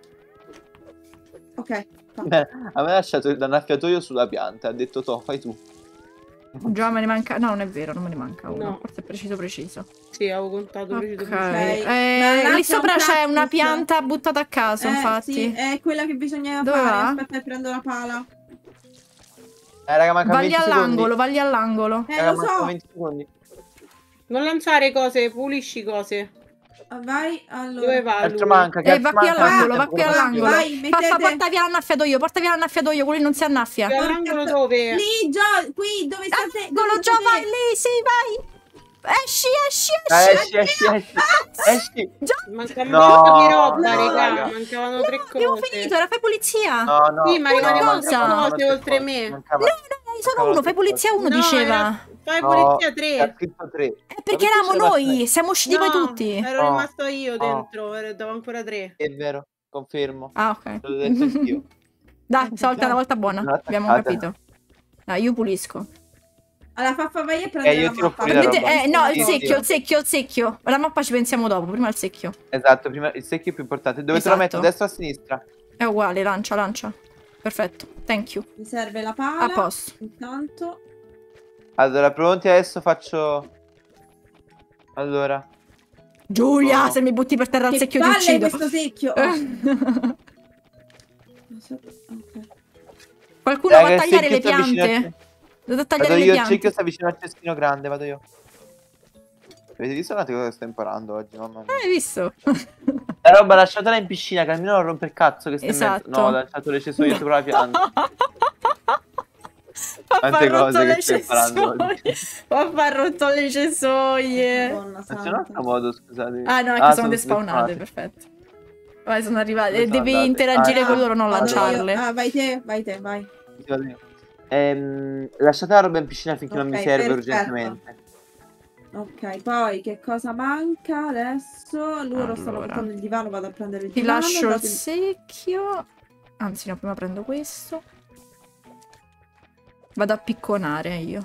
Ok. fatto. Beh, a me ha lasciato l'annaffiatoio sulla pianta, ha detto to, fai tu. Già me ne manca... No, non è vero, non me ne manca uno. No. Forse è preciso, preciso. Sì, avevo contato preciso Ok. preciso. Ma Eh, là lì c'è sopra un c'è una cactus. pianta buttata a caso, Eh, infatti. sì, è quella che bisogna Dove fare. va? Aspetta, che prendo la pala. Eh, raga, manca Vagli venti secondi. all'angolo, vagli all'angolo. Eh, Raga, lo mancano so. venti secondi. Non lanciare cose, pulisci cose. Vai, allora. Dove va Altro lui? manca, che Eh, altro va qui manca? all'angolo, va Ah, qui quello all'angolo. Vai, mettete- Faffa, porta via l'annaffiatoio, porta via l'annaffiatoio, quello non si annaffia. Qui all'angolo dove? Lì, Gio, qui, dove state? All'angolo, dove Gio, state? vai lì, sì, vai. Esci, esci, Ah, esci. esci, esci, esci. Esci. Gio, Manca un No, botto di roba, no, raga. raga. Mancavano no, tre abbiamo cose. finito, era fai pulizia. No, no. Sì, ma no, rimanevano cosa? tre mancavano cose tre oltre cose, me. mancava- No, no, dai, solo uno, fai pulizia uno, No, diceva. era- Fai No, pulizia Ha tre. scritto tre. Eh, perché eravamo noi, siamo usciti poi No, tutti. ero No. rimasto io No. dentro, ero- davo ancora tre. È vero, confermo. Ah, ok. L'ho detto anch'io. Dai, stavolta è una volta buona, Una abbiamo attaccata. capito. Dai, io pulisco. Allora, Faffa, vai e prendi Eh, io la tiro mappa. fuori la Prendete- roba. eh, no, il Sì, secchio, sì. il secchio, il secchio. La mappa ci pensiamo dopo, prima il secchio. Esatto, prima il secchio è più importante. Dove te lo metto? Esatto. A destra o a sinistra? È uguale, lancia, lancia. Perfetto, thank you. Mi serve la pala. A posto. Intanto. Allora, pronti? Adesso faccio... Allora. Giulia, Oh. se mi butti per terra il Che secchio ti palle uccido. questo secchio. Oh. Eh. Ok. Qualcuno Raga, va a il tagliare le secchio sta vicino a piante. te. Vado a Vado tagliare le io, il piante. secchio sta vicino al cestino grande, vado io. Avete visto un attimo cosa sto imparando oggi? Mamma mia. Eh, hai visto? La roba lasciatela in piscina, che almeno non rompe il cazzo che sta Esatto. in mezzo. No, ho lasciato le cesoie sopra la pianta. Papà Quante ha rotto cose le che stai imparando cesoie. Papà ha rotto le cesoie. Madonna Ma c'è un santa. altro modo, scusate. Ah no, è che sono despawnate, perfetto. Vai, sono arrivate. Dove E sono devi andate? interagire Ah, con loro, non Vado io. lanciarle. Ah, vai te, vai te, vai. Sì, vado io. Ehm, lasciate la roba in piscina finché non mi Ok, serve perfetto. urgentemente. Ok, poi che cosa manca adesso? Loro stanno Allora. portando il divano, vado a prendere il Ti divano. lascio il datemi- secchio. Anzi, no, prima prendo questo. Vado a picconare io.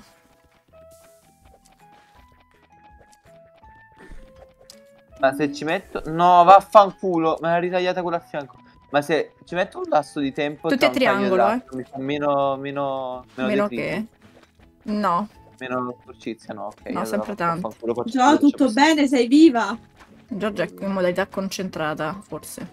Ma se ci metto... No, vaffanculo, me l'ha ritagliata quella a fianco. Ma se ci metto un lasso di tempo... Tutti tra a un taglio e triangolo, l'altro, Mi fa meno... Meno... Meno, Meno detriti, che. No, Meno sporcizia, no, ok. No, sempre tanto. vaffanculo, faccio Gio, quello che tutto c'è bene? Sei viva? Giorgia è in modalità concentrata, forse.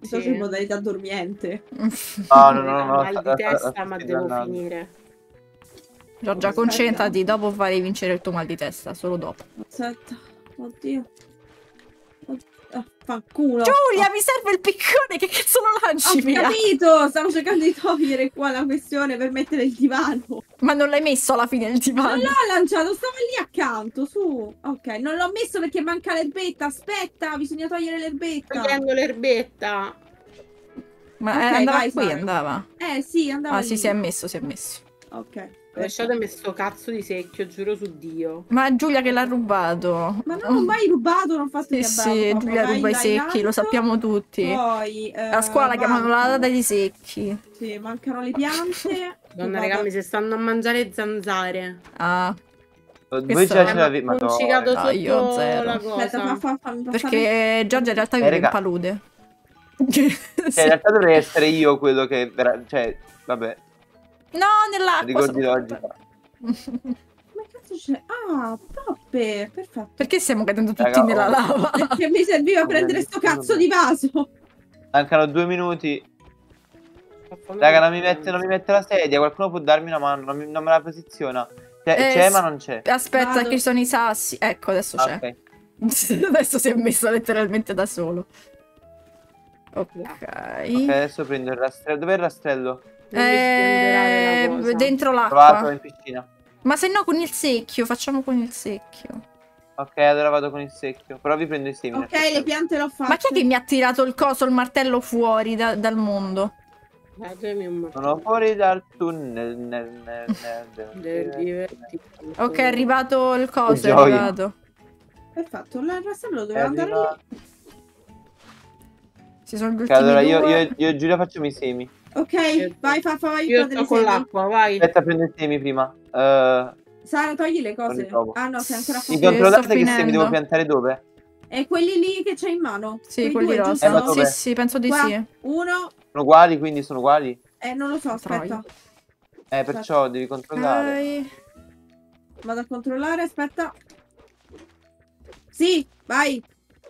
Sto in modalità dormiente. No, no, no, no. Mal di testa, ma devo finire. Giorgia, concentrati, dopo farei vincere il tuo mal di testa, solo dopo. Aspetta, oddio. Oddio. Ah, fanculo. Giulia, mi serve il piccone, che cazzo lo lanci Ho via? capito, stavo cercando di togliere qua la questione per mettere il divano. Ma non l'hai messo alla fine il divano? Non l'ho lanciato, stava lì accanto, su. Ok, non l'ho messo perché manca l'erbetta, aspetta, bisogna togliere l'erbetta. Prendo l'erbetta. Ma Ok, eh, andava vai, qui, Sara. andava. Eh sì, andava Ah lì. sì, si è messo, si è messo. Ok. Lasciatemi sto cazzo di secchio, giuro su Dio. Ma Giulia che l'ha rubato. Ma non ho mai rubato, non ho fatto Sì, sì, Giulia ruba i secchi, lo sappiamo tutti. Poi, eh, A scuola chiamano la data dei secchi. Sì, mancano le piante. Donna, raga, mi si stanno a mangiare zanzare. Ah. Voi Questo già è ce l'avevi, Ho cicato no, sotto io zero. la cosa. Aspetta, fa, fa, fammi passare. Perché Giorgia in realtà Eh, vive in raga. palude. Cioè, in realtà dovrei essere io quello che... vera- Cioè, vabbè, No, nell'acqua. ricordi sono- oggi. Ma cazzo c'è? Ah, toppe, perfetto. Perché stiamo cadendo tutti Raga, nella oh. lava? Perché mi serviva prendere sto cazzo di vaso. Mancano due minuti. Raga, non mi, mette, non mi mette la sedia. Qualcuno può darmi una mano. Non, mi- non me la posiziona. Cioè, Eh, c'è, s- ma non c'è. Aspetta, Vado. che ci sono i sassi. Ecco, adesso Ah, c'è. ok. Adesso si è messo letteralmente da solo. Ok. Ok, adesso prendo il rastrello. Dov'è il rastrello? Non mi spenderare Eh, la cosa. dentro Trovato l'acqua. in piscina. Ma se no con il secchio, facciamo con il secchio. Ok, allora vado con il secchio. Però vi prendo i semi. nel Ok, le frattempo. piante l'ho fatte. Ma chi è che mi ha tirato il coso, il martello fuori da- dal mondo? Datemi un martello. Sono fuori dal tunnel. Nel, nel, nel, Deve divertirti. Ok, è arrivato il coso, è gioia. arrivato. Perfetto, il rastrello È doveva andare arrivato. lì. Ci sono gli Ok, ultimi allora io, due. io, io e Giulia facciamo i semi. Ok, vai, fa, fa, vai, Io prendere sto i con semi. l'acqua, vai. Aspetta, prendo i semi prima. Eh, Sara, togli le Non li cose. trovo. Ah no, sei ancora a mi Sì, controllate sto che semi finendo. devo piantare dove? E quelli lì che c'hai in mano? Sì, Quei quelli due, rosa. giusto? Eh, ma Sì, dov'è? sì, penso di Qua, sì. uno, Sono uguali, quindi sono uguali? eh, non lo so, aspetta. Eh, perciò devi controllare. Ok. Vado a controllare, aspetta. Sì, vai.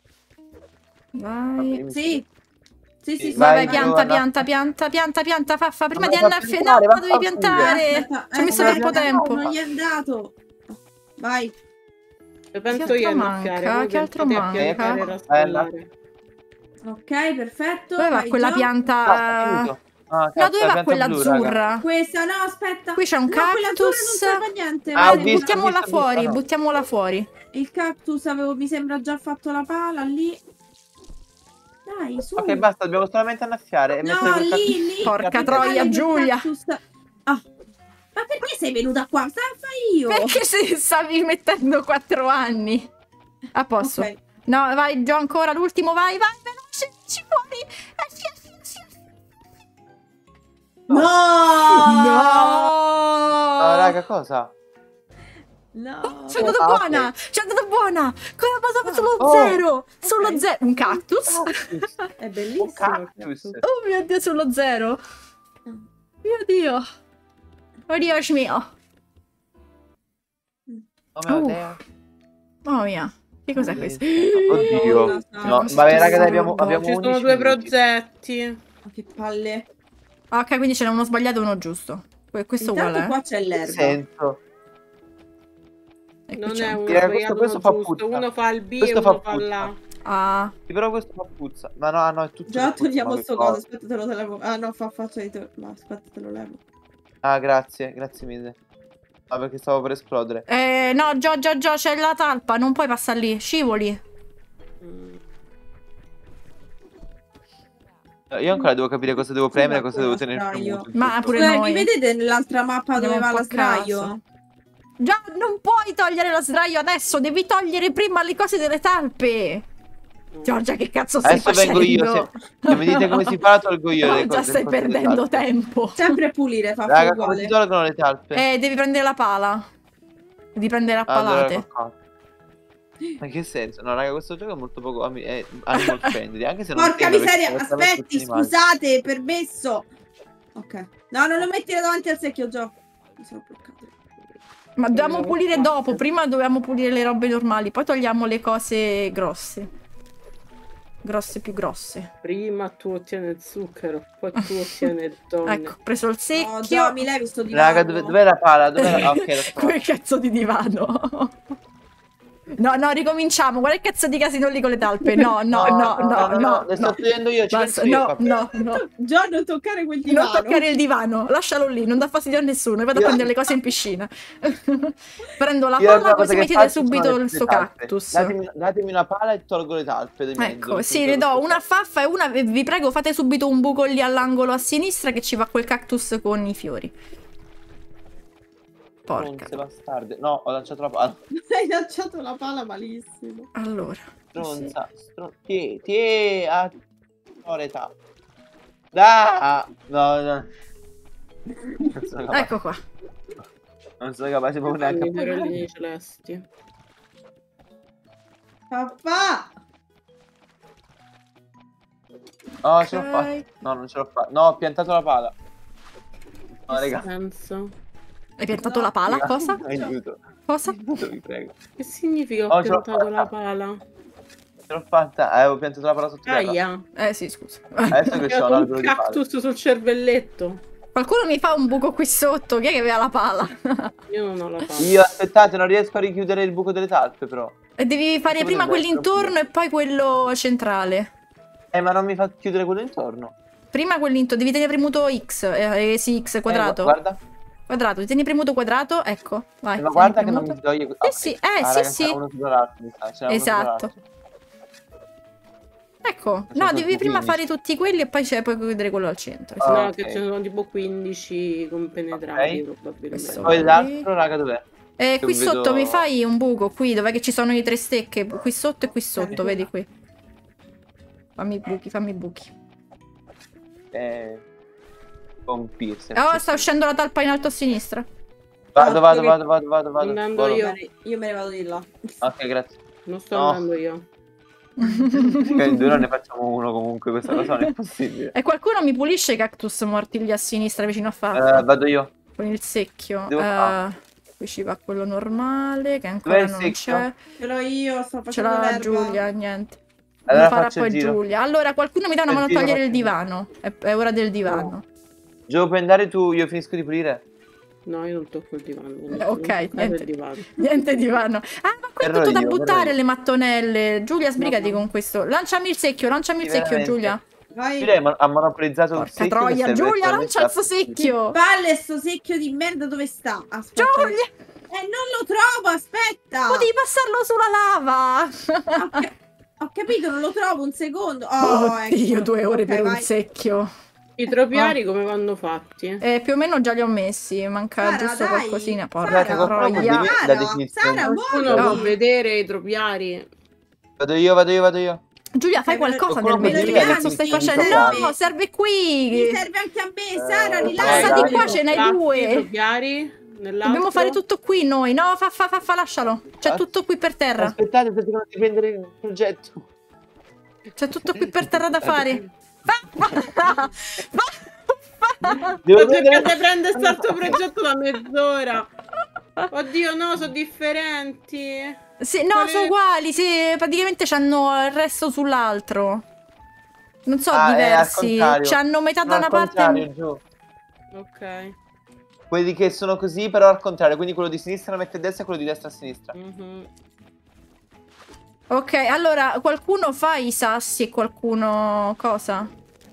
Vai. Sì. Sì, sì, sì. Vai, Vai, vai, pianta, Giovanna. pianta, pianta, pianta, pianta, faffa, prima Ma di vai a andare a piantare, no, va devi a piantare. Aspetta, Ci ho eh, messo no, troppo no, tempo. Non gli è andato. Vai. Lo penso Che io a altro annaffiare. manca? voi Che altro pensate a manca? piantare e Ecco, rastrellare. Ok, perfetto. Dove va vai, quella Gio. pianta? Ah, finito. Ah, No, cazzo, dove la va pianta quella blu, raga. azzurra? Questa, no, aspetta. Qui c'è un no, quella azzurra non cactus. serve a niente. Ah, vai, ho devi- visto, Buttiamola ho visto, ho fuori, visto, no. buttiamola fuori. Il cactus avevo, mi sembra già fatto la pala lì. Dai, su. Ok, basta, dobbiamo solamente annaffiare e No, mettere quel cactus- lì, lì. Porca Dai, troia, quel Giulia. cactus. Ah. Ma perché sei venuta qua? Sta a fare io. Perché se stavi mettendo quattro anni? A posto. Ok. No, vai, Gio, ancora l'ultimo, vai, vai, veloce, ci fuori. Eh, sì, sì, sì, sì. No! No! No, raga, cosa? No. C'è andata Ah, ok. buona! C'è andata buona! Con la base solo Oh. zero! Solo Ok. zero! Un cactus? È bellissimo. Un cactus. Oh mio Dio, solo zero! Mio Dio! Oh Dio mio! Oh mio Oh. Dio. Mamma mia! Che cos'è questo? Oddio. Madonna, No, Sara. vabbè, raga, dai, abbiamo, Ci abbiamo Ci sono undici due minuti. progetti. Ma che palle. Ah, ok, quindi ce n'è uno sbagliato e uno giusto. Que- Questo Intanto uguale, qua eh? c'è l'erba. Sento. E qui Non c'è è un- uno Direi, sbagliato, questo- questo uno fa giusto. puzza. Uno fa il B Questo e fa uno fa puzza. l'A. Ah, Sì, però questo fa puzza. Ma no, no, è tutto Già che puzza, togliamo ma che sto cosa. coso. Aspetta, te lo levo. Ah no, fa faccia di te. Ma aspetta, te lo levo. Ah, grazie, grazie mille. Ah, perché stavo per esplodere. eh, no, Gio, Gio, Gio, c'è la talpa, non puoi passare lì, scivoli. Mm. Io ancora devo capire cosa devo premere e cosa devo quello tenere sdraio. premuto. Ma giusto? pure Scusate, noi. mi vedete nell'altra mappa Andiamo dove un va po' la a caso. sdraio? Già, non puoi togliere lo sdraio adesso, devi togliere prima le cose delle talpe. Giorgia, che cazzo stai Adesso facendo? vengo io. Se, se mi dite come si fa, tolgo io le Giorgia, cose. stai le cose delle perdendo talpe. tempo. Sempre pulire, fa Raga, come uguale. si tolgono le talpe? Eh, devi prendere la pala. Devi prendere a Allora, palate. cocco. Ma in che senso? No, raga, questo gioco è molto poco ami- è animal friendly, anche se non Porca sembra, perché miseria, sono veramente aspetti, tutti animali. scusate, permesso. Ok. No, non lo mettere davanti al secchio, Gio. Mi sono bloccato. Ma dobbiamo Quello pulire che dopo. fa. Prima dobbiamo pulire le robe normali, poi togliamo le cose grosse. Grosse più grosse. Prima tu ottieni il zucchero, poi tu ottieni il donne. Ecco, ho preso il No, secchio. già mi levi sto divano. Raga, dove, dov'è la pala? Dov'è la... ah, ok, lo so. Come cazzo di divano? No, no, ricominciamo. Guarda il cazzo di casino lì con le talpe. No, no, no, no, no. Le sto no. togliendo io, ci Basta, penso io. no, vabbè. no, no. Già non toccare quel divano. Non toccare il divano, lascialo lì, non dà fastidio a nessuno. Vado a Io- prendere le cose in piscina. Prendo la Io palla, la cosa così che mettete faccio sono subito le- il le suo talpe. cactus. Datemi, datemi una pala e tolgo le talpe dei miei Ecco, sì, le do una faffa e una. Vi prego, fate subito un buco lì all'angolo a sinistra che ci va quel cactus con i fiori. Porca. Stronze bastarde. No, ho lanciato la pala. Hai lanciato la pala malissimo. Allora. Stronza. Stron... Tie, tie, a... Toreta. Da! No, no. Non sono capace. Ecco qua. Non sono capace proprio neanche I a fiorellini celesti. Papà! Oh, ce l'ho Ok. fatta. No, non ce l'ho fatta. No, ho piantato la pala. No, raga. Senso. Hai piantato la pala? Cosa? Aiuto. Cosa? Aiuto, vi prego. Che significa Oh, ho ce l'ho piantato la fatta. pala? Ce l'ho fatta. Eh, avevo piantato la pala sotto terra. Aia. Eh sì, scusa. Adesso che c'ho un Ho albero un di pala. cactus sul cervelletto. Qualcuno mi fa un buco qui sotto. Chi è che aveva la pala? Io non ho la pala. Io, aspettate, non riesco a richiudere il buco delle talpe, però. E devi fare Potrebbe prima quelli essere un intorno e poi quello centrale. Eh, ma non mi fa chiudere quello intorno. Prima quelli intorno. Devi tenere premuto X. Eh, eh, sì, X quadrato. Eh, guarda. Quadrato. Tieni premuto quadrato. Ecco. Vai. Eh, ma tieni guarda che non premuto. mi toglie... Sì, ok. sì, eh, Ah, sì, raga, sì. c'era uno sopra l'altro, mi sa, c'era uno sopra Esatto. l'altro. Ecco. Faccio No, due devi prima buchini. fare tutti quelli e poi c'è poi vedere quello al centro. Ah, No, ok. che ce ne sono tipo quindici compenetrati Ok. probabilmente. Questo. Poi l'altro, raga, dov'è? E Che qui vedo- sotto mi fai un buco qui, dov'è che ci sono i tre stecche? Qui sotto e qui sotto, vedi qui. Fammi i buchi, fammi i buchi. Eh... Con Pierce. Oh, sta uscendo la talpa in alto a sinistra. Vado, Ah, vado, io- vado, vado, vado, vado. Andando Volo. io. Io me ne vado di là. Ok, grazie. Non sto No. andando io. Ok, in due non ne facciamo uno comunque, questa cosa non è possibile. E qualcuno mi pulisce i cactus morti lì a sinistra vicino a Faffa. Eh, vado io. Con il secchio. Devo- Eh, ah. qui ci va quello normale, che ancora Dov'è il non secchio? c'è. Ce l'ho io, sto Ce facendo l'ha l'erba. Giulia, niente. Allora Lo farà faccio il poi giro. Giulia. Allora, qualcuno mi dà una Il mano a giro togliere il faccio il giro. divano. È, è ora del divano. Gio, puoi andare tu, io finisco di pulire. No, io non tocco il divano. non Eh, ok, non toccare niente. il divano. Niente divano. Ah, ma qui è Erro tutto da io, buttare erro io. le mattonelle. Giulia, sbrigati No. con questo. Lanciami il secchio, lanciami il Sì, secchio, veramente. Giulia. Vai. Giulia ha mon- ha monopolizzato il Porca secchio che troia, serve Giulia, letteralmente lancia il suo a- secchio. Palle, sto secchio di merda dove sta? Aspetta. Giulia, Eh, non lo trovo, aspetta. potevi passarlo sulla lava. Ho, ca- ho capito, non lo trovo, un secondo. Oh, Oddio, ecco. due ore Ok, per un vai. secchio. I tropiari come vanno fatti? Eh, più o meno già li ho messi, manca Sara, giusto dai. qualcosina. Sara, Porca qualcuno può troia. dire- la Sara, definizione. Sara, Qualcuno muoviti. può vedere i tropiari? Vado io, vado io, vado io. Giulia, fai Eh, me lo- qualcosa qualcuno nel può mentre. dire Che la cazzo stai definizione facendo? di No, tropiari? serve Mi qui. serve anche a me, Sara, Eh, rilassati. Passa di dai. qua, ce n'hai Fatti due. i tropiari? Nell'altro? Dobbiamo fare tutto qui noi. No, fa, fa, fa, fa, lascialo. C'è Ah. tutto qui per terra. Aspettate, sto cercando di prendere il progetto. C'è tutto qui per terra da fare. Fa, fa, fa, fa. Devo Sto prendere... cercando di prendere questo progetto da mezz'ora. Oddio, no, sono differenti. Sì, no, Quale- sono uguali. Sì, praticamente c'hanno il resto sull'altro. Non so, Ah, è al diversi. contrario. C'hanno metà No, da al una parte. contrario, Gio. Ok. Quelli che sono così, però al contrario. Quindi quello di sinistra mette a destra e quello di destra a sinistra. Mhm. Ok, allora qualcuno fa i sassi e qualcuno cosa?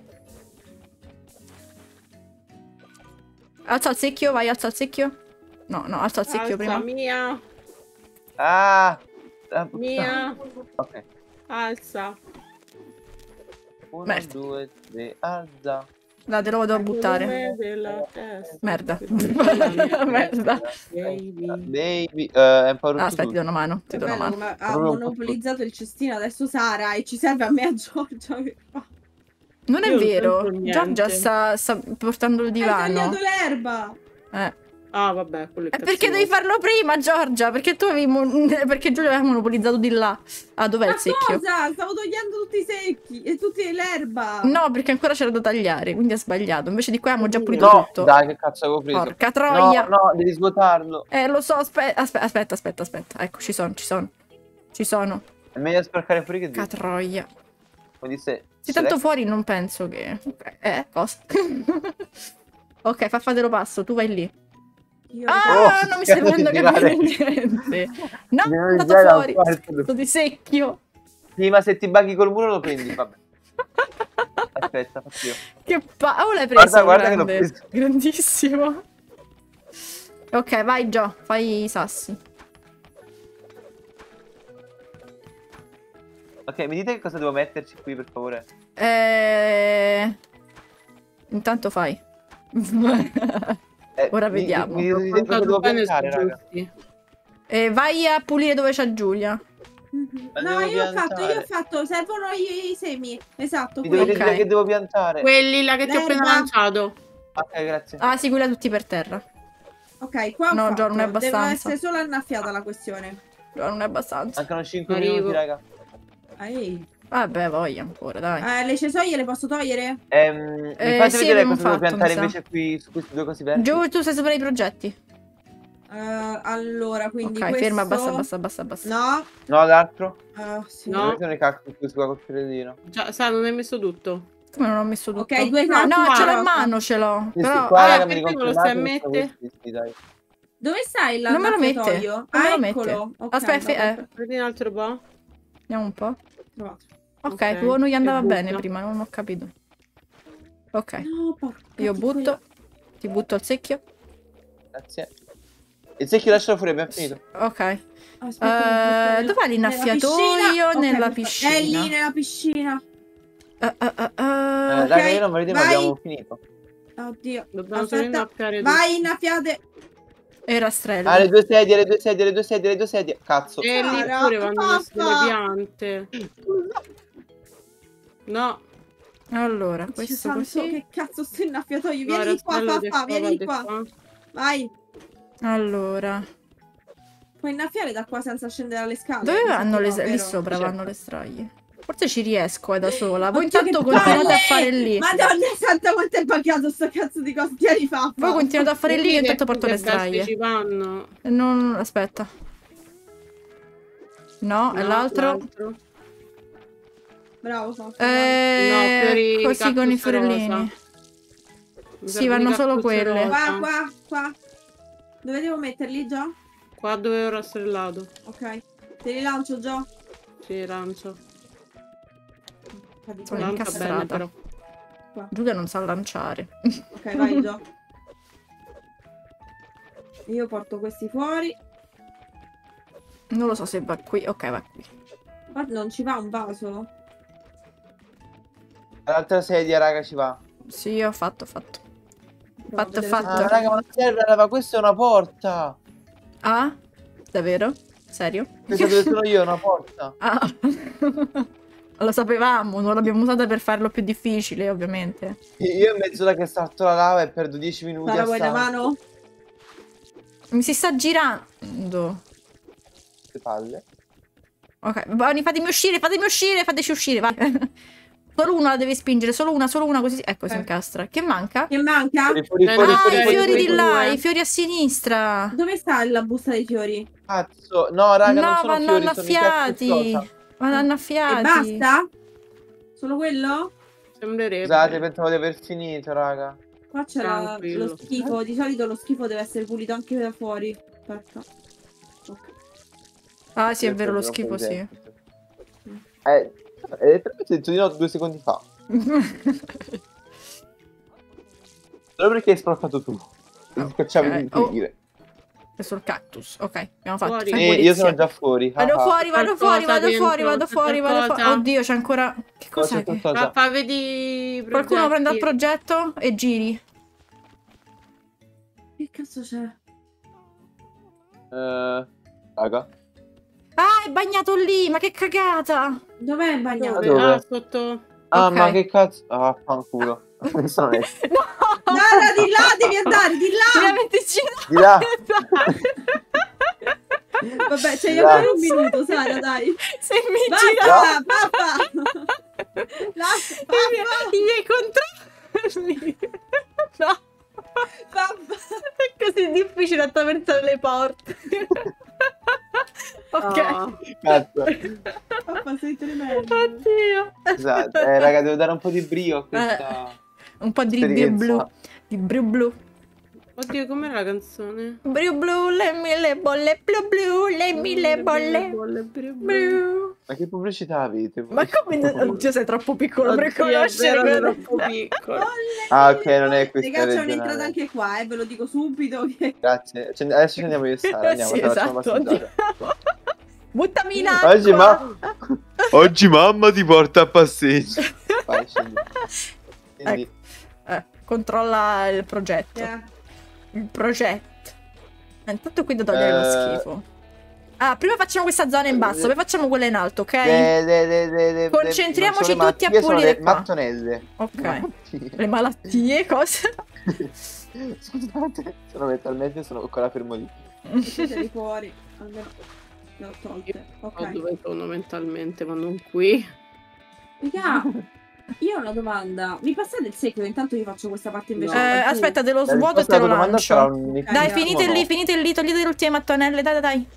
Alza il secchio, vai, alza il secchio. No, no, alza il secchio Alza, prima. mia, Ah! Ah, mia, Ok. alza. Uno, Merda. due, tre, alza. Dai, te lo vado a buttare. Volume della testa. Merda. Merda. Merda. Baby. Baby, eh, è un po' rotto Ah, aspetta, ti tutto. do una mano. Ti Che do una bello mano. come ha Proprio un po' monopolizzato il cestino adesso Sara e ci serve a me e a Giorgia. Che fa? Non è Io non vero. sento niente. Giorgia sta, sta portando il Hai divano. tagliato l'erba. Eh. Ah, vabbè, quello è Eh, perché cattivo. devi farlo prima, Giorgia? Perché tu avevi mon- perché Giulia aveva monopolizzato di là. Ah, dov'è Ma il secchio? cosa? Stavo togliendo tutti i secchi e tutti l'erba. No, perché ancora c'era da tagliare, quindi ha sbagliato. Invece di qua abbiamo già pulito No, tutto. dai, che cazzo avevo preso? Porca troia. No, no, devi svuotarlo. Eh, lo so, aspetta, aspetta, aspetta, aspetta, aspetta. Ecco, ci sono, ci sono. Ci sono. È meglio sporcare fuori che dire. Catroia. Come disse Sì, tanto Shrek. fuori non penso che... Ok, eh, cosa? Ok, fa fatelo passo, tu vai lì. Io Ah, Oh, non mi stai cerco di facendo capire tirare. niente. No, Devo è andato girare da un fuori. quarto. Sto di secchio. Sì, ma se ti bughi col muro lo prendi, vabbè. Aspetta, faccio io. Che pa... Oh, l'hai preso, Guarda, guarda che l'ho grande. preso. Grandissimo. Ok, vai Gio, fai i sassi. Ok, mi dite che cosa devo metterci qui, per favore? Eh... Intanto fai. Eh, Ora mi- vediamo. Mi, mi dite cosa devo piantare, raga? Eh, vai a pulire dove c'è Giulia. La No, devo io ho fatto, io ho piantare. fatto, servono i, i semi. Esatto, Mi dovete quelli. Ok. dire che devo piantare. Quelli là che ti ho appena L'erba. lanciato. Ok, grazie. Ah, sì, quella tutti per terra. Ok, qua ho No, fatto. Gio, non è Deve abbastanza. essere solo annaffiata la questione. No, non è abbastanza. Mancano cinque Arrivo. minuti, raga. Ehi. Vabbè, voglia ancora, dai. Eh, le cesoie le posso togliere? Ehm, mi Eh, fate sì, vedere abbiamo cosa devo fatto, piantare mi sa. invece qui su queste due cose verdi? Giù, tu sei sopra i progetti. Eh, allora, quindi Ok, questo... ferma, basta, basta, basta, basta. No. No, l'altro? Eh, sì. No. Dove sono i cactus qua col fiorellino? Già, sa, non hai messo tutto. Come non ho messo tutto? Ok, due No, cactus no, ce l'ho in rosa. mano, ce l'ho. Sì, Però... sì, qua ah, raga, mi perché me lo riconfermate stai a che sono mette? questi, sì, dai. Dove stai Non me lo mette. l'annaffiatoio? Non Ah, me lo eccolo. mette. Ok, Aspetta, fe- vabbè, eh. Vedi un altro po'. Andiamo un po'. trovato. Ok, Ok, tu non gli andava che bene butta. prima, non ho capito. Ok, No, porca io di butto. quella- Ti butto al secchio. Grazie. Il secchio lascialo fuori, abbiamo finito. Ok. Aspetta, Eh, dov'è l'innaffiatoio? Nella piscina. È lì nella piscina. Eh, eh, eh, eh. Eh, raga, io non me lo dico, ma vai. abbiamo finito. Oddio. Dobbiamo solo Aspetta. innaffiare Vai, innaffiate. E rastrello. Ah, le due sedie, le due sedie, le due sedie, le due sedie. Cazzo. E lì Sara, pure vanno messe le papà. piante. No. Allora, Dio questo santo, così. che cazzo sto innaffiatoio? No, Vieni qua, rastrello di papà, vieni di qua. Vai. Allora. Puoi innaffiare da qua senza scendere alle scale. Dove Mi sa vanno che le... no, Lì vero? sopra Certo. vanno le straglie. Forse ci riesco eh, da sola. Voi Oddio, intanto che continuate palle! a fare lì. Madonna santa, quanto è buggato sto cazzo di cosa. Tieni fa. Voi continuate a fare lì, io Vedi intanto che- porto che le straglie. bestie ci vanno. Non... Aspetta. No, e No, l'altro? Bravo, fa. Eh, No, fiori così con i cactus fiorellini. rosa. Mi Sì, servono vanno i solo cactus quelle. rosa. Qua, qua, qua. Dove devo metterli, Gio? Qua dove ho rastrellato. Ok. Te li lancio, Gio? Sì, lancio. Sono Lancia incastrata. bene però. Giulia non sa lanciare. Ok, vai, Gio. Io porto questi fuori. Non lo so se va qui. Ok, va qui. Guarda, non ci va un vaso? L'altra sedia, raga, ci va. Sì, ho fatto, ho fatto. Provo a Fatto, vedere fatto. se- Ah, raga, ma non serve, raga, questa è una porta. Ah? Davvero? Serio? Questa dove sono io è una porta. Ah. Lo sapevamo, non l'abbiamo usata per farlo più difficile, ovviamente. Io in mezz'ora che salto la lava e perdo dieci minuti Sara, a vuoi una salto. mano? Mi si sta girando. Che palle. Ok, Bonnie, fatemi uscire, fatemi uscire, fateci uscire, vai. Solo una la devi spingere, solo una, solo una, così. Ecco, si Eh. incastra. Che manca? Che manca? Fuori, fuuri, Eh, fuori, Ah, fuori, i fuori, fiori fuori, di fuori. là, due. i fiori a sinistra. Dove sta la busta dei fiori? Cazzo, no, raga, non No, sono vanno fiori, sono i cactus annaffiati. rosa. Vanno E annaffiati. basta? Solo quello? Sembrerebbe. Scusate, pensavo di aver finito, raga. Qua c'è la- Tranquillo. lo schifo. Di solito lo schifo deve essere pulito anche da fuori. Aspetta. Ok. Ah, sì, è vero, lo Non schifo, fai sì. tempo. Eh, eh, te l'ho detto di no due secondi fa. Solo perché hai sporcato tu. Ti scacciavi Ok. di Oh. dire. È sul cactus. Ok, abbiamo fatto. Fuori. fai Eh, io pulizia. sono già fuori. Vado ah, ah. fuori, vado Qualcosa fuori, vado dentro, fuori, vado c'è fuori, vado fuori. qualcosa. Oddio, c'è ancora... Che Oh, cos'è c'è che... qualcosa. Fa, fa vedi i Qualcuno prenda il progetti. progetto e giri. Che cazzo c'è? Eh, raga. Ah, è bagnato lì, ma che cagata! Dov'è il bagnato? Dove? Dove? Ah, sotto. Ah, Ok. ma che cazzo. Ah, fanculo. Questo non è. No! Dara, di là, devi andare, di là! Veramente girato! Di là. Vabbè, c'è Là. ancora un minuto, Sara, dai. Se mi gira... Basta, papà! Lascia, I miei, papà! i miei controlli! No! Papà! È così difficile attraversare le porte. Ok. Oh. Cazzo. Papà, sei tremendo. Oddio. Esatto, eh, raga, devo dare un po' di brio a questa... Un po' di blu esperienza. blu. Di blu blu. Oddio, com'era la canzone? Blu blu, le mille bolle, blu blu, le mille bolle. Blu. Ma che pubblicità avete? voi? Ma come? Oddio, sei troppo piccolo per Oddio, è conoscere vero, quelle- troppo piccolo. Ah, ok, non è questa Raga, c'è regionale. un'entrata anche qua, eh, ve lo dico subito. Che... Grazie. Cioè, adesso ci andiamo io e Sara, andiamo, Sì, te la facciamo esatto, passeggiare. andiamo. Buttami in acqua. Oggi, ma... Oggi mamma ti porta a passeggio. Vai, scendi. Quindi, Eh, controlla il progetto. Eh. Il progetto. Eh, Intanto qui da togliere lo Eh. schifo. Ah, prima facciamo questa zona in basso, poi facciamo quella in alto, ok? de- de- de- de- de- Concentriamoci non sono le tutti a malattie, sono pulire le qua. mattonelle. Ok. Malattie. Le malattie, cosa? Scusate, sono mentalmente sono ancora fermo lì. Metteteli fuori. Almeno le ho tolte. Oh, Ok. dove sono mentalmente, ma non qui. Raga, io ho una domanda. Mi passate il secchio? Intanto vi faccio questa parte invece. No. Eh, da giù. aspetta, te lo La svuoto e risposta te lo alla domanda sarà lancio. un- Dai, andiamo. finite no, lì, no. finite lì, togliete le ultime mattonelle, dai, dai, dai.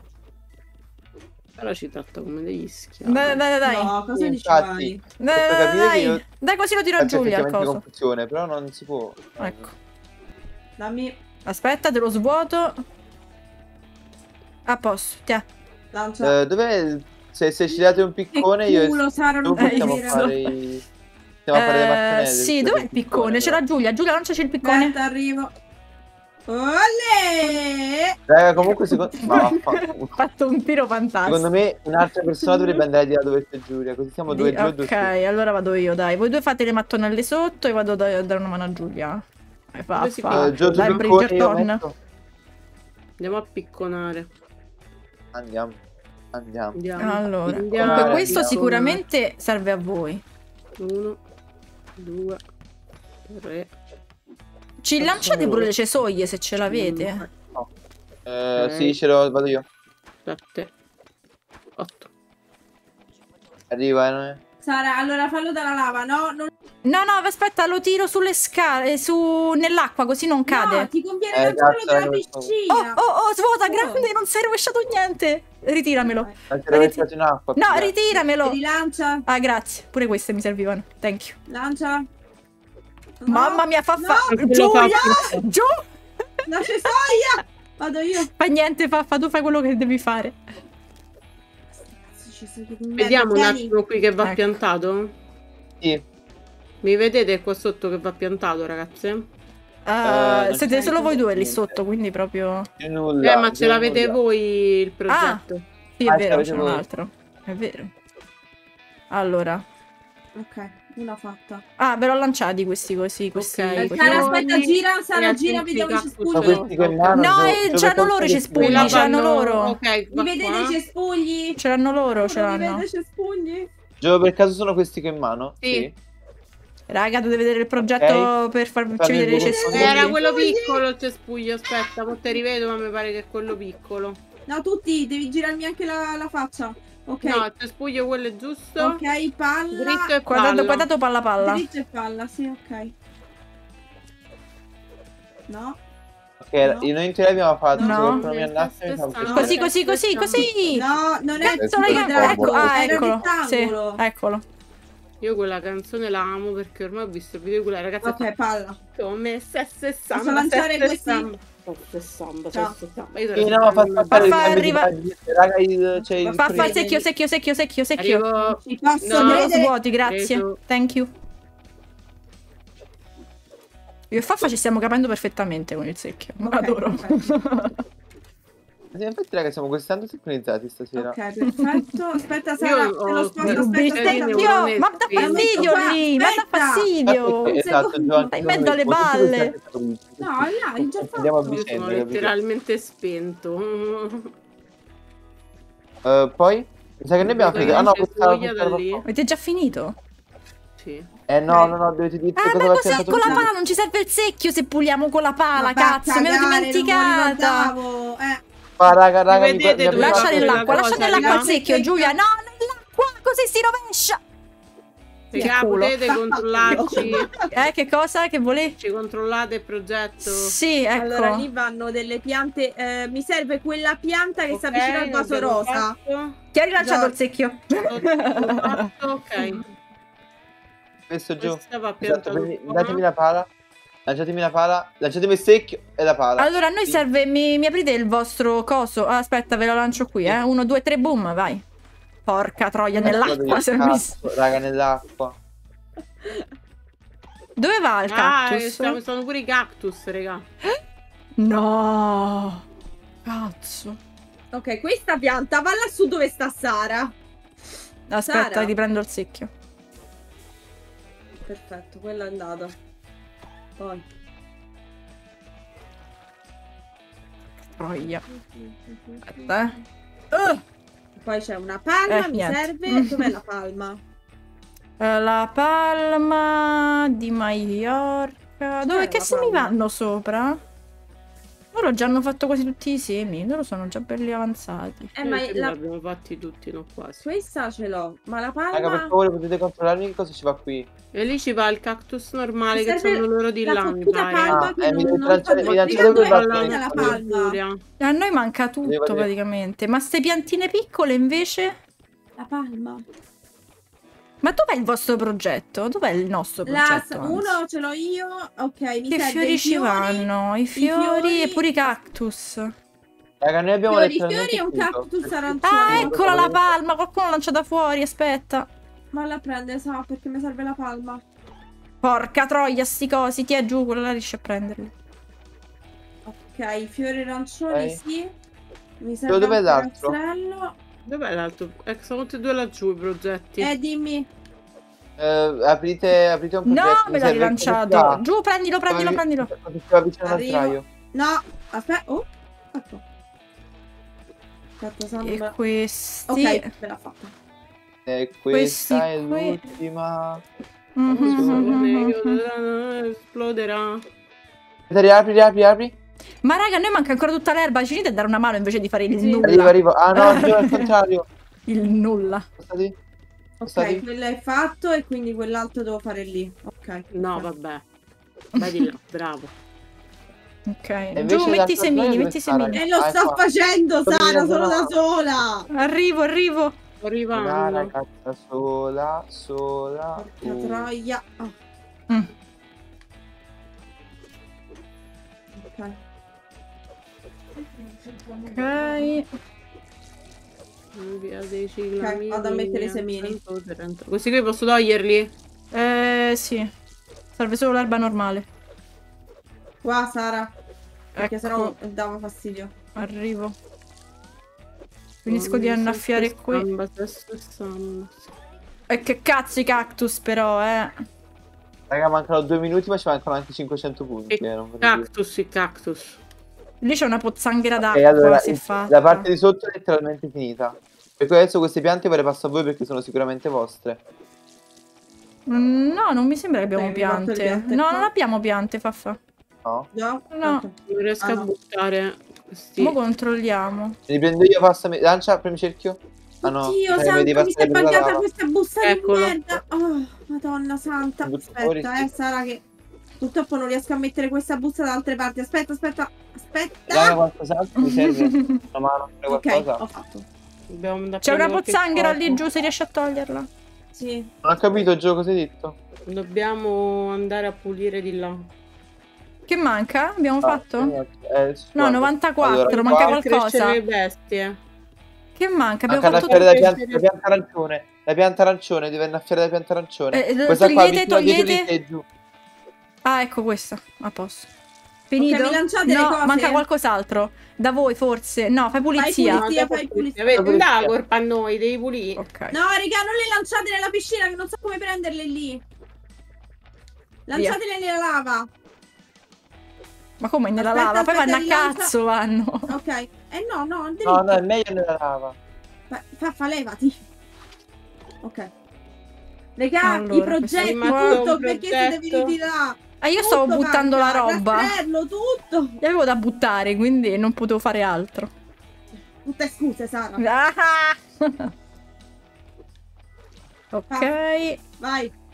Però ci tratta come degli schiavi. Dai, dai, dai, dai. No, cosa Sì, dici infatti. mai? Dai, Posso dai, capire che io- dai. Dai, così lo tiro a Faccio Giulia il effettivamente coso. confusione, però non si può. Ecco. Dammi. Aspetta, te lo svuoto. A posto, tiè. Lancia. Eh, dov'è? Se, se ci date un piccone, Che io e culo, Sara, non tu possiamo capire. fare i... Possiamo fare le mattonelle. Eh, sì, se dov'è date il un piccone? Ce però. l'ha Giulia. Giulia, lanciaci il piccone. Aspetta, arrivo. Olè! Raga, comunque secondo... Ma vaffanculo. Ho fatto un tiro fantastico. Secondo me un'altra persona dovrebbe andare di là dove c'è Giulia, così siamo due Di- giù e due ok, su. allora vado io, dai. Voi due fate le mattonelle sotto e vado a da- dare una mano a Giulia. Vai, fa, Dove si fa. Eh, giù, giù, Dai, piccone, io Bridgerton. metto- Andiamo a picconare. Andiamo, andiamo. Andiamo. Allora, Andiamo. comunque questo Andiamo. sicuramente serve a voi. Uno, due, tre. Ci lanciate pure le cesoie se ce l'avete. Eh, Ok. sì, ce l'ho, vado io. sette, otto. Arriva, eh, non è? Sara, allora fallo dalla lava, no? Non... No, no, aspetta, lo tiro sulle scale, su nell'acqua, così non No, cade. ti conviene Eh, lanciarlo cazzo, dalla non lo so. Oh, piscina. oh, oh, svuota, Oh. grande, non si è rovesciato niente. Ritiramelo. Ma ce l'ho Riti- messo in acqua. No, però. ritiramelo. Rilancia, Ah, grazie. Pure queste mi servivano. Thank you. lancia. No, Mamma mia, fa fa. No, Giulia! Giù! la cesoia! Vado io. Fa niente, Faffa, tu fai quello che devi fare. Cazzo, ci sei che- Vediamo un Vieni. attimo qui che va Ecco. piantato. Sì. Mi vedete qua sotto che va piantato, ragazze? Ah, non siete c'è solo voi due lì niente. sotto, quindi proprio... C'è nulla. Eh, ma ce c'è l'avete nulla. voi il progetto? Sì, è Ah, vero, ce l'avete c'è un voi. altro. È vero. Allora. Ok, una fatta. Ah, ve l'ho lanciati questi così, questi... Ok. questi- Sara, Fiori aspetta, gira, e Sara, altri gira, vediamo i cactus. Sono cespugli. questi che in mano. No, dove- eh, dove c'hanno porto loro i questi? cespugli, Quella c'hanno vanno- loro. Ok, Mi va vedete qua. i cespugli? Ce l'hanno loro, ce Mi l'hanno. vedete i cespugli? Gio, per caso sono questi che ho in mano? Sì. Raga, dovete vedere il progetto Ok. per farci Fammi vedere i vedere. cespugli. Era quello piccolo il cespuglio, aspetta, mo te rivedo, ma mi pare che è quello piccolo. No, tutti, devi girarmi anche la, la faccia. Ok, No, il cespuglio quello è giusto. ok, palla. Dritto e Quadrato, palla. quadrato, palla, palla. Dritto e palla, sì, ok. No, Ok, No. io noi in teoria abbiamo fatto. No. Se qualcuno mi annassa, mi fa un No. piacere. Così, così, così, così. no, non è Cazzo, Eh, raga, sì, ecco, ah, era eccolo. Sì, rettangolo. eccolo. Io quella canzone la amo perché ormai ho visto il video di quella ragazza. Ok, palla. Come sesse e Posso samba, lanciare sesse e questi? samba. Sesse e samba, Ciao. sesse e samba. Io te Sì, la no, sto fa facendo fare il Fa- cambio di arriva- pagina. Raga, il- c'è il Fa, fa, primo. secchio, secchio, secchio, secchio, secchio. Arrivo. Ci posso No. Lo credere. svuoti, grazie. Preso. Thank you. Io e Faffa ci stiamo capendo perfettamente con il secchio. Ok, Adoro. perfetto. Sì, infatti, raga, siamo così tanto sincronizzati stasera. Ok, perfetto. Aspetta, Sara, Io te lo ho- sposto. io- Aspetta, io- aspetta. io- Io, io- ma dà fastidio Aspetta, lì, ma dà aspetta. fastidio. Esatto, secondo. Gio, anche Stai in noi, mezzo alle molto più balle. siete capiti. No, l'hai già Andiamo a fatto. Io vicenda, sono capito? letteralmente spento. Eh, poi? Mi sa che noi abbiamo Vedo finito. Ah no, che c'è questa Giulia questa da lì. roba qua. Avete già finito? Sì. Eh no, no, no, dovete dire Ah, cosa ma va cos'è piantato con la prima. pala? Non ci serve il secchio se puliamo con la pala, Vabbè, a cazzo, me l'ho cagare, dimenticata. non me lo ricordavo. Eh, Ma raga, raga, Mi mi, vedete mi dove Lascia Guarda nell'acqua, quella lascia cosa, nell'acqua il raga. secchio, Giulia. No, nell'acqua, così si rovescia. Raga, culo. potete controllarci? Eh, che cosa? Che volevi? Ci controllate il progetto? Sì, ecco. Allora, lì vanno delle piante. eh, mi serve quella pianta che sta Ok, vicino al vaso l'abbiamo rosa. fatto. Chi ha rilanciato Già. il secchio? L'ho fatto, ok. Messo giù. Questa va Esatto, piantata quindi qua. datemi la pala. Lanciatemi la pala. Lanciatemi il secchio e la pala. Allora, a noi Sì. serve... Mi, mi aprite il vostro coso? Ah, aspetta, ve lo lancio qui, eh. Uno, due, tre, boom, vai. Porca troia, nell'acqua si è messo. Cazzo, raga, nell'acqua. Dove va il Ah, cactus? sono, sono pure i cactus, raga. No. Cazzo. Ok, questa pianta va lassù dove sta Sara. Aspetta, Sara. riprendo il secchio. Perfetto, quella è andata. Poi. Troia. Aspetta, eh. Uh. Poi c'è una palma, Eh, mi niente. serve. Dov'è la palma? Eh, La palma di Maiorca. Dove Eh, che la semi palma. vanno sopra? Loro già hanno fatto quasi tutti i semi. Loro sono già belli avanzati. Eh, ma Noi la... l'abbiamo fatti tutti, non quasi. questa ce l'ho. Ma la palma... Raga, per favore, potete controllarmi che cosa ci va qui? E lì ci va il cactus normale Mi che serve sono loro di la là, mi fottuta pare. palma Ah, che eh, non, mi non dovete lanciare- so- mi lanciate Raga, due dove è bastoni. la palma? A noi manca tutto Devo dire- praticamente. Ma ste piantine piccole invece? La palma. Ma dov'è il vostro progetto? Dov'è il nostro La, progetto? anzi? uno ce l'ho io. Ok, mi Che serve fiori i ci vanno? I fiori, fiori- e pure i cactus. Raga, noi abbiamo Fiori, letteralmente fiori e un tutto. cactus arancione. Ah, Sì, eccola la palma! Qualcuno l'ha lanciata fuori, aspetta. Ma la prende, sa, perché mi serve la palma. Porca troia, sti cosi. Ti è giù, quella là riesce a prenderli. Ok, fiori arancioni, Ok. sì. Mi serve Dov'è anche l'altro? rastrello. Dov'è l'altro? Eh, sono tutti e due laggiù i progetti. Eh, dimmi. Eh, aprite, aprite un No, progetto. me mi l'ha serve rilanciato. qua. Giù, prendilo, prendilo, Dove- prendilo. dove si va vicino Arrivo. all'altraio. No, aspetta. Oh, ecco. Aspetta, E Sandra. questi... Ok, me l'ha fatta. E Questi questa è qui. l'ultima. Mhm. Esploderà. Apri, apri, apri. Ma raga, a noi manca ancora tutta l'erba. Ci venite a dare una mano invece di fare il Sì. nulla. Arriva, arriva. Ah no, giù al contrario. Il nulla. Spostati. Ok, Spostati. quello è fatto e quindi quell'altro devo fare lì. Ok. No, vabbè. Vai di là, bravo. Ok. invece Giù, metti i l'altro semini, dove metti i sta, semini. E lo Ah, è sto qua. facendo, Dove Sara, viene sono da no? sola. Arrivo, arrivo. Sto Una arrivando. ragazza sola, sola. Porca uh. troia. Ah, Mm. ok. Ok. Via dei ciclamini. vado a mettere i semini. cento trenta. Questi qui posso toglierli? Eh, sì. Serve solo l'erba normale. Qua, Sara. Perché Ecco. sennò dava fastidio. Arrivo. Finisco di annaffiare qui. Samba, sesto e samba. E che cazzo i cactus però, eh. Raga, mancano due minuti, ma ci mancano anche cinquecento punti. E eh, non vorrei dire. cactus, i cactus. Lì c'è una pozzanghera E d'acqua, allora, si è il- fatta. la parte di sotto è letteralmente finita. Per cui adesso queste piante ve le passo a voi perché sono sicuramente vostre. Mm, No, non mi sembra che abbiamo Beh, mi porto le piante. piante No, qua. non abbiamo piante, Faffa. No? Già? No. Ok. Non riesco Ah, a no. buttare questi. Mo controlliamo. Me li prendo io, passami. Lancia, premi cerchio. Ah no. Oddio, eh, santo, devi mi si è passare per la buggata lava. questa busta Eccolo. di merda. Oh, madonna santa. Butto fuori, Aspetta, sì. eh, Sara, che purtroppo non riesco a mettere questa busta da altre parti. Aspetta, aspetta, Raga, aspetta. qualcos'altro mi serve? Una mano, Ok, qualcosa? ho fatto. Dobbiamo andare a C'è una prendere qualche pozzanghera cosa. lì giù, se riesci a toglierla. Sì. Non ho capito, Gio, cosa hai detto? Dobbiamo andare a pulire di là. Che manca? Abbiamo fatto? Ah, niente, eh, No, guarda. novantaquattro, Allora, manca qua- Per qualcosa. crescere le bestie. Che manca? Abbiamo Manca da fatto fiore tutto. la pianta, la pianta arancione. La pianta arancione, deve annaffiare la pianta arancione. Eh, Questa qua togliete, vicino dietro di togliete. te, giù. Ah, ecco questa. A posto. Finito? Ok, mi lanciate le no, cose? manca qualcos'altro. Da voi forse. No, fai pulizia. pulizia. No, dopo fai pulizia. pulizia. Vedi, non dà la colpa a noi, devi pulire. Ok. No, raga, non le lanciate nella piscina che non so come prenderle lì. Lanciatele nella lava. Ma come nella Aspetta, lava? Poi aspetta, vanno a rilancia- cazzo, vanno. Ok. Eh no, no, dritto. No, no, è meglio nella lava. Fa, fa, fa levati. Ok. Regà, Allora, i progetti, questo- tutto, un perché siete progetto. venuti là? Ah, io stavo Tutto buttando la manca, roba. rastrello, tutto. Li avevo da buttare, quindi non potevo fare altro. Tutte scuse, Sara. Ah! Ok. Vai.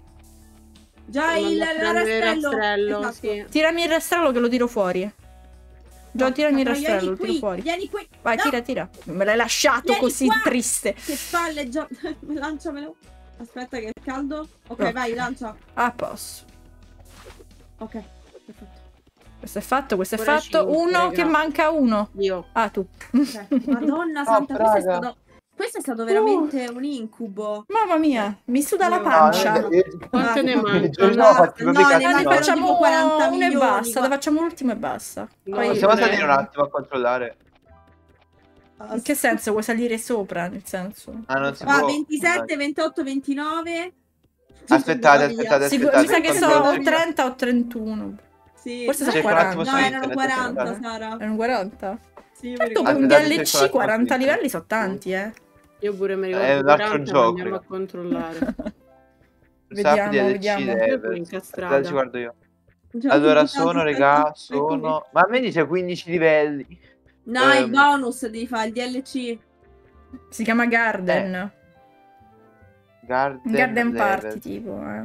Già Devo il andare a prendere il rastrello. rastrello, Esatto. sì. Tirami il rastrello che lo tiro fuori. Già, No, tirami il no, rastrello, vieni lo tiro qui, fuori. Vieni qui. Vai, No, tira, tira. Me l'hai lasciato Vieni così qua. triste. Che palle, già. Lanciamelo. Aspetta che è caldo. Ok, Ok. vai, lancia. Ah, posso. Ok, perfetto. Questo è fatto, questo è Ancora fatto. cinque, Uno, raga. che manca uno. Io. Ah, tu. Ok. Madonna santa, questo è raga. stato. Questo è stato veramente un incubo. Mamma mia, mi suda la No, pancia. No, io- Quante ne Ah, i giorni mancano? siamo fatti proprio No, i ne Ah, ne cazzi mancano nostri. facciamo tipo quaranta uno e milioni, basta. qua- Ne facciamo l'ultimo e basta. No, Poi- Possiamo pure- salire un attimo a controllare? In che senso vuoi salire sopra? Nel senso. Ah, non si Ah, può. ventisette, ventotto, ventinove. Aspettate, aspettate, Sicur- aspettate. mi sa che controllo. sono o trenta o trentuno. Sì. Forse no, sono Cerco un attimo quaranta. no, su erano internet, quaranta, aspettate. Sara. Erano quaranta. Sì, mi Dopo ricordo. un Aspettate, D L cerco C un attimo quaranta su livelli internet. sono tanti, eh. Io pure mi ricordo È un altro quaranta, gioco, ma andiamo raga. a controllare. Vediamo, D L C vediamo. level. Io sono incastrata. Aspettate, ci guardo io. Già Allora buttato, sono, aspetta, regà, eccomi. sono... Ma a me dice quindici livelli. No, il Ehm, bonus devi fare il D L C. Si chiama Garden. Garden, Garden level. Party, tipo, eh.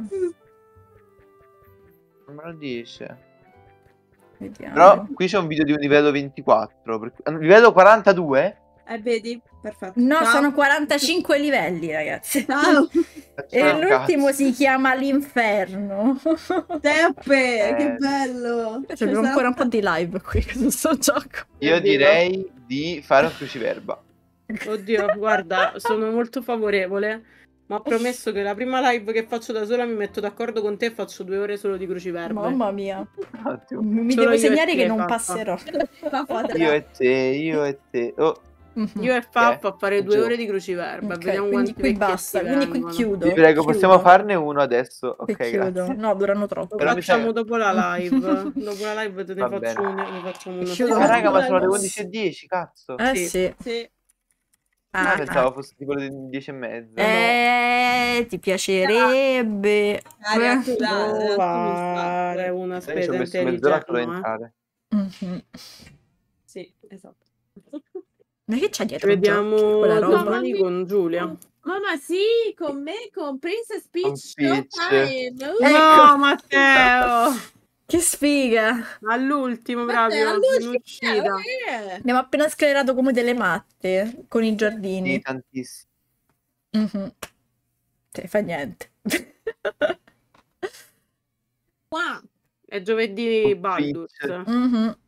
Non me lo dice. Vediamo. Però qui c'è un video di un livello ventiquattro. per cui- ah, Livello quarantadue? Eh, vedi? Perfetto. No, Ciao. sono quarantacinque livelli, ragazzi. Ciao. E Ciao, l'ultimo cazzo. si chiama l'Inferno. Teppe, Eh, che bello. C'è Cioè, ancora sarà- un po' di live qui su questo gioco. Io direi di fare un cruciverba. Oddio, guarda, sono molto favorevole. Ma ho promesso che la prima live che faccio da sola mi metto d'accordo con te e faccio due ore solo di cruciverbe. Mamma mia. Ottimo. Mi Solo devo io e segnare te, che non Faffa. passerò. Io e te, io e te. Oh, Mhm. Io e Faffa a fare due Gio. ore di cruciverbe. Ok, vediamo quindi quanti qui vecchietti basta, quindi qui vengono. chiudo. vi prego, chiudo. possiamo farne uno adesso? Qui Ok, chiudo. grazie. No, durano troppo. Lo Però mi facciamo sa- dopo la live. Dopo la live te ne Va faccio bene. uno. Ne facciamo uno. Chiudo. Ah, assieme. raga, ma sono le Live. undici e dieci, cazzo. Eh Sì. sì. Sì. Ah, Ah, pensavo fosse tipo le dieci e mezza. Eh, ti piacerebbe. Aria, Eh. tu dai, Devo tu mi fare stai. una Dai, ci ho spesa messo mezz'ora solo a intelligente. No, eh. entrare. Mhm. Sì, esatto. Ma che c'è Ci dietro? vediamo Gio? Quella roba? domani con Giulia. Mamma, sì, con me, con Princess Peach Peach. Showtime. Uh, Ecco. No, Matteo! Che sfiga! All'ultimo, Matteo, proprio, in all'ultimo, uscita. eh, Abbiamo appena sclerato come delle matte con i Sì, giardini. tantissimo. Mhm. Cioè, fa niente. qua. È giovedì Baldur's. Peach. Mhm.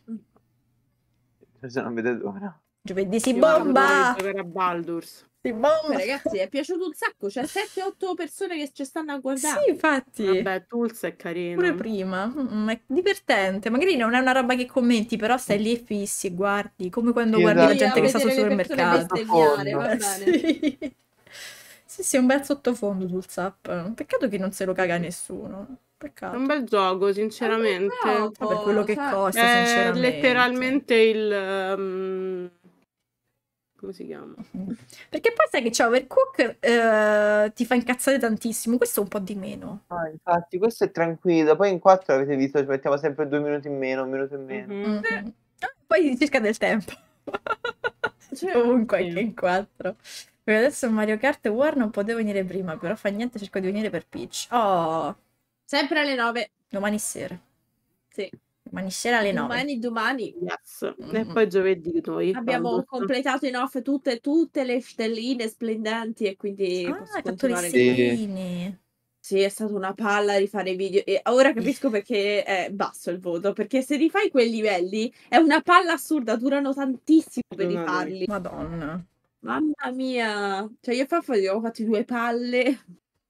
Se non vedete l'ora. Giovedì si Io vado bomba! a giocare a Baldur's. Si Beh, bomba! ragazzi, è piaciuto un sacco. C'è sette otto persone che ci stanno a guardare. Sì, infatti. Vabbè, Tools è carino. Pure prima. Mm, è divertente. Magari non è una roba che commenti, però stai lì e fissi e guardi. Come quando Sì, guardi la esatto. gente che sta sul vedere le persone supermercato. bestemmiare, va Eh, bene. sì. Sì, sì, è un bel sottofondo sul Zap. Peccato che non se lo caga nessuno. È Peccato. un bel gioco, sinceramente. È un bel Ma per quello che cioè, costa, È sinceramente. letteralmente il... um, come si chiama? Perché poi sai che c'è Overcook, eh, ti fa incazzare tantissimo. Questo un po' di meno. Ah, infatti, questo è tranquillo. Poi in quattro avete visto, ci mettiamo sempre due minuti in meno, un minuto in meno. Mhm. Mhm. Ah, poi cerca del tempo. Cioè, Comunque sì. anche in quattro. Perché adesso Mario Kart War non potevo venire prima, però fa niente, cerco di venire per Peach. Oh, sempre alle nove. domani sera. Sì. Domani sera alle nove. Domani, domani. Yes. E Mhm. poi giovedì noi. Abbiamo Baldur's. completato in off tutte, tutte le stelline splendenti e quindi Ah, posso hai fatto le continuare. Sì. stelline. Sì, è stata una palla rifare i video e ora capisco perché è basso il voto, perché se rifai quei livelli è una palla assurda, durano tantissimo per Non ha rifarli. Madonna. Mamma mia, cioè io e Faffa abbiamo fatto due palle.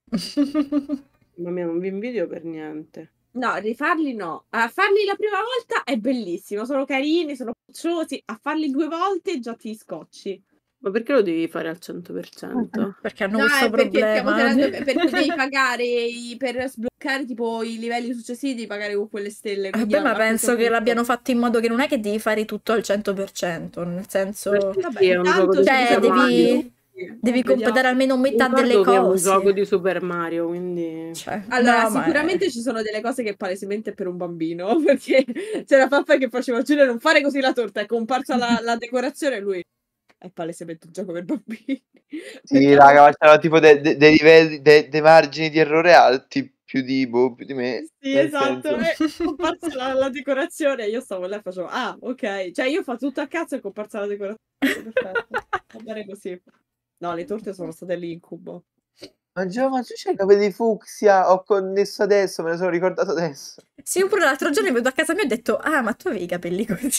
Mamma mia, non vi invidio per niente. No, rifarli no. A farli la prima volta è bellissimo, sono carini, sono pucciosi. A farli due volte già ti scocci. Ma perché lo devi fare al cento per cento? Perché hanno No, questo è perché stiamo problema. tenendo, perché devi pagare i- per sbloccare tipo i livelli successivi, devi pagare con quelle stelle. quindi Vabbè, a- ma a penso questo che punto- l'abbiano fatto in modo che non è che devi fare tutto al cento per cento, nel senso... Perché Vabbè, sì, è un intanto gioco di ci Cioè, Super siamo Mario. devi, anche- devi Vediamo. completare almeno metà delle Ricordo che è un cose. gioco di Super Mario, quindi... Cioè, Allora, no, ma è- sicuramente ci sono delle cose che palesemente è per un bambino, perché c'era Faffa che faceva Giulia non fare così la torta, è comparsa la, la decorazione e lui è palesemente un gioco per bambini. Sì, Perché- raga, ma c'erano tipo de- de- dei livelli, de- dei margini di errore alti. più di, boh, più di me. Sì, nel esatto. senso- È comparsa la, la decorazione e io stavo là e facevo, ah, ok. Cioè io faccio tutto a cazzo e è comparsa la decorazione. Perfetto. Va bene così. No, le torte sono state l'incubo. Ma Gio, ma tu c'hai i capelli fucsia? Ho connesso adesso, me ne sono ricordato adesso. Sì, io pure l'altro giorno venuto a casa mia e ho detto, ah, ma tu avevi i capelli così.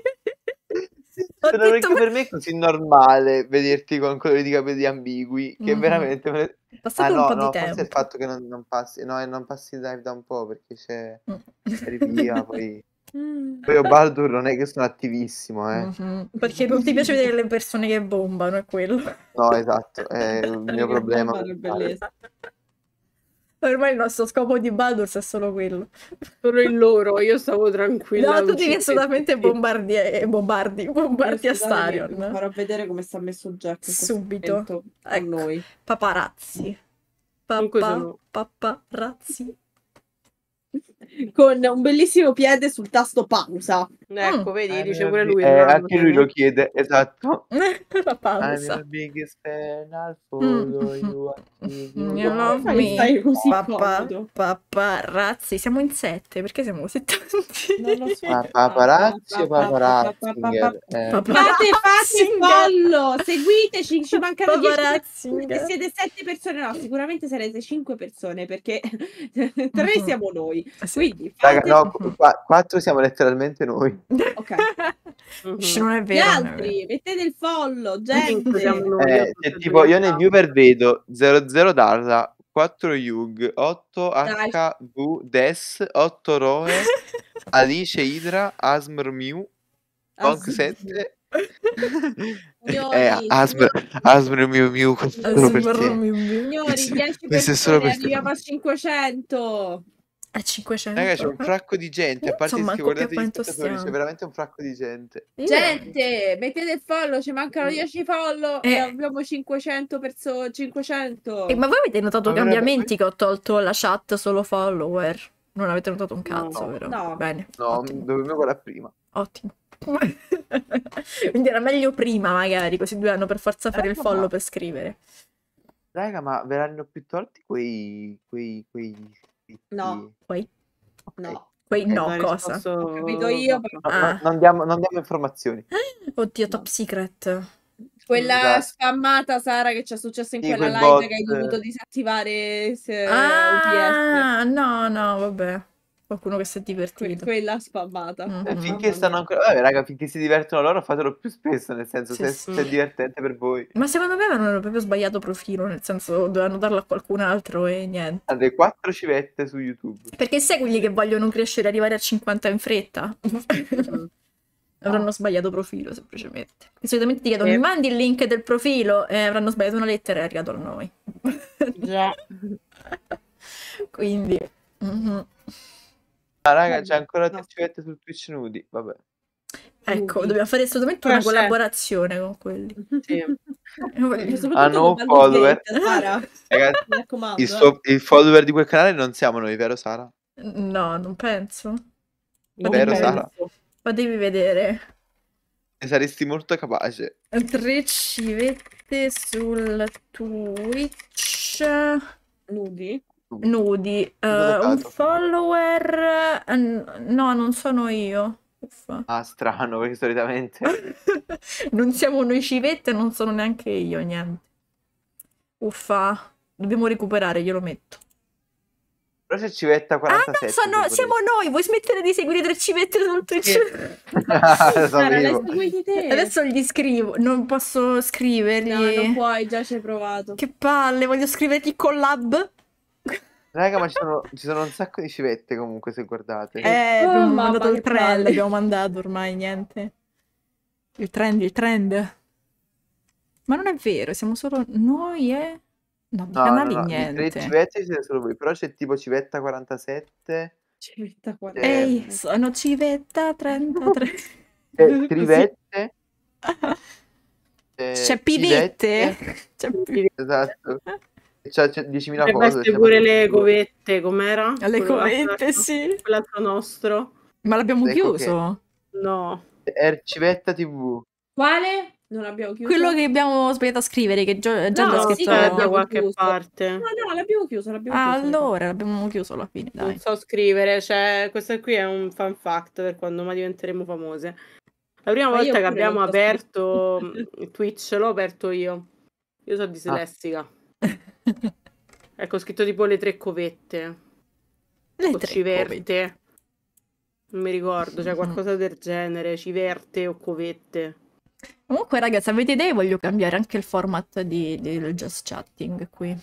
Ho Però detto, perché ma- per me è così normale vederti con colori di capelli ambigui che Mhm. veramente me ne- È passato Ah un no, po' no, di forse è il tempo. fatto che non, non passi, no, e non passi in live da un po' perché c'è Mm. eri via, poi Mm. poi io Baldur non è che sono attivissimo, eh. Mhm. Perché non ti piace vedere le persone che bombano, è quello. No, esatto, è il mio Che problema. bomba, è bellezza. Ormai il nostro scopo di Baldur's è solo quello. Solo il loro, io stavo tranquilla. No, tu devi uccidere assolutamente tutti. bombardi, eh, bombardi, bombardi a Scusate che vi Starion. farò vedere come sta messo Jack in questo Subito. momento con Ecco. noi. Paparazzi. Comunque Papà, sono- paparazzi. Con un bellissimo piede sul tasto pausa. Ecco, Mm. vedi, I'm dice your pure big- lui. eh, Ram, anche lui eh. lo chiede, esatto. La I'm pausa. your biggest fan, I'll Mm. follow you, I'll give you You all love Come me. stai così Papà, comodo? paparazzi. Siamo in sette, perché siamo così tanti? Non lo so. Ma paparazzi o paparazzinger? Eh. Fate, fate Paparazzinger. follow, seguiteci, ci mancano dieci Paparazzinger. persone, siete sette persone, no, sicuramente sarete cinque persone perché tre Mhm. siamo noi, Sì. quindi Raga, fate no, Mhm. qua- quattro siamo letteralmente noi. ok. Mhm. Shh, non è Gli vero, non è vero. altri, mettete il follow, Cinque siamo gente. noi, io Eh, sono cioè, sempre tipo, io nei in viewer vedo zero zero Darla, quattro Yug, otto Dai. H V Des, otto Roe, Alice Idra, Asmr Mew, Punk Asmr sette. Signori, eh, Asmr, Asmr Mew Mew, questo solo per te. Signori, dieci Questo è solo persone, per te. arriviamo a cinquecento. È cinquecento. Raga, c'è un fracco di gente, a parte Insomma, che manco più guardate gli quanto spettatori, c'è stiamo. veramente un fracco di gente. Io- Gente, mettete il follow, ci mancano dieci follow e Eh. abbiamo cinquecento persone, cinquecento. Eh, ma voi avete notato Ma verrebbe- cambiamenti che ho tolto la chat solo follower? Non avete notato un cazzo, No, vero? no. Bene, No, ottimo. dovevo guardare prima. Ottimo. Quindi era meglio prima, magari, così dovevano per forza fare Eh, il ma- follow per scrivere. Raga, ma verranno più tolti quei... quei... quei... No. Poi, No, poi Ok, no, L'ha cosa? risposto- ho capito io. No, Ah. no, non, diamo, non diamo informazioni. Oddio, top secret. Quella Esatto. spammata, Sara, che ci è successo in Sì, quella quel live bot. che hai dovuto disattivare se, O B S. Ah, no, no, vabbè. Qualcuno che si è Que- divertito. quella spammata. Mm. Eh, Mhm. finché stanno ancora... Vabbè, raga, finché si divertono loro, fatelo più spesso, nel senso, Sì, se, sì. se è divertente per voi. Ma secondo me avevano proprio sbagliato profilo, nel senso dovevano darlo a qualcun altro e niente. Alle quattro civette su YouTube. Perché sai quelli che vogliono crescere e arrivare a cinquanta in fretta? Avranno sbagliato profilo, semplicemente. Perché solitamente ti chiedono, Eh. mi mandi il link del profilo? E avranno sbagliato una lettera e è arrivato a noi. Già. Quindi... mhm. Ah, raga, c'è ancora tre No. civette su Twitch nudi. Vabbè. Ecco, Nudi. dobbiamo fare assolutamente Ora una c'è. collaborazione con quelli. Sì. E soprattutto Ah, no, con Baldur's follower. Gate, Sara. Ragazzi, Mi raccomando. il, suo, il follower di quel canale non siamo noi, vero Sara? No, non penso. Non Vero, penso. Sara? Fatevi vedere. Ne saresti molto capace. Tre civette sul Twitch. Nudi. Nudi. Eh, Notato. un follower. eh, no, non sono io. Uffa. Ah, strano, perché solitamente... Non siamo noi civette, non sono neanche io, niente. Uffa. Dobbiamo recuperare, glielo metto. Però c'è civetta Ah, no, quarantasette. sono- se siamo noi. Vuoi smettere di seguire tre civette sul Twitch? volete. Lo Sara, l'hai sapevo. seguiti te. Adesso gli scrivo. Non posso scrivergli. No, non puoi, già ci hai provato. Che palle, voglio scrivergli collab. Raga, ma ci sono, ci sono un sacco di civette comunque, se guardate. Eh, Oh, abbiamo mamma, mandato il che trend, palle. abbiamo mandato ormai niente. Il trend, il trend. Ma non è vero, siamo solo noi e... No, di No, canali no, no, di tre niente. civette ci siete solo voi, però c'è tipo civetta quarantasette, Civetta quaranta. Ehi, sono civetta trentatré. c'è trivette, C'è pivette. C'è pi- esatto, e c'ha, c'è diecimila Le foto. veste siamo pure tutti le voi. covette, com'era? Le Quello covette, l'altro- sì. Quell'altro nostro? Ma l'abbiamo Ecco chiuso. No. Er civetta tivù, Quale? Non abbiamo chiuso. Quello che abbiamo sbagliato a scrivere, che Giorgia No, ha sì, scritto... è da l'abbiamo qualche chiuso. parte. No, no, l'abbiamo chiuso, l'abbiamo Ah, chiuso. allora l'abbiamo chiuso alla fine, Non dai. so scrivere, cioè, questo qui è un fun fact per quando mai diventeremo famose. La prima Ma io volta che pure abbiamo non so aperto mm, Twitch, l'ho aperto io. Io sono dislessica. Ecco, ho scritto tipo le tre covette. Le o tre civerte. Non mi ricordo, cioè Mhm. qualcosa del genere, civerte o covette. Comunque, ragazzi, avete idee? Voglio cambiare anche il format di, di- del just chatting qui.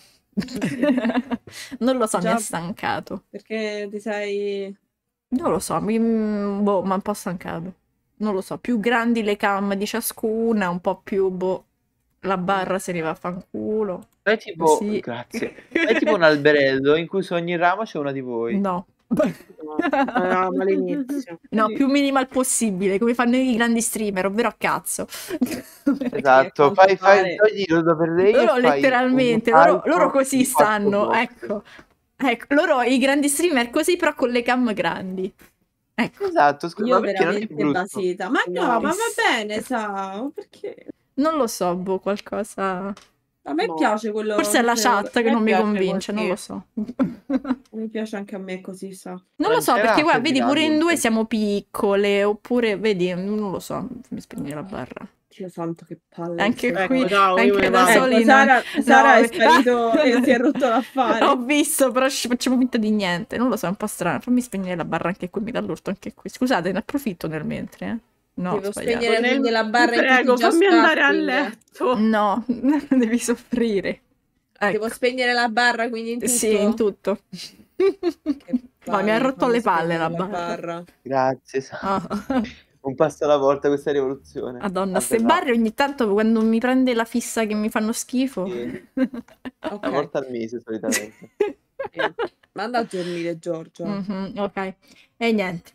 Non lo so, mi Già. ha stancato. Perché ti sei... Non lo so, mi, boh, ma un po' stancato. Non lo so, più grandi le cam di ciascuna, un po' più, boh, la barra se ne va a fanculo. È tipo, Sì. grazie. È tipo un alberello in cui su ogni ramo c'è una di voi. No. No, eravamo all'inizio. No, più minimal possibile, come fanno i grandi streamer, ovvero a cazzo. Esatto, fai, fai, togli l'uso per lei e Loro fai letteralmente, un loro, mosaico loro così di quattro stanno, box. ecco. Ecco, loro i grandi streamer così però con le cam grandi. Ecco. Esatto, scusa, Io ma perché non è veramente brutto? basita. Ma no, No. ma va bene, sa. Perché? Non lo so, boh, qualcosa... A me No. piace quello... Forse è la chat che me non mi piace convince, così. non lo so. Mi piace anche a me così, sa. Non lo so, Francesca perché guarda, vedi, pure in Ferdinando. due siamo piccole, oppure, vedi, non lo so, mi spegne la barra. Dio santo, che palle. Anche Ecco, qui, ciao, io me anche ne da vado. soli... Ecco, non- Sara, Sara No, è sparito e si è rotto l'affare. Ho visto, però ci facciamo finta di niente. Non lo so, è un po' strano. Fammi spegnere la barra anche qui, mi dà l'urto anche qui. Scusate, ne approfitto nel mentre, eh. No, Devo ho sbagliato. spegnere Nel- quindi la barra in Prego, tutti i just fammi andare a chatting. letto. No, devi soffrire. Ecco. Devo spegnere la barra quindi in tutto. Sì, in tutto. Che Ma mi ha palle, rotto fammi le palle la spegnere barra. Grazie, Sa- Ah. un passo alla volta questa rivoluzione. Madonna, ste Avverrà. barre ogni tanto quando mi prende la fissa che mi fanno schifo. Sì. Ok. Una volta al mese solitamente. Manda a dormire Giorgia. Mhm, ok. E niente.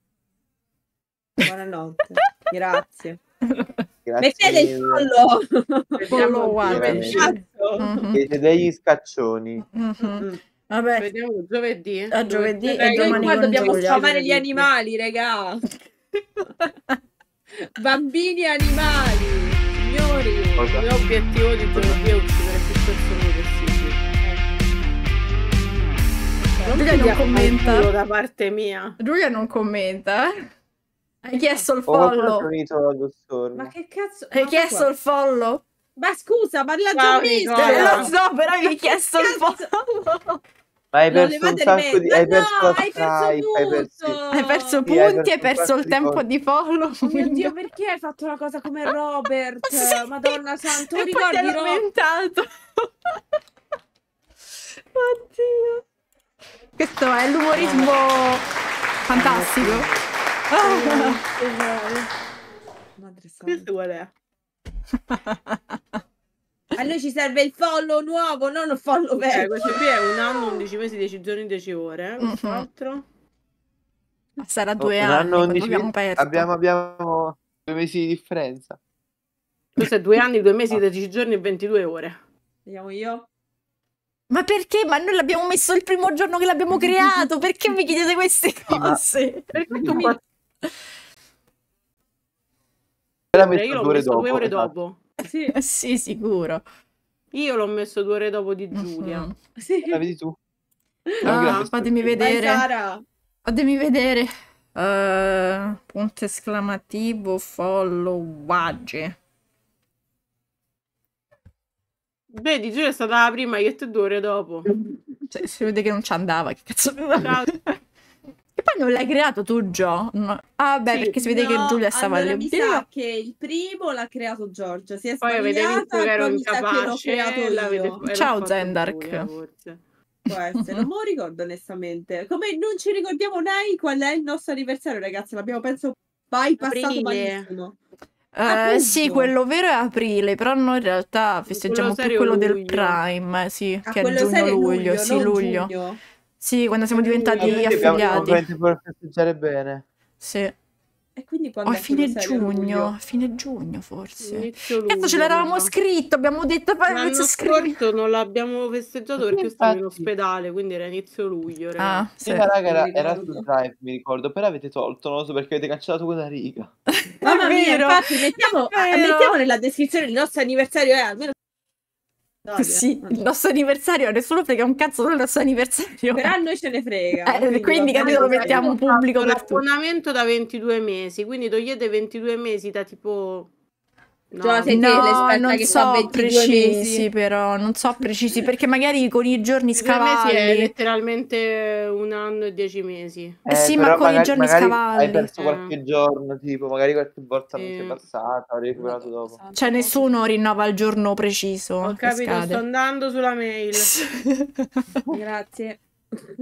Buonanotte. Grazie. Grazie Mettete il mille. follow. Follow what? veramente. Cazzo. Mhm, Siete degli scaccioni. mhm. Mm. Vabbè, Vediamo giovedì. A giovedì e Noi domani qua con dobbiamo Giulia. sfamare gli animali, regà. Bambini e animali. Signori. Il Cosa? mio obiettivo di giovedì è uccidere più persone possibili. Non Giulia non prendiamo commenta. il culo da parte mia. Giulia non commenta. eh. Hai chiesto il O qualcuno follow. è unito allo stormo. Ma che cazzo? Hai Ma chiesto qua- il follow? Ma scusa, ma l'ha Ciao, già visto. Nicola. Eh, no. lo so, però hai chiesto il Cazzo. follow. Ma hai Non perso un levate le sacco di... mezze. Hai Ma perso no, la hai perso Skype, hai perso... tutto. Hai perso Sì, hai punti, hai perso un perso sacco il di tempo cose. di follow. Oh mio Dio, perché hai fatto una cosa come Robert? Sì. Madonna santa, E ti poi ti hai ricordi Robert? lamentato. Oddio. Questo è l'umorismo fantastico. Ah. Madre santa. Questo qual è? A noi ci serve il follow nuovo, non il follow Eh, vecchio. questo qui è un anno, undici mesi, dieci giorni, dieci ore. Eh? Quest'altro? Sarà Oh, due un anni anno, quando undici abbiamo mesi. aperto. Abbiamo, abbiamo due mesi di differenza. Questo è due anni, due mesi, dieci giorni e ventidue ore. Vediamo io. Ma perché? Ma noi l'abbiamo messo il primo giorno che l'abbiamo creato. Perché mi chiedete queste ma- cose? Perché tu qua... L'ha Io messo l'ho due ore messo dopo. due ore esatto. dopo. Sì, Eh, Sì, sicuro. Io l'ho messo due ore dopo di Giulia. Mhm. sì. La vedi tu? Ah, Non grande fatemi sorpresa. Vai vedere. Sara. Fatemi vedere. Eh, punto esclamativo followage. Vedi, Giulia è stata la prima, io e te due ore dopo. Cioè, si vede che non ci andava. Che cazzo. Ciao. E poi non l'hai creato tu, Gio? No. Ah, beh, Sì. perché si vede che No, Giulia stava allora alle mi sa che il primo l'ha creato Giorgia, si è Poi avete visto sbagliata che e ero poi mi sa che l'ho incapace. creato l'avete- io. e l'ho Ciao, fatto Zendark. Giulia, forse. Può essere, non me lo ricordo onestamente. Come non ci ricordiamo mai qual è il nostro anniversario, ragazzi, l'abbiamo penso bypassato Aprile. malissimo. Eh, Appunto. sì, quello vero è aprile, però noi in realtà festeggiamo più serio quello del luglio. Prime, eh, sì, Ah, che è quello serio è giugno-luglio, sì, non luglio. giugno. Sì, quando siamo diventati Luglio. Quindi abbiamo affiliati. veramente per festeggiare bene. Sì. E quindi quando O è a fine quello serio, giugno, luglio? a fine giugno forse. Inizio Cazzo, ce luglio, l'eravamo ma- scritto, abbiamo detto poi L'anno inizio a scrivere. scorso non l'abbiamo festeggiato perché io stavo in Infatti. ospedale, quindi era inizio luglio, Ah, ragazzi. sì. Prima, raga, era, mi era ricordo. sul drive, mi ricordo, però avete tolto, non lo so perché avete cancellato quella riga. Mamma È mia, vero, infatti, mettiamo, è vero. mettiamo nella descrizione il nostro anniversario, è almeno. Sì, il nostro anniversario, nessuno frega un cazzo del nostro anniversario. Però a noi ce ne frega. Eh, quindi, va capito, lo bene, mettiamo dai. pubblico per tutti. L'abbonamento da ventidue mesi, quindi togliete ventidue mesi da tipo... No, Già, sei te No, l'esperta non che fa so ventidue precisi, mesi. però, non so precisi, perché magari con i giorni ventidue mesi è scavalli. letteralmente un anno e dieci mesi. Eh sì, ma però con i magari, giorni magari scavalli. hai perso Eh. qualche giorno, tipo, magari qualche volta non Sì. sei passata, hai recuperato dopo. Cioè, nessuno rinnova il giorno preciso. Ho che capito, scade. sto andando sulla mail. Grazie.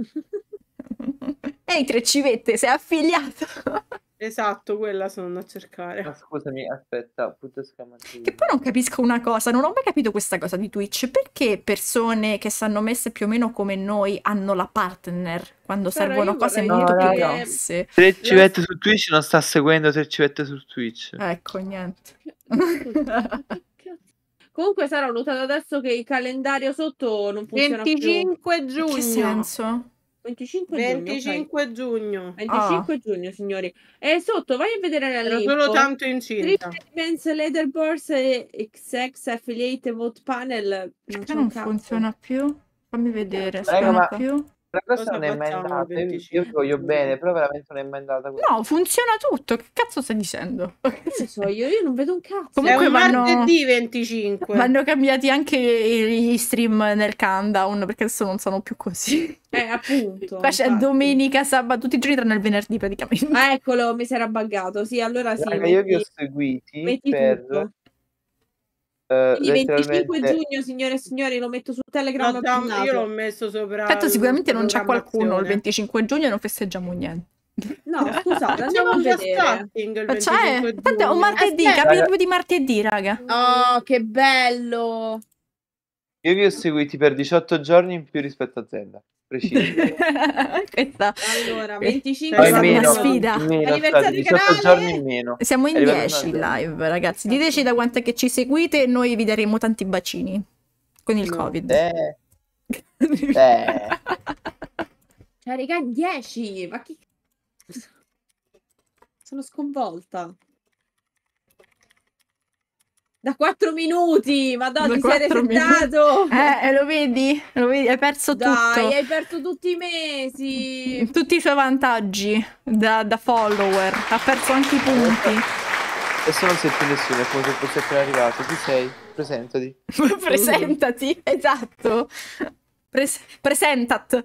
Ehi, tre civette, sei affiliato. Esatto, quella sono a cercare. Ma scusami, aspetta, punto esclamativo. Che poi non capisco una cosa, non ho mai capito questa cosa di Twitch. Perché persone che stanno messe più o meno come noi hanno la partner quando Sara, servono io cose vorrei molto dire più che- grosse? Tre civette su Twitch non sta seguendo tre civette su Twitch. Ecco, niente. Comunque Sara, ho notato adesso che il calendario sotto non funziona venticinque In giugno. che senso? più. venticinque giugno. ok. venticinque giugno. venticinque giugno, signori. E sotto vai a vedere Ero nell'info. solo tanto incinta. Treatments, Leaderboards e X X Affiliate Vote Panel. Non Perché c'è un non cazzo. funziona più? Fammi vedere, Raga, spawna ma- più. La cosa Cosa non è mai facciamo andata. il Io, io venticinque vi voglio giugno? bene, però veramente non è mai andata. quella. No, funziona tutto. Che cazzo stai dicendo? Che ne so io, io non vedo un cazzo. Comunque è un vanno- martedì venticinque. Vanno cambiati anche gli stream nel countdown perché adesso non sono più così. Eh, appunto. Qua c'è infatti. domenica, sabato, tutti i giorni tranne il venerdì praticamente. Ah, eccolo, mi si era buggato. Sì, allora sì. Raga, io vi ho metti, seguiti metti per tutto. eh, Quindi venticinque letteralmente giugno, signore e signori, lo metto su Telegram. No, da- appuntato. io l'ho messo sopra. Tanto sicuramente la non c'è qualcuno il programmazione. venticinque giugno e non festeggiamo niente. No, scusate, Facciamo andiamo a già vedere. starting il Ma c'è? venticinque Tanto è un giugno. martedì, Aspetta. capita proprio di martedì, raga. Oh, che bello. io vi ho seguiti per diciotto giorni in più rispetto a Zenda. Preciso. Questa Allora, Eh, venticinque No, questa in è una meno, sfida. in meno, Anniversario scusate, di diciotto canale. giorni in meno. Siamo in È arrivato dieci un altro. live, ragazzi. Diteci da quanto è che ci seguite e noi vi daremo tanti bacini. Con il No. Covid. Eh, eh. Cioè, raga, in dieci. Ma chi... Sono sconvolta. Da quattro minuti. Madonna, Da ti sei quattro resettato. Eh, lo vedi? Lo vedi? Hai perso Dai, tutto. hai perso tutti i mesi. Tutti i suoi vantaggi da, da follower. Ha perso anche i punti. Adesso non sento nessuno, è come se fosse appena arrivato. Chi sei? Presentati. Presentati, esatto. Pres- presentat.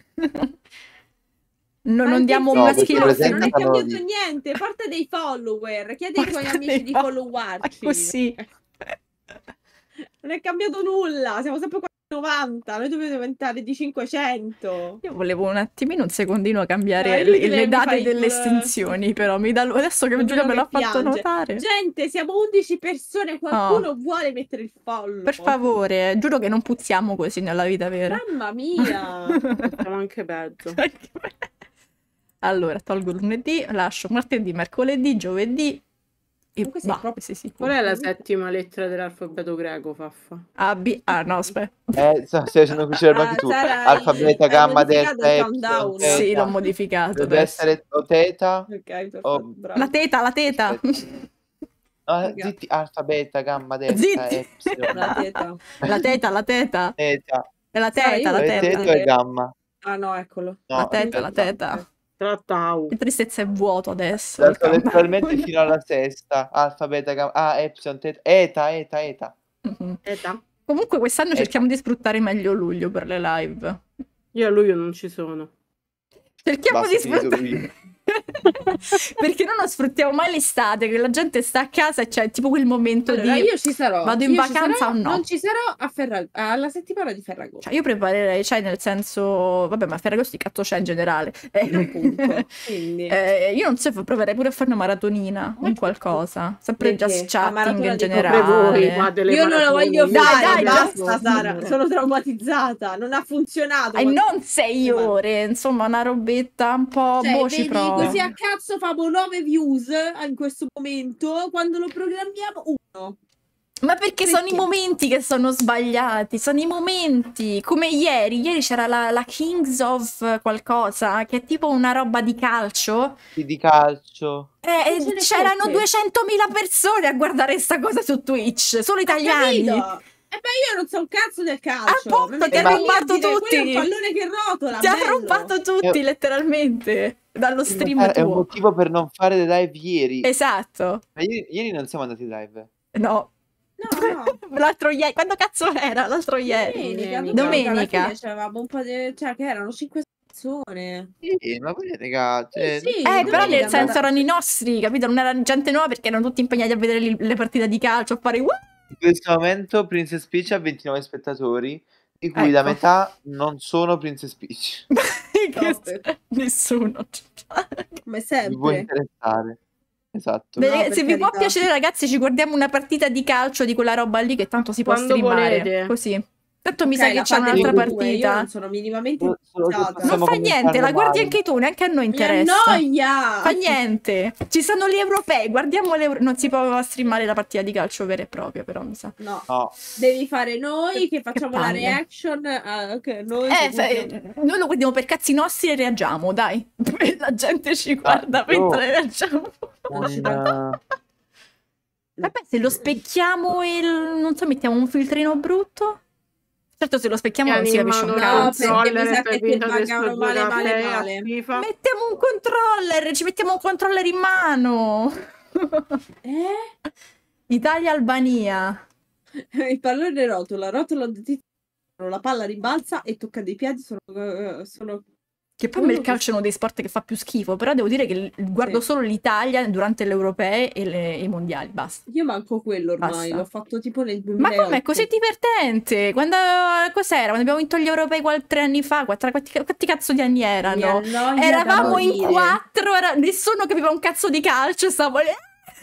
No, Ma non diamo un No, maschile perché non è presenta cambiato Lodi. niente. Parte dei follower. Chiedi ai tuoi Porta amici dei di fo- followarci. Così. Non è cambiato nulla. Siamo sempre qua a novanta. Noi dobbiamo diventare di cinquecento. Io volevo un attimino, un secondino cambiare Dai, le, che le mi date fai delle il- estensioni, però mi dà adesso che Quello Giulia me che l'ha fatto piange. notare. Gente, siamo undici persone. Qualcuno vuole mettere il follow. Per favore, giuro che non puzziamo così nella vita vera. Mamma mia. Siamo anche peggio. Allora, tolgo lunedì, lascio martedì, mercoledì, giovedì e Comunque sei bah, proprio- sì, sì. Qual è la settima lettera dell'alfabeto greco, Faffa? A, B, ah no, aspetta. Eh, so- stai facendo cucire anche Ah, tu. Sara, Alfa, hai- beta, hai gamma, modificato delta, il epsilon, countdown. teta. Sì, l'ho modificato Deve adesso. essere o teta Ok, perfetto. Oh, bravo. La teta, la teta. no, Ok. zitti, alfa, beta, gamma, delta, Zitti. epsilon, La teta. La teta, la teta. teta. È la Sai, teta, io la ho Teta teta. detto- e gamma. Ah no, eccolo. No, La teta, la aspetta. teta. Trattau. Che tristezza, è vuoto adesso. Dato letteralmente fino alla sesta. Alfa, beta, gamma. Ah, epsilon, teta. Eta, eta, eta. Mhm. Eta. Comunque quest'anno Eh. cerchiamo di sfruttare meglio luglio per le live. Io a luglio non ci sono. Cerchiamo Basta, di finito sfruttare. qui. Perché non sfruttiamo mai l'estate, che la gente sta a casa e c'è tipo quel momento Allora, di... io ci sarò. vado in Io ci vacanza sarò, o no? Non ci sarò a Ferragosto. Alla settimana di Ferragosto. Cioè, io preparerei, cioè nel senso... Vabbè, ma Ferragosto di cazzo c'è in generale. Eh, Appunto. Quindi. eh, io non so, proverei pure a fare una maratonina, un qualcosa. Sempre Perché? just La chatting maratona in di Proprio generale. voi fate le Io non lo maratone. voglio Dai, fare, dai, basta già- Sara, sono traumatizzata, non ha funzionato. E quando- non sei ore, insomma, una robetta un po' Cioè, boh, ci vedi provo. così a a cazzo famo nove views in questo momento, quando lo programmiamo uno. Ma perché, perché sono i momenti che sono sbagliati, sono i momenti, come ieri, ieri c'era la, la Kings of qualcosa, che è tipo una roba di calcio. Sì, di calcio. Eh, c'erano duecentomila persone a guardare sta cosa su Twitch, solo italiani. E beh, io non so un cazzo del calcio. Appunto, ti ha rubato tutti. È un pallone che rotola. Ti ha rubato tutti, letteralmente, dallo stream è, tuo. È un motivo per non fare le live ieri. Esatto. Ma ieri, ieri non siamo andati live. No. No, no. L'altro ieri, quando cazzo era? L'altro ieri. Domenica. Domenica. C'avevamo un po' di... cioè che erano cinque persone. Sì, ma voi raga, cioè... sì, Eh, però nel senso andata... erano i nostri, capito? Non era gente nuova perché erano tutti impegnati a vedere le, le partite di calcio, a fare uh! In questo momento Princess Peach ha ventinove spettatori, di cui ecco. la metà non sono Princess Peach. Nessuno. Come sempre. Vi può interessare. Esatto. Beh, no, se vi può carità. piacere, ragazzi, ci guardiamo una partita di calcio di quella roba lì che tanto si può Quando streamare. volete. Così. Tanto mi Okay, sa che la c'è fate un'altra voi due, partita. Io non sono minimamente Solo- solo che interessata. possiamo Non fa niente, la commentarne guardi mai. anche tu, neanche a noi Mi interessa. annoia! Fa niente. Ci sono gli europei, guardiamo le... Non si può streamare la partita di calcio vera e propria, però mi sa. No, No. devi fare noi che facciamo la palle. reaction. Ah, ok, noi Eh, che se- guardiamo- noi lo guardiamo per cazzi nostri e reagiamo, dai. La gente ci guarda io- mentre reagiamo. Un, Vabbè, se lo specchiamo e non so, mettiamo un filtrino brutto. Certo, se lo specchiamo non si capisce un No, cazzo. perché mi sa che ti buggano male, male, male. Mettiamo un controller, ci mettiamo un controller in mano. Eh? Italia-Albania. Il pallone rotola, rotola di titolo, la palla rimbalza e tocca dei piedi, sono... eh, sono... Che poi a me il calcio è uno dei sport che fa più schifo, però devo dire che guardo Sì. solo l'Italia durante le europee e, le- e i mondiali, basta. Io manco quello ormai, Basta. l'ho fatto tipo nel Ma duemilaotto. com'è così divertente? Quando cos'era? Quando abbiamo vinto gli europei qual- tre anni fa? Quattro, quanti, quanti cazzo di anni Mi erano? annoia da Eravamo in morire. quattro, era- nessuno capiva un cazzo di calcio, stavo lì.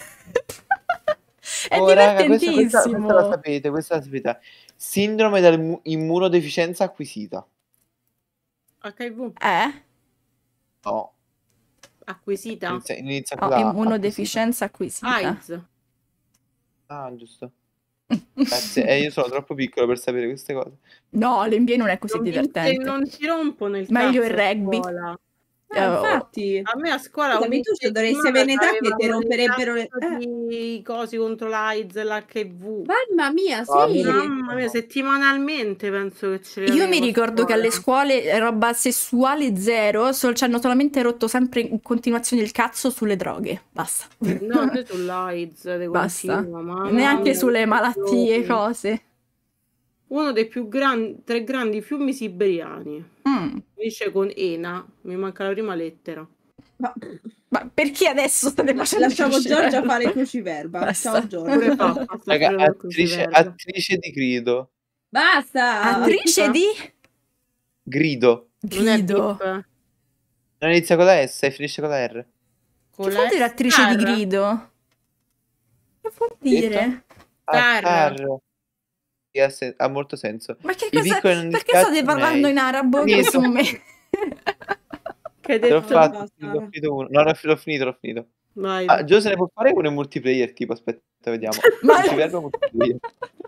È oh, raga, questa, divertentissimo. questa, questa la sapete, questa la sapete. Sindrome dell'immunodeficienza acquisita. acca i vu Eh? No, acquisita. inizia, inizia Oh, con la immunodeficienza acquisita. AIDS. acquisita. Ah, giusto. Grazie, eh, io sono troppo piccolo per sapere queste cose. No, l'N B A non è così Non, mi- divertente. non ti rompono il Meglio cazzo il a rugby. scuola. Eh, infatti. A me a scuola Scusami, ogni tu ci dovresti settimana avere un'età che ti c'avevano romperebbero le... un cazzo Eh, di cosi contro l'AIDS e l'H I V. mamma mia, Ah, sì. Mamma mia, settimanalmente penso che ce le Io mi avevo a ricordo che alle scuola. scuole roba sessuale zero, sol- ci hanno solamente rotto sempre in continuazione il cazzo sulle droghe. Basta. No, noi sull'AIDS de Basta. continua, mamma Neanche mia, sulle che malattie, giochi. cose. Uno dei più grandi, tre grandi fiumi siberiani. Mm. Finisce con Ena, mi manca la prima lettera. Ma... Ma perché adesso state facendo Lasciamo cruciverba? Giorgia fare cruciverba. Basta. Ciao Pure Giorgia. papà sta Raga, facendo il attrice, cruciverba. attrice di grido. Basta. Attrice di Grido. Non è grido. Bip, Non inizia con la S e finisce con la R. con Che la vuol dire S. attrice di Tar. grido? Che vuol dire? Tar. Ah, tar. Sì, ha, sen- ha molto senso. Ma che I cosa? piccoli non Perché state discatti parlando mai. in arabo? Sì, Che sto- su me? Che hai L'ho detto? fatto, basta. l'ho finito uno. No, l'ho, l'ho finito, l'ho finito. Vai. Ah, Gio se ne può fare uno in multiplayer, tipo, aspetta, vediamo. Ma- Cruciverba multiplayer.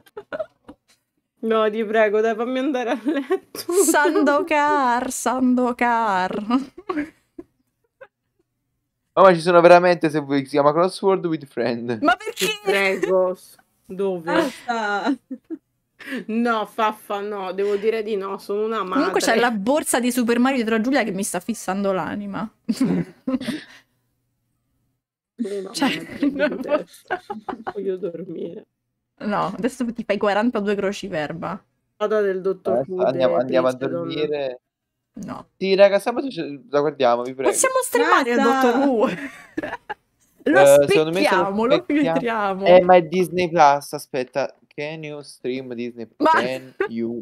No, ti prego, dai, fammi andare a letto. Sandokan, Sandokan. Oh, ma ci sono veramente, se vuoi, si chiama Crossword with Friend. Ma Ti perché? prego. Dove? Basta. No, Faffa, no, devo dire di no, sono una madre. Comunque c'è la borsa di Super Mario dietro a Giulia che mi sta fissando l'anima. Sono una Cioè, madre, non mi detesto. Voglio dormire. No, adesso ti fai quarantadue crociverba. Vada del dottor Adesso Who, andiamo, de andiamo a Princeton. dormire. No. Sì, raga, sabato ce- la guardiamo, vi prego. Possiamo streamare il Basta. Dottor Who. Lo Eh, secondo me se lo specchiamo, lo specchiamo- filtriamo. Eh, ma è Disney Plus, aspetta. Can you stream Disney Plus? Ma- Can you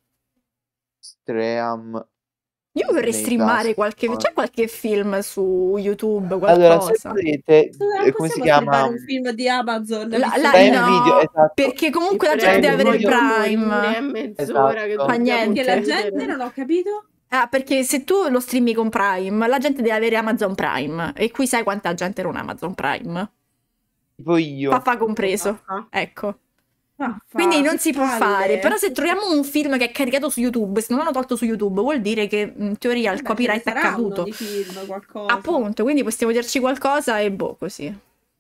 stream Io vorrei Disney streamare Plus? qualche... C'è qualche film su YouTube, Allora, qualcosa? se volete, Scusa, eh, come si possiamo chiama? trovare un film di Amazon? La- visto la- che- Prime no, Video, esatto. perché comunque la Ti gente prego, deve avere il voglio Prime. morire, è mezz'ora Esatto. che Fa dobbiamo niente. Che la chiudere. gente non ho capito. Ah, perché se tu lo streami con Prime, la gente deve avere Amazon Prime. E qui sai quanta gente non ha Amazon Prime? Tipo io. Papà compreso. Ah, Ecco. Ah, Quindi fa- non che si può palle. fare. Però se troviamo un film che è caricato su YouTube, se non l'hanno tolto su YouTube, vuol dire che in teoria il Vabbè, copyright ce è ne sarà uno caduto. di film, qualcosa. Appunto, quindi possiamo dirci qualcosa e boh, così.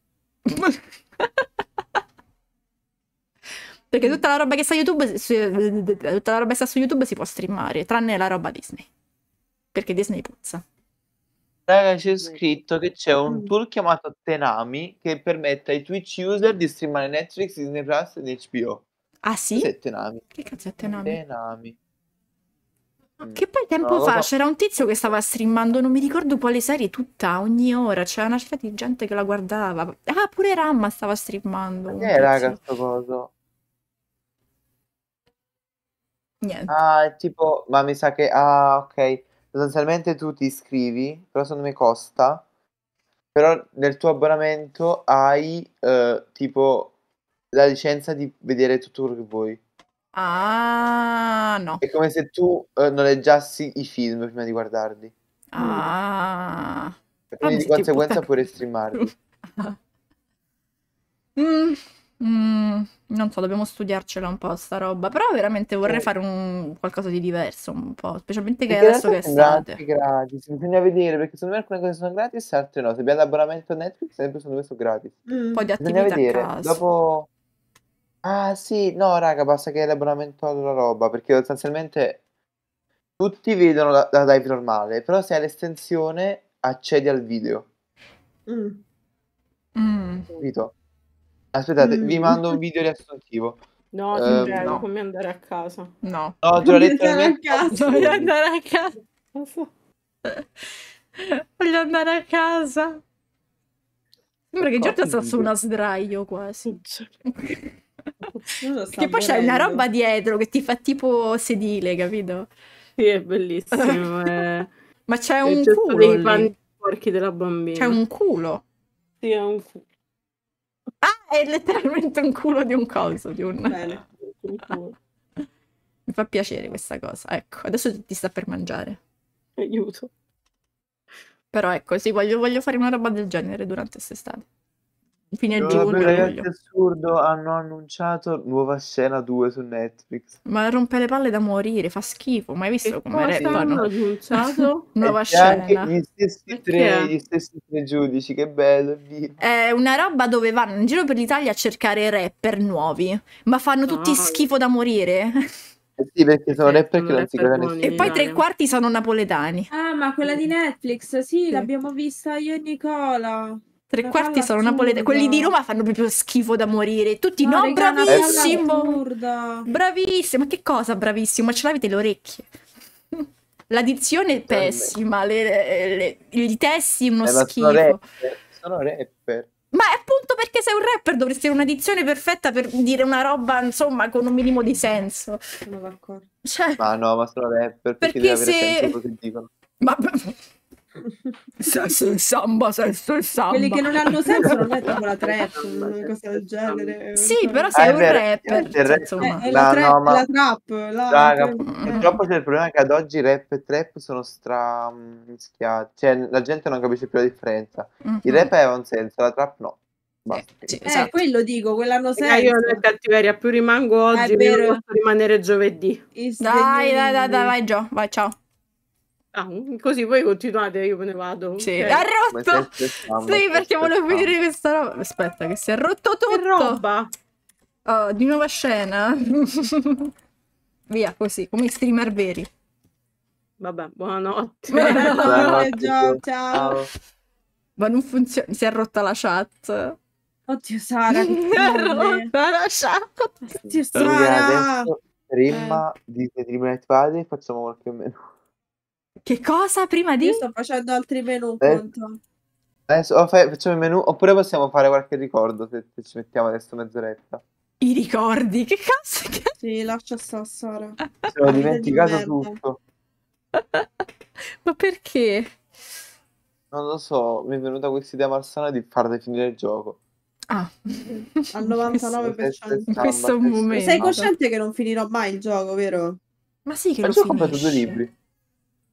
Perché tutta la roba che sta su YouTube, su- tutta la roba che sta su YouTube si può streamare, tranne la roba Disney. Perché Disney puzza. Raga, c'è scritto che c'è un Mm. tool chiamato Tenami che permette ai Twitch user di streamare Netflix, Disney Plus ed H B O. Ah sì? Cos'è Tenami? Che cazzo è Tenami? Tenami. Mm. Che poi tempo No, lo fa so. c'era un tizio che stava streamando, non mi ricordo quale serie, tutta, ogni ora. C'era una cifra di gente che la guardava. Ah, pure Ramma stava streamando. un Che è, raga, tizio. sto coso? Niente. Ah, è tipo... Ma mi sa che... Ah, ok. Sostanzialmente tu ti iscrivi, però secondo me costa. Però nel tuo abbonamento hai, eh, tipo, la licenza di vedere tutto quello che vuoi. Ah, no. È come se tu eh, noleggiassi i film prima di guardarli. Ah. E quindi mi di senti conseguenza puttana. puoi streamarli. Mm, mm, non so, dobbiamo studiarcela un po' sta roba. Però veramente vorrei Sì. fare un qualcosa di diverso un po'. Specialmente che Perché in adesso che è realtà sembra anche estate. gratis, bisogna vedere perché secondo me alcune cose sono gratis e altre no. Se abbiamo l'abbonamento a Netflix, sempre secondo me sono gratis. Mm. Un po' di Bisogna attività a vedere. caso. Dopo. Ah sì, no raga, basta che hai l'abbonamento alla roba, perché sostanzialmente tutti vedono la, la live normale, però se hai l'estensione accedi al video, Mm. Mm, capito? Aspettate, vi Mm. mando un video riassuntivo. No, ti Ehm, prego, no. fammi andare a casa. no. No, te l'ho detto Andare a nel mio casa. Voglio andare a casa. Cosa? Voglio andare a casa. Sembra che Giorgia sta su video. una sdraio quasi. Non lo sta Che poi c'è una morendo. roba dietro che ti fa tipo sedile, capito? Sì, è bellissimo. È... Ma c'è è un il gesto culo dei lì. panni sporchi della bambina. C'è un culo. Sì, è un culo. Ah, è letteralmente un culo di un coso, di un... Bene. Un culo. Mi fa piacere questa cosa. Ecco, adesso ti sta per mangiare. Aiuto. Però ecco, sì, voglio, voglio fare una roba del genere durante quest'estate. Fine No, giugno, vabbè, ragazzi, luglio. assurdo, hanno annunciato nuova scena due su Netflix. Ma rompe le palle da morire, fa schifo. Mai visto Che come cosa hanno reppano? annunciato? Nuova E c'è anche scena. gli stessi Perché? tre, gli stessi tre giudici, che bello, evviva. È una roba dove vanno in giro per l'Italia a cercare rapper nuovi, ma fanno tutti No. schifo da morire. Eh sì, perché sono Perché rapper sono che non si rapper caga buoni. nessuno. E poi tre Italia. quarti sono napoletani. Ah, ma quella di Netflix, sì, Sì. l'abbiamo vista io e Nicola. Tre Una quarti palla sono napoletani. Quelli di assurda. Roma fanno proprio schifo da morire. Tutti, No, no, raga, una palla bravissimo. assurda. Bravissimo. Ma che cosa bravissimo? Ma ce l'avete le orecchie? La dizione è pessima, le, le- i testi uno Eh, ma sono schifo. rapper, sono rapper. Ma è appunto perché sei un rapper dovresti avere una dizione perfetta per dire una roba, insomma, con un minimo di senso. Sono d'accordo. Cioè, Ma no, ma sono rapper, perché Perché deve avere se- senso quello che dicono. ma... Sesso e samba, sesso e samba. Quelli che non hanno senso non è tipo la trap, una cosa del genere. Sì, però Ah, sei è un vero, rapper. il rap- insomma. È, è la, No, trap, no, ma- la trap. La Raga, trap- purtroppo c'è il problema che ad oggi rap e trap sono stra mischiati. Cioè, la gente non capisce più la differenza. Mhm. Il rap aveva un senso, la trap no. Basta. Sì, Eh, esatto. quello dico, quell'hanno Raga, io senso. nel cattiveria più rimango Ah, oggi, è meno vero. posso rimanere giovedì. I Dai, dai, dai, dai, sdegnoloni. vai Gio, vai, ciao. Ah, così voi continuate, io me ne vado. Sì, Ok. ha Come rotto. senso e samba, Sì, perché senso e volevo samba. vedere questa roba. Aspetta, che si è rotto Che tutto. roba! Oh, di nuova scena. Via, così, come i streamer veri. Vabbè, buonanotte. Buonanotte, Gio, ciao. Ciao. Ma non funziona, si è rotta la chat. Oddio, Sara, che Si è palle. rotta la chat. Oddio, Quindi Sara. adesso prima di Dreamlight Valley facciamo qualche menù. Che cosa prima di? Io sto facendo altri menù, Eh. conto. Adesso o fai- facciamo il menù oppure possiamo fare qualche ricordo se, se ci mettiamo adesso mezz'oretta. I ricordi, che cazzo? Che... Sì, lascia stare, Sara. Se l'ho Vita di dimenticato merda. tutto. Ma perché? Non lo so, mi è venuta questa idea malsana di far definire il gioco. Ah, Al novantanove per cento. Samba, Questo è un questo- momento. Sei cosciente che non finirò mai il gioco, vero? Ma sì che Ma lo già ho comprato due finisce. libri.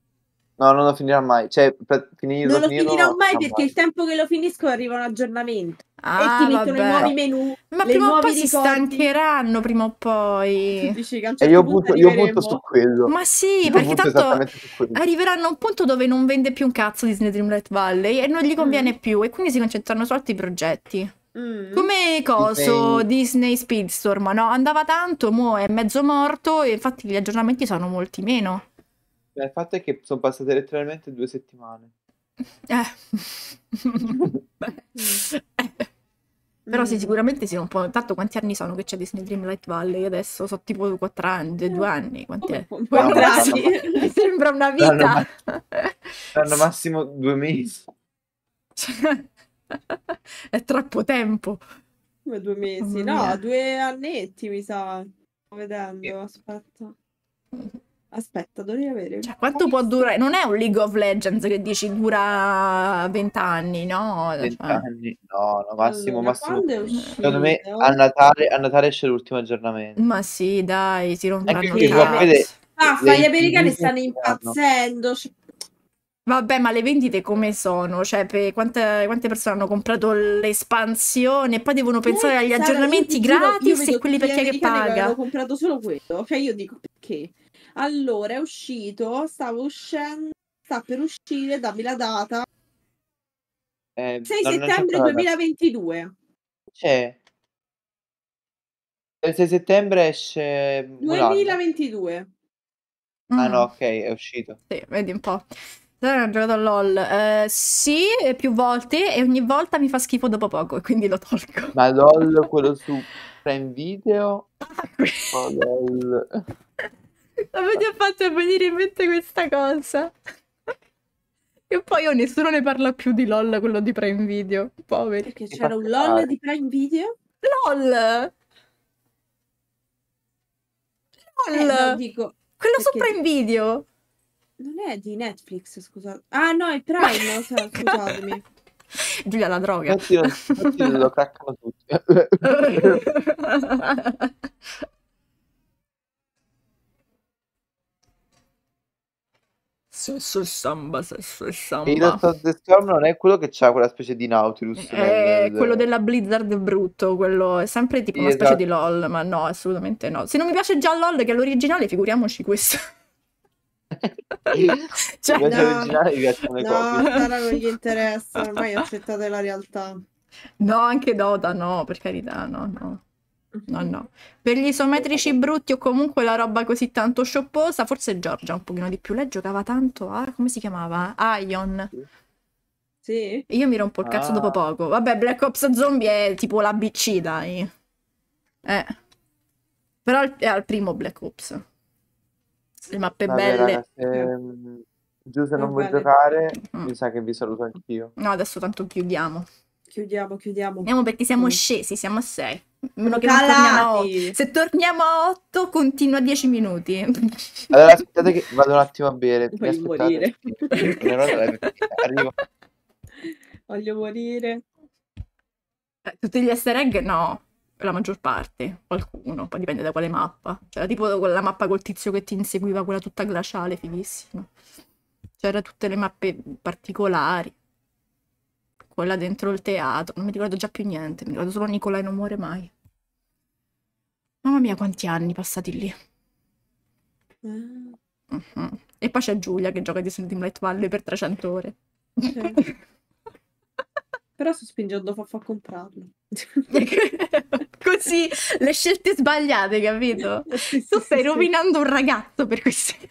No, non lo finirà mai. Cioè, per finirlo, Non lo finirlo, finirò non mai sarà perché il tempo che lo finisco arriva un aggiornamento. E Ah, ti mettono i nuovi vabbè. menu, Ma le prima o nuovi poi si ricordi. stancheranno, prima o poi. Dici che a un E certo io punto punto, io punto su arriveremo. quello. Ma sì, Io perché punto tanto esattamente su quello. arriveranno a un punto dove non vende più un cazzo Disney Dreamlight Valley e non gli conviene Mm. più e quindi si concentrano su altri progetti. Mm. Come coso Disney- Disney Speedstorm, no? Andava tanto, mo è mezzo morto e infatti gli aggiornamenti sono molti meno. Beh, il fatto è che sono passate letteralmente due settimane. Eh. Beh. Eh. Però sì, Mm. sicuramente sì, un po'. Tanto quanti anni sono che c'è Disney Dreamlight Valley? Adesso so tipo quattro anni, due anni, quanti è? Un Poi po' non lo so, anni. mi sembra una Saranno vita. ma- Saranno massimo due mesi. Cioè, è troppo tempo. Come due mesi? Mamma No, mia. due annetti mi sa. Sto vedendo, aspetta. Aspetta, dovrei avere. Cioè, quanto può durare? Non è un League of Legends che dici dura vent'anni, no? Cioè, Vent'anni? No, no, massimo, Allora, massimo. quando è uscito? Secondo me a Natale, a Natale esce l'ultimo aggiornamento. ma sì, dai, si romperanno Anche il perché tu a vedere cazzo. Ah, le gli americani Disney stanno che impazzendo. cioè- Vabbè, ma le vendite come sono? Cioè, per quante, quante persone hanno comprato l'espansione e poi devono pensare Eh, agli Sara, io aggiornamenti ti giuro, io gratis vedo e quelli per tutti chi gli è che americani che avevano paga. comprato solo quello. Cioè, io dico perché? Allora, è uscito, stava uscendo, sta per uscire, dammi la data. Eh, sei non- non c'è settembre ancora la data. duemilaventidue. C'è. Il sei settembre esce Mulan. duemilaventidue. Ah Mm, no, ok, è uscito. sì, vedi un po'. Sara ha giocato a LOL. Eh, sì, e più volte e ogni volta mi fa schifo dopo poco e quindi lo tolgo. Ma LOL, quello su Prime Video? Ah, que- O LOL? Ma mi ha fatto venire in mente questa cosa. E poi oh, nessuno ne parla più di LOL, quello di Prime Video. Poveri. Perché Mi c'era fa un cagare. LOL di Prime Video? LOL! Eh, no, LOL! dico, Quello su perché Prime Video. non è di Netflix, scusate. Ah, no, è Prime, sa- scusatemi. Giulia la droga. Infatti, lo- infatti lo craccano tutti. Sesso e samba, sesso e E samba. Heroes of the Storm non è quello che c'ha quella specie di Nautilus È nel- quello della Blizzard brutto, quello è sempre tipo Sì, una specie esatto. di LOL, ma no, assolutamente no. Se non mi piace già LOL che è l'originale, figuriamoci questo. Cioè, Invece no. originale mi piacciono le No, copie. a Sara non gli interessa, ormai accettate la realtà. no, anche Dota, no, per carità, no, no. No, no. Per gli isometrici brutti o comunque la roba così tanto sciopposa, forse Giorgia un pochino di più. Lei giocava tanto a... come si chiamava? Ion. Sì? Io mi rompo il cazzo Ah. dopo poco. Vabbè, Black Ops Zombie è tipo l'A B C, dai. Eh. Però è al primo Black Ops. Le mappe Vabbè, belle. raga, se mm, Giù se non Va vuoi bene. giocare, Mm. mi sa che vi saluto anch'io. No, adesso tanto chiudiamo. Chiudiamo, chiudiamo. Andiamo perché siamo Mm. scesi, siamo a sei. Meno Siamo che non torniamo a calati. otto. Se torniamo a otto, continua a dieci minuti. Allora aspettate che vado un attimo a bere. Mi Voglio aspettate? morire. Non ero live, perché arrivo. Voglio morire. Eh, Tutti gli easter egg? No, la maggior parte. Qualcuno, poi dipende da quale mappa. C'era tipo quella mappa col tizio che ti inseguiva, quella tutta glaciale, fighissima. C'era tutte le mappe particolari. Quella dentro il teatro. Non mi ricordo già più niente. Mi ricordo solo Nicolai non muore mai. Mamma mia, quanti anni passati lì. Ah, Mhm. E poi c'è Giulia che gioca di Dreamlight Valley per trecento ore. sì. Però sto spingendo Faffa a comprarlo. Così le scelte sbagliate, capito? Sì, sì, Tu stai sì, sì. rovinando un ragazzo per questi.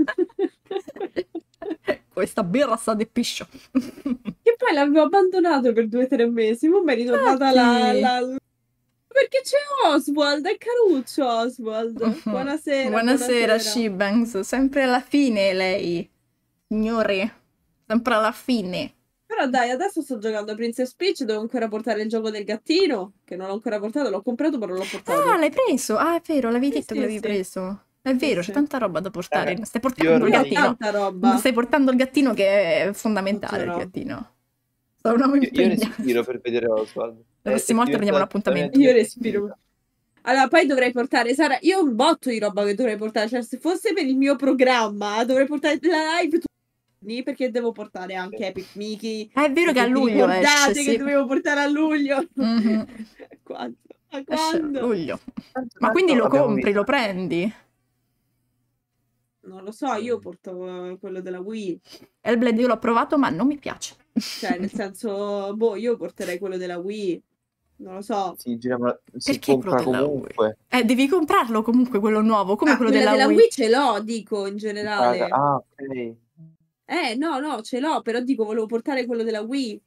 Questa birra sta di piscio. Che poi l'avevo abbandonato per due o tre mesi. Poi mi è ritornata la, Infatti. la- Perché c'è Oswald, è caruccio Oswald. Mhm. Buonasera. Buonasera, Shibangs. Sempre alla fine lei. Signore. Sempre alla fine. Però dai, adesso sto giocando a Princess Peach, devo ancora portare il gioco del gattino, che non l'ho ancora portato, l'ho comprato ma non l'ho portato. Ah, l'hai preso? Ah, è vero, l'avevi Sì, detto sì, che l'avevi sì. preso. È vero, sì. c'è tanta roba da portare. Raga, Stai io portando il ormai- gattino. Tanta roba. Stai portando il gattino che è fondamentale, Oddio, il no. gattino. Sono Io, io impegnato. respiro per vedere Oswald. La prossima volta prendiamo un appuntamento. Io respiro. Allora, poi dovrei portare, Sara, io ho un botto di roba che dovrei portare, cioè se fosse per il mio programma dovrei portare la live tu- giorni perché devo portare anche Epic Mickey. È vero che a Vi luglio ricordate esce, che sì. dovevo portare a luglio? Mhm. Quando? Ma Esce a quando? luglio. Tanto- Ma quindi tanto lo abbiamo compri, visto. lo prendi? Non lo so, io porto eh, quello della Wii. Hellblade io l'ho provato, ma non mi piace. Cioè, nel senso, boh, io porterei quello della Wii. Non lo so. Si, gira- ma si Perché quello compra della Wii? comunque. Eh, devi comprarlo comunque quello nuovo, come Ah, quello quella della della Wii. Wii ce l'ho, dico, in In generale. casa. Ah, ok. Eh, no, no, ce l'ho, però dico, volevo portare quello della Wii.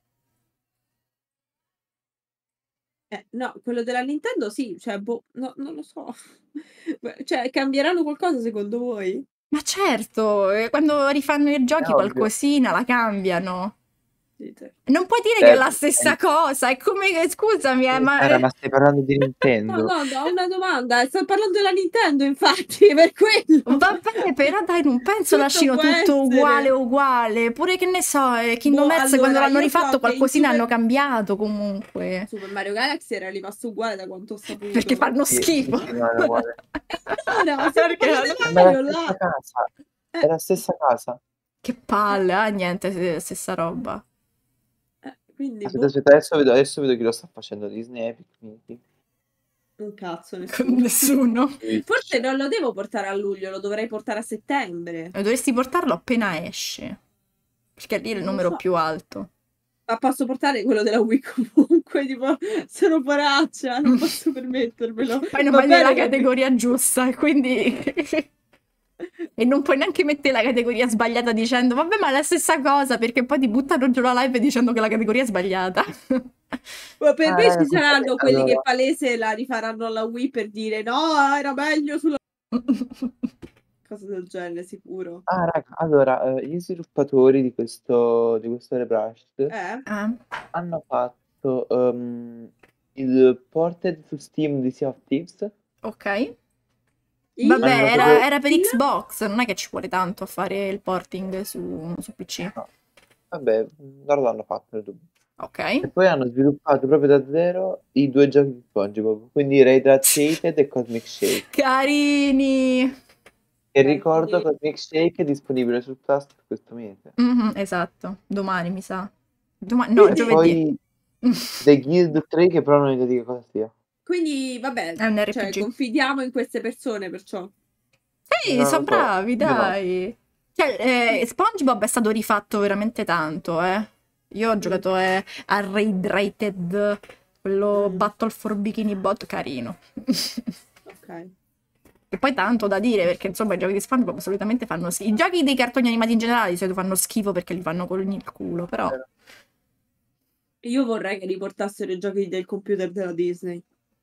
Eh, no, quello della Nintendo sì, cioè, boh, no, non lo so. Beh, cioè, cambieranno qualcosa secondo voi? Ma certo, eh, quando rifanno i giochi È ovvio. qualcosina la cambiano. Dite. Non puoi dire che è Cioè, la stessa eh, cosa, è come che, scusami, eh, ma... Sara, eh, ma stai parlando di No, Nintendo? no, no, ho una domanda. Sto parlando della Nintendo, infatti, per quello. Va bene, però dai, non penso Tutto lasciano può tutto uguale essere. uguale. Pure che ne so, eh, Kingdom Boh, Hearts quando allora, l'hanno io so rifatto che in qualcosina Super... hanno cambiato comunque. Super Mario Galaxy era rimasto uguale da quanto ho Perché saputo. fanno Sì, sì, schifo. sì, no, era uguale. E allora, stiamo Perché parlando fanno- di Ma è la Mario stessa là. casa. È Eh, la stessa casa. Che palle, ah niente, se- stessa roba. eh, quindi, Aspetta, boh, aspetta, adesso vedo, adesso vedo chi lo sta facendo. Disney, Epic, Mickey, un cazzo, Con nessuno. nessuno. Switch. Forse non lo devo portare a luglio, lo dovrei portare a settembre. E dovresti portarlo appena esce. Perché lì è il Non lo numero so. più alto. Ma posso portare quello della Wii comunque, tipo, sono poraccia, non posso permettermelo. Poi non Va vai nella bene che- categoria giusta, e quindi... E non puoi neanche mettere la categoria sbagliata dicendo vabbè ma è la stessa cosa, perché poi ti buttano giù la live dicendo che la categoria è sbagliata. Ma per Ah, me raga, ci saranno scusate, quelli che allora, palese la rifaranno alla Wii per dire no, era meglio sulla... Cosa del genere, sicuro. ah, raga, allora, eh, gli sviluppatori di questo, di questo Rebrashed Eh? Ah, hanno fatto ehm, il ported su Steam di Sea of Thieves. ok. Il- Vabbè, Hanno era, proprio- era per Xbox, non è che ci vuole tanto a fare il porting su, su P C. No. Vabbè, loro l'hanno fatto nel dubbio. E Ok. poi hanno sviluppato proprio da zero i due giochi di SpongeBob, quindi Raytraced e Cosmic Shake. Carini! E Dai, ricordo quindi- Cosmic Shake è disponibile sul Plus per questo mese. Mhm, esatto, domani mi sa. Domani, no, Quindi- giovedì. Poi The Guild tre, che però non ho idea di che cosa sia. Quindi, vabbè, È un R P cioè, G. confidiamo in queste persone, perciò. Sì, Non sono lo so, bravi, io no. dai. Cioè, eh, SpongeBob è stato rifatto veramente tanto, eh. Io ho giocato eh, a Raid Rated, quello Mm. Battle for Bikini Bot, carino. Ok. E poi tanto da dire, perché insomma i giochi di SpongeBob solitamente fanno schifo. I giochi dei cartoni animati in generale di solito fanno schifo perché li fanno con il culo, però... Io vorrei che riportassero i giochi del computer della Disney.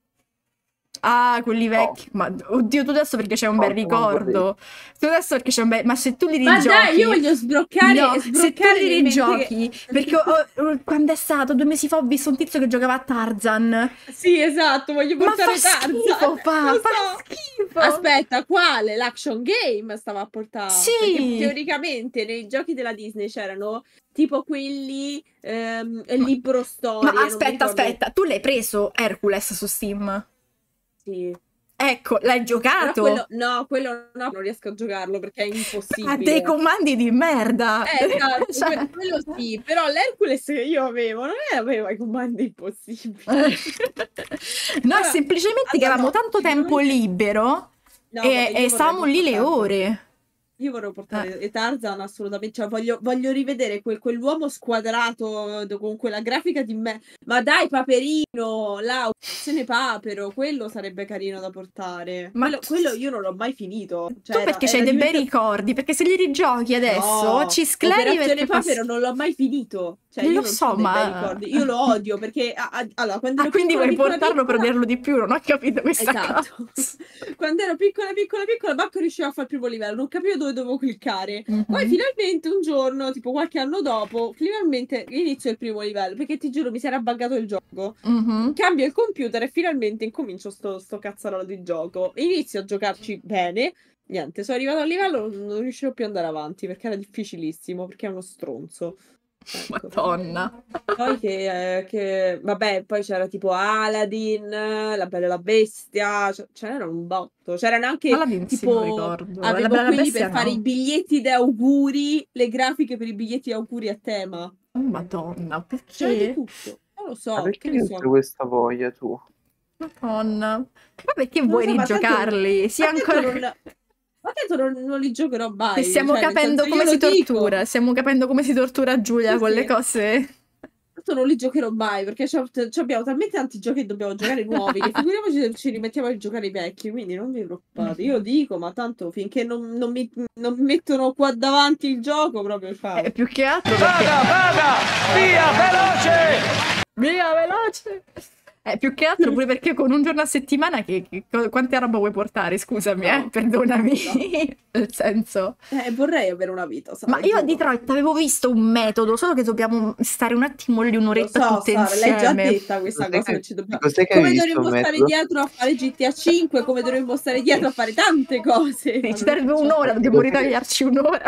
Ah, quelli vecchi. Ma oddio, tu adesso perché c'è un bel No, non ricordo. Tu adesso perché c'è un bel... Ma se tu li Ma rigiochi... dai, io voglio sbloccare No, e se tu sbloccare li nel mentre rigiochi, che- perché ho- ho- quando è stato, due mesi fa, ho visto un tizio che giocava a Tarzan. Sì, esatto, voglio Ma portare fa Tarzan. schifo, fa, Lo fa so. schifo. Aspetta, quale? L'action game stava a portare. Sì. Perché teoricamente nei giochi della Disney c'erano tipo quelli ehm, libro storie. Ma non mi aspetta, ricordo- aspetta, tu l'hai preso Hercules su Steam? Sì. Ecco, l'hai Però giocato? quello, no, quello no, non riesco a giocarlo perché è impossibile. Ha dei comandi di merda. Eh, esatto, Cioè- que- quello sì, però l'Hercules che io avevo non aveva i comandi impossibili. No, Allora- semplicemente che allora, avevamo no, tanto tempo sicuramente- libero No, e, vabbè, io e vorrei stavamo lì le portare Tarzan. ore. Io vorrei portare e Tarzan assolutamente, cioè voglio, voglio rivedere quel, quell'uomo squadrato do- con quella grafica di me. Ma dai, Paperino, là, operazione Papero, quello sarebbe carino da portare. Ma quello, tu- quello io non l'ho mai finito. Cioè, Tu era- perché era c'hai dei bei diventato- ricordi, perché se li rigiochi adesso No, ci scleri Operazione perché fas- Papero non l'ho mai finito. Cioè, Lo io non so, ho dei bei ma- ricordi. Io lo odio perché a- a- allora, quando Ah, ero quindi piccola, vuoi piccola, portarlo per piccola- vederlo di più? Non ho capito questa Esatto. cosa. Quando ero piccola, piccola, piccola, manco riuscivo a fare il primo livello, non capivo dove dovevo cliccare. Mhm. Poi finalmente un giorno, tipo qualche anno dopo, finalmente inizio il primo livello, perché ti giuro mi si era buggato il gioco. Mhm. Cambio il computer e finalmente incomincio sto, sto cazzarolo di gioco. Inizio a giocarci bene. Niente, sono arrivato al livello, non riuscivo più ad andare avanti perché era difficilissimo, perché è uno stronzo. Ecco. Madonna. Poi che, eh, che- vabbè, poi c'era tipo Aladdin, La Bella e la Bestia, ce ce n'erano un botto. C'erano anche Aladdin sì, me lo tipo, ricordo. La avevo Bella e la quelli Bestia per fare no. i biglietti da auguri, le grafiche per i biglietti da auguri a tema. Oh, Madonna, C'era di perché? tutto. Non lo Ma so, che perché ne hai tutte so. questa voglia tu? Madonna. Ma perché Non lo vuoi so, ma tanto, rigiocarli? Sì, ma tanto ancora... non, ma tanto non, non li giocherò E mai. stiamo Cioè, nel capendo senso, come io si lo dico. tortura. Stiamo capendo come si tortura Giulia Sì, con le sì. cose. Tanto non li giocherò mai perché c'ho- c'ho- abbiamo talmente tanti giochi che dobbiamo giocare nuovi che figuriamoci se ci rimettiamo a giocare i vecchi, quindi non vi preoccupate. Io dico, ma tanto finché non, non mi, non mi mettono qua davanti il gioco, proprio ciao. Eh, più che altro perché... Vada, vada! Via, veloce! Via, veloce! Eh, più che altro pure perché con un giorno a settimana che, che- quante roba vuoi portare? Scusami, No. eh, perdonami. No. Nel senso... Eh, vorrei avere una vita, Sara, Ma io a giuro. Detroit avevo visto un metodo, solo che dobbiamo stare un attimo lì Lo un'oretta so, tutte Sara, l'hai già insieme. detta questa Cos'è cosa che, che ci dobbiamo... cos'è che Come hai visto dovremmo un stare metodo? dietro a fare G T A cinque, come dovremmo stare dietro a fare tante cose. Sì, Ma ci non serve facciamo. un'ora, dobbiamo ritagliarci un'ora.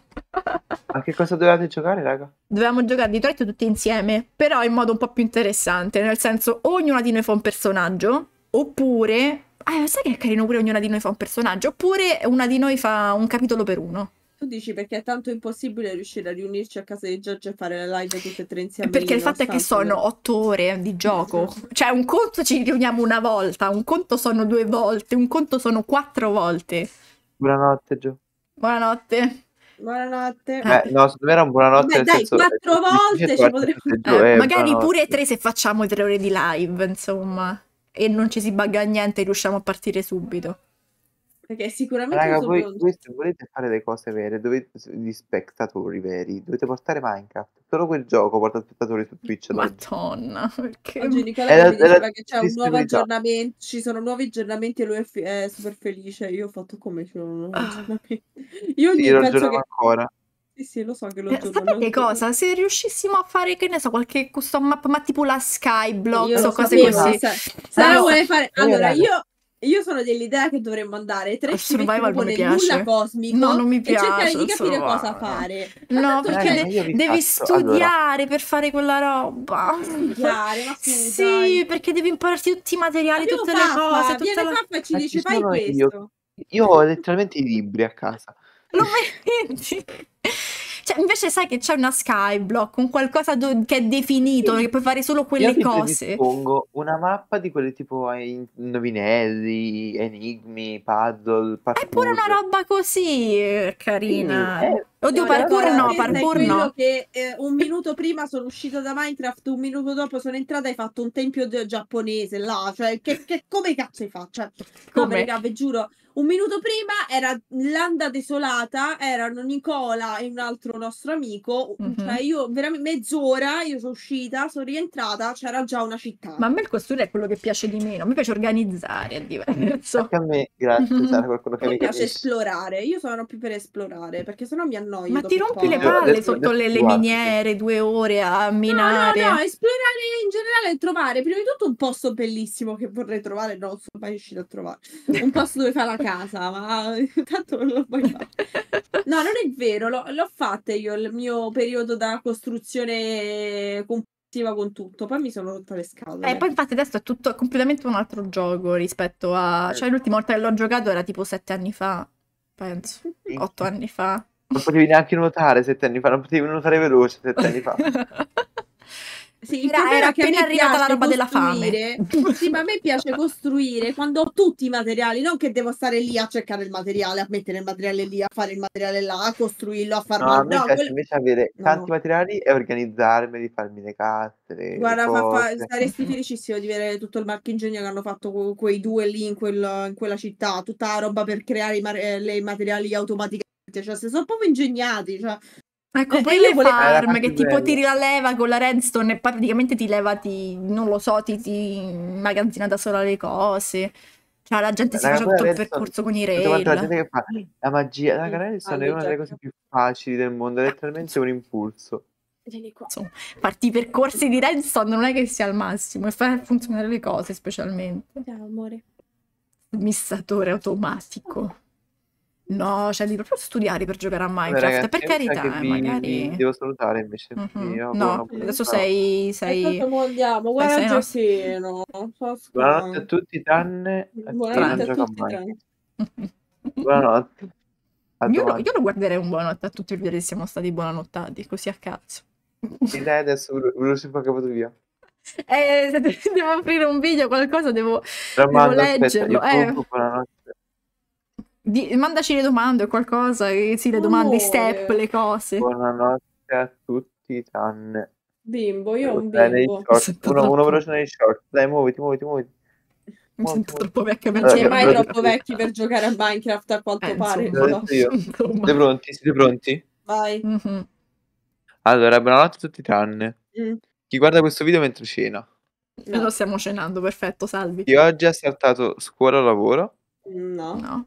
Ma che cosa dovevate giocare, raga? Dovevamo giocare a Detroit tutti insieme, però in modo un po' più interessante, nel senso ognuna di noi fa un personaggio, oppure... Ah, sai che è carino pure ognuna di noi fa un personaggio, oppure una di noi fa un capitolo per uno. Tu dici perché è tanto impossibile riuscire a riunirci a casa di Giorgio e fare la live tutte e tre insieme. Perché il fatto è che sono otto ore di gioco. Cioè, un conto ci riuniamo una volta, un conto sono due volte, un conto sono quattro volte. Buonanotte, Gio. Buonanotte. Buonanotte. Eh. Eh, no, secondo me era un buonanotte. Vabbè, nel dai, senso, quattro è volte difficile ci trovarti potremmo- tutte e due, Eh, eh, magari buonanotte. pure tre se facciamo tre ore di live, insomma. E non ci si bugga niente, riusciamo a partire subito. Perché sicuramente Raga, sono voi, pronto. voi se volete fare le cose vere, dovete, gli spettatori veri, dovete portare Minecraft. Solo quel gioco porta spettatori su Twitch. ad oggi. Madonna, perché... Oggi Nicola È che la- mi è la diceva che c'è un nuovo disponibilità. aggiornamento, ci sono nuovi aggiornamenti e lui è, fi- è super felice. Io ho fatto come ci sono nuovi Ah. aggiornamenti. Io Sì, ogni lo penso aggiorniamo che... ancora. Sì, sì, lo so che lo Eh, aggiorno. sapete cosa? Se riuscissimo a fare, che ne so, qualche custom map, ma tipo la Skyblock Io o lo cose sapevo così. che Sa- Sara No. vuole fare... Eh, Allora, raga. io, io sono dell'idea che dovremmo andare tre Al civetti survival proprio non mi nel nulla piace. cosmico No, non mi e cercare piace di il capire cosa survival. fare. Ma No, tanto perché cioè, de- ma io vi devi faccio- allora. studiare per fare quella roba. studiare, ma su, Sì, dai. perché devi impararti tutti i materiali, Abbiamo tutte le Faffa, cose, tutte viene le... Faffa e ci Ma dice ci fai sono io. questo. Io ho letteralmente i libri a casa. Lo vedi? Cioè, invece sai che c'è una skyblock, un qualcosa do- che è definito, che puoi fare solo quelle Io vi cose. predispongo una mappa di quelle tipo ai indovinelli, enigmi, puzzle, È pure una parkour. roba così eh, carina. Sì, eh, Oddio, No, parkour Nicola, no, te sei parkour quello no. che eh, un minuto prima sono uscita da Minecraft, un minuto dopo sono entrata e hai fatto un tempio de- giapponese là, cioè che, che- come cazzo hai fatto? Cioè, no, Come? raga, vi giuro, un minuto prima era Landa desolata, erano Nicola e un altro nostro amico, Mhm. cioè io veramente mezz'ora, io sono uscita, sono rientrata, c'era già una città. Ma a me il costruire è quello che piace di meno. A me piace organizzare, è diverso. anche a me, grazie, Sara, qualcuno che A me mi piace capisce. esplorare, io sono più per esplorare, perché sennò mi annoio Ma dopo ti un rompi le po'. Io palle adesso- sotto le, adesso le guardo. miniere, due ore a No, minare. no, no, esplorare in generale e trovare prima di tutto un posto bellissimo che vorrei trovare, non sono mai riuscita a trovare. Un posto dove fare la casa, ma tanto non l'ho mai fatto. No, non è vero, l'ho, l'ho fatta io il mio periodo da costruzione compulsiva con tutto, poi mi sono rotta le scatole. Eh, poi infatti adesso è tutto è completamente un altro gioco rispetto a... Cioè l'ultima volta che l'ho giocato era tipo sette anni fa, penso. Otto anni fa. Non potevi neanche nuotare sette anni fa, non potevi nuotare veloce sette anni fa. Sì, il Era, problema era è che a me appena arrivata la piace roba della fame. costruire. Sì, ma a me piace costruire quando ho tutti i materiali, non che devo stare lì a cercare il materiale, a mettere il materiale lì, a fare il materiale là, a costruirlo, a far No, a me no, piace quello- invece avere No, tanti no. materiali e organizzarmi, di farmi le carte, le, le Guarda, fa- fa- cose. saresti Mhm. felicissimo di vedere tutto il marchingegno che hanno fatto que- quei due lì in, quel- in quella città, tutta la roba per creare i, mar- eh, le- i materiali automaticamente, cioè se sono proprio ingegnati, cioè. Ecco, Eh, poi e io le volevo- Era farm così che tipo bello. tiri la leva con la redstone e poi praticamente ti levati, non lo so, ti, ti immagazzina da sola le cose. Cioè la gente si Raga, faccia poi tutto il adesso percorso con i Tutta quanta la rail. gente che fa la magia, raga, Mm, Redstone è alle una delle Jack. cose più facili del mondo, è letteralmente un impulso. Vieni qua. Insomma, farti i percorsi di redstone non è che sia al massimo e far funzionare le cose specialmente. Ciao, amore. Il missatore automatico. No, cioè devi proprio studiare per giocare a Vabbè, Minecraft, ragazzi, per io mi sa carità, che eh, vi, magari... vi devo salutare invece. Mhm. Io No, buona- adesso buona- sei... E sei... tanto mo andiamo, guarda sei il nostro. giochino. Fa Buonanotte a schifo. tutti, tranne a chi non Buonanotte a gioca a tutti, Minecraft. tranne. Buonanotte. A Io lo, domani. io lo guarderei un buonanotte a tutti per vedere se siamo stati buonanottati, così a cazzo. Sì, dai, adesso ve lo ve lo si fa capato via. Eh, se de- devo aprire un video, qualcosa, devo, devo Rammando, aspetta, leggerlo. Eh, YouTube, buonanotte. di- mandaci le domande o qualcosa, eh, sì, le domande, i step, Amore. le cose. Buonanotte a tutti, tranne... Bimbo, io ho un Dai, nei bimbo. short. Sento Uno, uno troppo- veloce nei short. Dai, muoviti, muoviti, muoviti. Mi Muoviti, sento muoviti. troppo vecchia per Non si è Allora, mai giocare a troppo allora, vecchi per giocare a Minecraft, a quanto Eh, pare. insomma. l'ho detto io. Insomma. Siete pronti? Siete pronti? Vai. Mhm. Allora, buonanotte a tutti tranne Mm. chi guarda questo video mentre cena. E lo No. stiamo cenando, perfetto, salvi. Chi oggi ha saltato scuola o lavoro. No. No.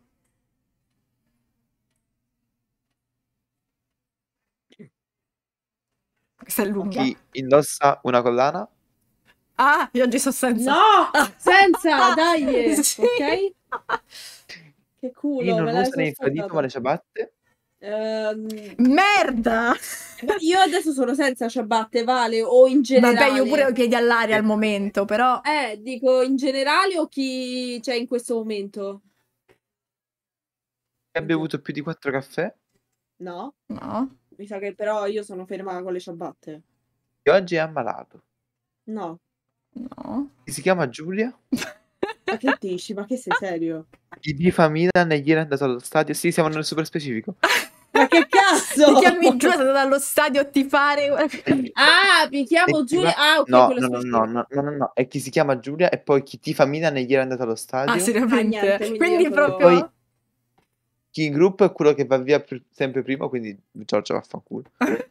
Questa è lunga. Chi indossa una collana. Ah, io oggi so senza. No! Senza, dai! Sì. Ok? Che Chi culo, non me la usa sono né infradito ma le saltata. ciabatte. Ehm, Merda! ma io adesso sono senza ciabatte, vale? O in generale? Vabbè, io pure ho i piedi all'aria al momento, però... Eh, dico in generale o chi c'è in questo momento? Chi ha bevuto più di quattro caffè. No? No. Mi sa che però io sono ferma con le ciabatte. Chi oggi è ammalato. No. No. Chi si chiama Giulia. Ma che dici? Ma che sei serio? Chi di famiglia ne ieri è andato allo stadio. Sì, siamo nel super specifico. Ma che cazzo? Ti chiami Giulia, sei andata allo stadio a tifare. Ah, mi chiamo E chi Giulia. va- Ah, ok, no, quello no, no, specifico. no, no, no, no, no. E chi si chiama Giulia e poi chi tifa Milan e ieri è andato allo stadio. Ah, seriamente? Ah, niente, quindi quindi io sono- proprio... Poi chi in gruppo è quello che va via pr- sempre prima, quindi Giorgio vaffanculo.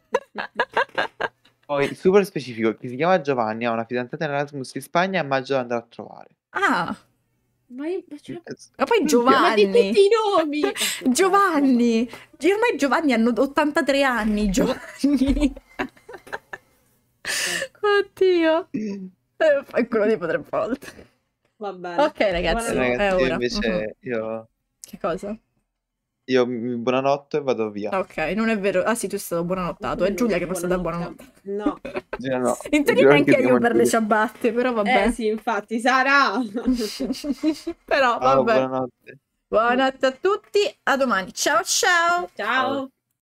Poi super specifico, chi si chiama Giovanni ha una fidanzata in Erasmus in Spagna e a maggio la andrà a trovare. Ah, Ma, io, ma cioè- ma poi ma di Giovanni. tutti i nomi! Giovanni. Ormai Giovanni hanno ottantatré anni, Giovanni. Oddio. Eh, Fai quello di tre volte. Va bene. Ok, ragazzi, Buonanotte. è Ragazzi, io ora. invece Mhm. io, Che cosa? io mi- buonanotte e vado via. Ok, non è vero. Ah sì, tu sei stato buonanottato. È Giulia che non è stata buonanotte. No. Giulia no. In teoria Giulia neanche che si io chiama per le Giulia. ciabatte, però vabbè. Eh sì, infatti, sarà. Però Ciao, vabbè. buonanotte. Buonanotte a tutti, a domani. Ciao ciao. Ciao.